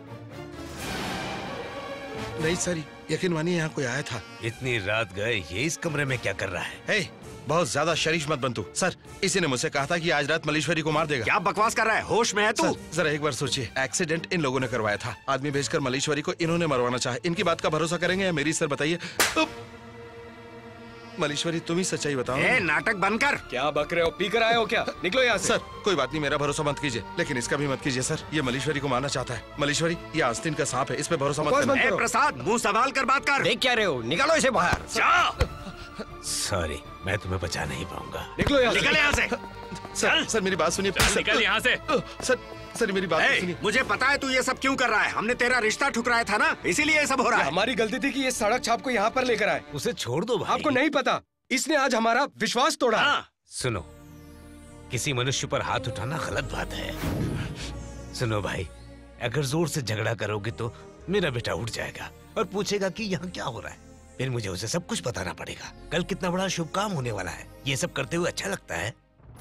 नहीं सर, यकीन मानिए यहाँ कोई आया था। इतनी रात गए, ये इस कमरे में क्या कर रहा है? हे, बहुत ज्यादा शरीफ मत बन तू। सर, इसी ने मुझसे कहा था कि आज रात मल्लीश्वरी को मार देगा। क्या बकवास कर रहा है? होश में है तू? जरा एक बार सोचिए, एक्सीडेंट इन लोगों ने करवाया था। आदमी भेजकर मल्लीश्वरी को इन्होंने मरवाना चाहा। इनकी बात का भरोसा करेंगे या मेरी? सर बताइए। मल्लीश्वरी, तुम ही सच्चाई बताओ। नाटक बनकर। क्या बक रहे हो? पी कर आए हो क्या? निकलो यहाँ से। सर, कोई बात नहीं, मेरा भरोसा मत कीजिए, लेकिन इसका भी मत कीजिए सर। ये मल्लीश्वरी को मारना चाहता है। मल्लीश्वरी, ये आस्तीन का सांप है, इस पे भरोसा मत करना। प्रसाद, मुंह संभाल कर बात कर। देख क्या रहे हो? निकालो इसे बाहर। सॉरी, मैं तुम्हें बचा नहीं पाऊंगा। निकलो यहाँ से। निकल यहाँ से। सर मेरी बात सुनिए। निकल यहाँ से। सर मेरी बात सुनिए। मुझे पता है तू ये सब क्यों कर रहा है। हमने तेरा रिश्ता ठुकराया था ना, इसीलिए ये सब हो रहा है। हमारी गलती थी कि ये सड़क छाप को यहाँ पर लेकर आए। उसे छोड़ दो भाई। आपको नहीं पता, इसने आज हमारा विश्वास तोड़ा। सुनो, किसी मनुष्य पर हाथ उठाना गलत बात है। सुनो भाई, अगर जोर से झगड़ा करोगे तो मेरा बेटा उठ जाएगा और पूछेगा कि यहाँ क्या हो रहा है। फिर मुझे उसे सब कुछ बताना पड़ेगा। कल कितना बड़ा शुभ काम होने वाला है। ये सब करते हुए अच्छा लगता है?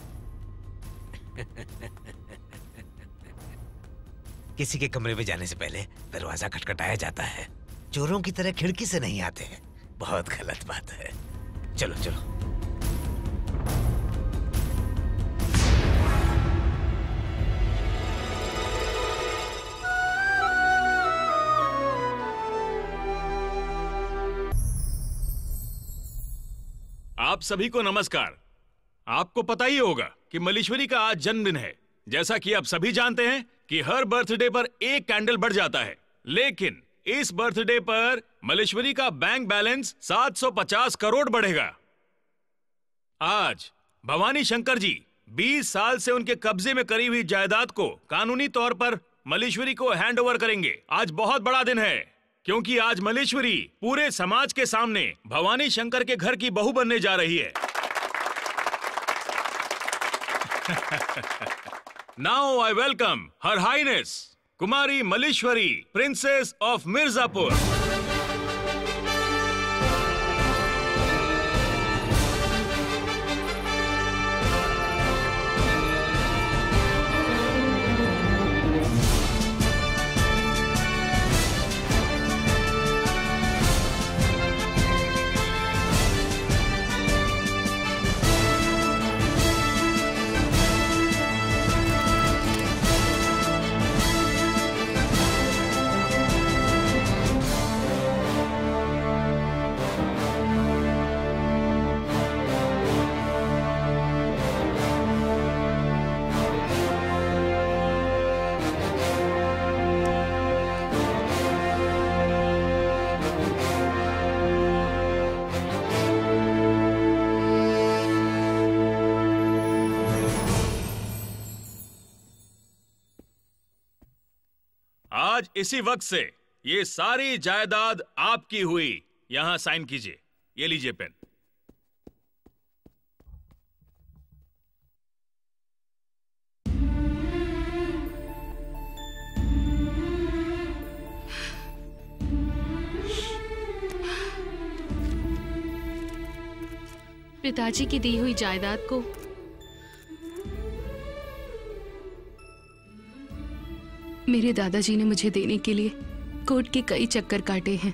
किसी के कमरे में जाने से पहले दरवाजा खटखटाया जाता है। चोरों की तरह खिड़की से नहीं आते हैं। बहुत गलत बात है। चलो चलो। आप सभी को नमस्कार। आपको पता ही होगा कि मल्लीश्वरी का आज जन्मदिन है। जैसा कि आप सभी जानते हैं कि हर बर्थडे पर एक कैंडल बढ़ जाता है, लेकिन इस बर्थडे पर मल्लीश्वरी का बैंक बैलेंस 750 करोड़ बढ़ेगा। आज भवानी शंकर जी 20 साल से उनके कब्जे में करी हुई जायदाद को कानूनी तौर पर मल्लीश्वरी को हैंड ओवर करेंगे। आज बहुत बड़ा दिन है, क्योंकि आज मल्लीश्वरी पूरे समाज के सामने भवानी शंकर के घर की बहू बनने जा रही है। Now I welcome her highness Kumari Malleshwari, princess of Mirzapur. आज इसी वक्त से ये सारी जायदाद आपकी हुई। यहां साइन कीजिए। ये लीजिए पेन। पिताजी की दी हुई जायदाद को मेरे दादाजी ने मुझे देने के लिए कोर्ट के कई चक्कर काटे हैं।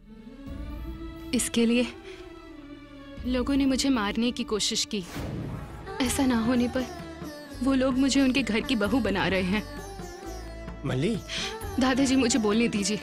इसके लिए लोगों ने मुझे मारने की कोशिश की। ऐसा ना होने पर वो लोग मुझे उनके घर की बहू बना रहे हैं। मल्ली, दादाजी मुझे बोलने दीजिए।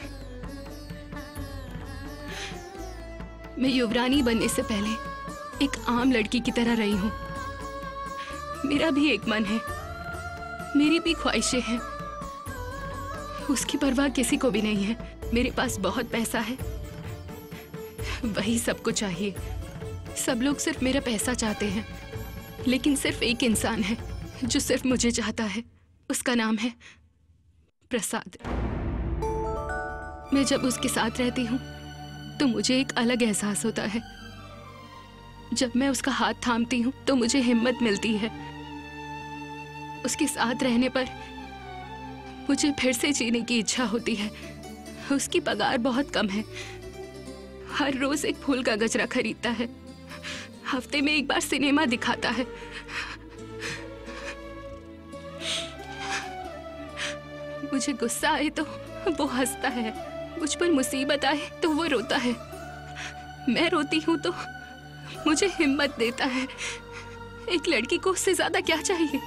मैं युवरानी बनने से पहले एक आम लड़की की तरह रही हूँ। मेरा भी एक मन है, मेरी भी ख्वाहिशें हैं। उसकी परवाह किसी को भी नहीं है। मेरे पास बहुत पैसा है, वही सबको चाहिए। सब लोग सिर्फ मेरा पैसा चाहते हैं, लेकिन सिर्फ एक इंसान है जो सिर्फ मुझे चाहता है। उसका नाम है प्रसाद। मैं जब उसके साथ रहती हूँ तो मुझे एक अलग एहसास होता है। जब मैं उसका हाथ थामती हूँ तो मुझे हिम्मत मिलती है। उसके साथ रहने पर मुझे फिर से जीने की इच्छा होती है। उसकी पगार बहुत कम है, हर रोज एक फूल का गजरा खरीदता है, हफ्ते में एक बार सिनेमा दिखाता है। मुझे गुस्सा आए तो वो हंसता है, मुझ पर मुसीबत आए तो वो रोता है, मैं रोती हूँ तो मुझे हिम्मत देता है। एक लड़की को उससे ज्यादा क्या चाहिए?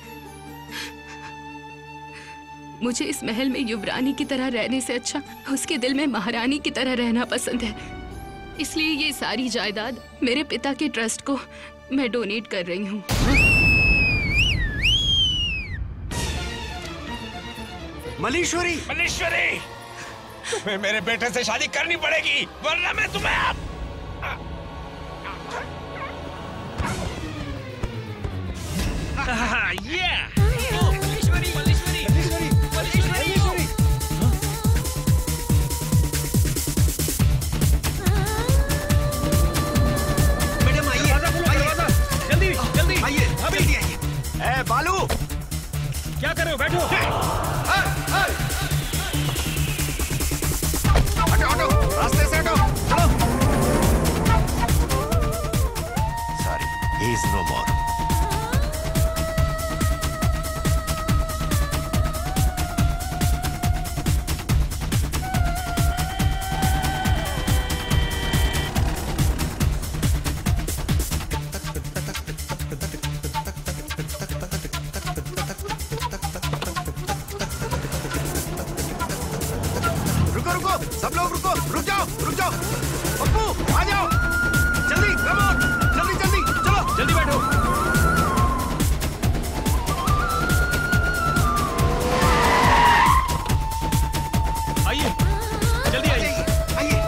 मुझे इस महल में युवरानी की तरह रहने से अच्छा उसके दिल में महारानी की तरह रहना पसंद है। इसलिए ये सारी जायदाद मेरे पिता के ट्रस्ट को मैं डोनेट कर रही हूँ। मल्लीश्वरी, मल्लीश्वरी, तुम्हें मेरे बेटे से शादी करनी पड़ेगी, वरना मैं तुम्हें मल्लीश्वरी, मल्लीश्वरी, मल्लीश्वरी, मल्लीश्वरी। मैडम आइए, जल्दी जल्दी आइए, जल्दी आइए। ए बालू, क्या कर रहे हो? बैठो। हटो हटो, रास्ते से हटो, चलो। Sorry, he is no more. सब लोग रुको, रुक जाओ, रुक जाओ। पप्पू, आ जाओ, जल्दी, कम ऑन, जल्दी जल्दी, चलो, जल्दी बैठो। आइए, जल्दी आइए, आइए।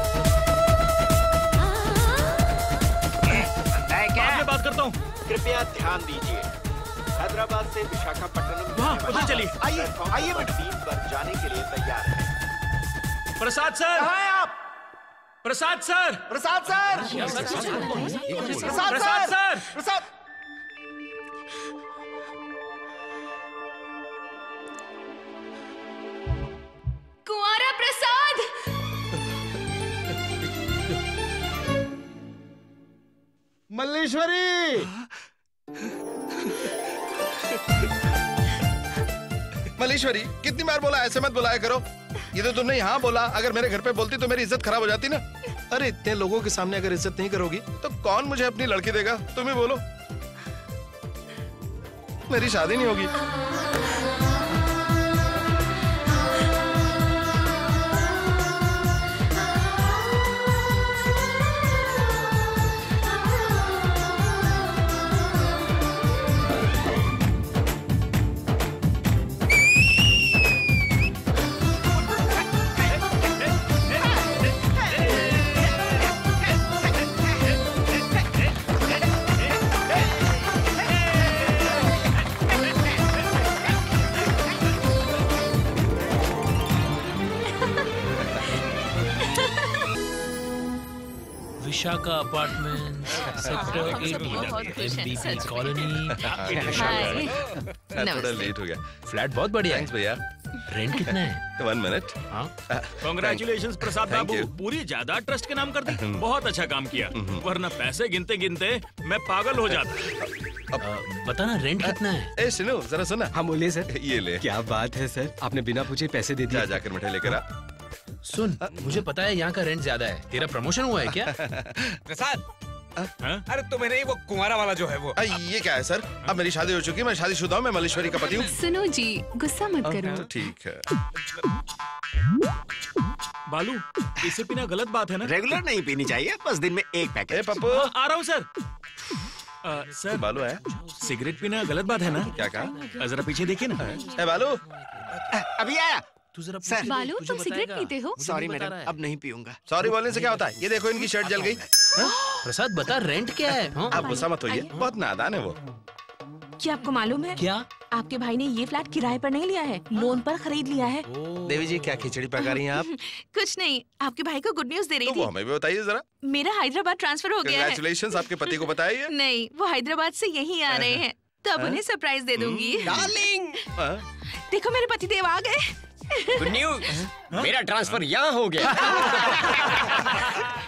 बाद में बात करता हूँ। कृपया ध्यान दीजिए, हैदराबाद से विशाखापट्टनम वहाँ, उधर चलिए। आइए, आइए टीम पर जाने के लिए तैयार है। प्रसाद सर, कहाँ हैं आप? Prasad sir, Prasad sir, Prasad sir, Prasad. कुंवारा प्रसाद, मल्लीश्वरी, मल्लीश्वरी, कितनी बार बोला ऐसे मत बुलाया करो। ये तो तुमने यहाँ बोला, अगर मेरे घर पे बोलती तो मेरी इज्जत खराब हो जाती ना। अरे इतने लोगों के सामने अगर इज्जत नहीं करोगी तो कौन मुझे अपनी लड़की देगा? तुम ही बोलो, मेरी शादी नहीं होगी। Vishakha apartment, sector 8 MBP colony. थोड़ा लेट हो गया। फ्लैट बहुत बढ़िया है। थैंक्स भैया। रेंट कितना है? 1 मिनट। कांग्रेचुलेशंस प्रसाद बाबू, पूरी जायदाद ट्रस्ट के नाम कर दी। बहुत अच्छा काम किया, वरना पैसे गिनते गिनते मैं पागल हो जाता। बता ना रेंट कितना है? ए सुनो, जरा सुना। हाँ बोलिए सर। ये ले। क्या बात है सर, आपने बिना पूछे पैसे दे दिए। जाकर मिठाई लेकर आ। सुन, मुझे पता है यहाँ का रेंट ज्यादा है। तेरा प्रमोशन हुआ है क्या? प्रसाद, अरे तुम्हें नहीं, वो कुंवारा वाला जो है वो। ये क्या है सर? अब मेरी शादी हो चुकी है, मैं शादीशुदा हूँ, मैं मल्लीश्वरी का पति हूँ। सुनो जी, गुस्सा मत करो। ठीक है। बालू, इसे पीना गलत बात है ना? रेगुलर नहीं पीनी चाहिए, बस दिन में एक पैकेट। पप्पू, आ रहा हूँ सर। सर, बालू है? सिगरेट पीना गलत बात है ना? क्या कहा? जरा पीछे देखिए ना। ए बालू, अभी आया। तू जरा सर, बालू, तुम सिगरेट पीते हो? सॉरी मैडम, अब नहीं पीऊंगा। सॉरी बोलने से क्या होता है? ये देखो इनकी शर्ट जल गई। प्रसाद बता रेंट क्या है? आप गुस्सा मत होइए, बहुत नादान है वो। क्या आपको मालूम है? क्या? आपके भाई ने ये फ्लैट किराए पर नहीं लिया है, लोन पर खरीद लिया है। देवी जी, क्या खिचड़ी पका रही हैं आप? कुछ नहीं, आपके भाई को गुड न्यूज दे रही तो थी। वो हमें भी बताइए जरा। मेरा हैदराबाद ट्रांसफर हो गया है। कांग्रेचुलेशंस, आपके पति को बताइए। नहीं, वो हैदराबाद से यहीं आ रहे हैं, तो अब उन्हें सरप्राइज दे दूंगी। डार्लिंग, देखो मेरे पति देव आ गए। गुड न्यूज, मेरा ट्रांसफर यहाँ हो गया।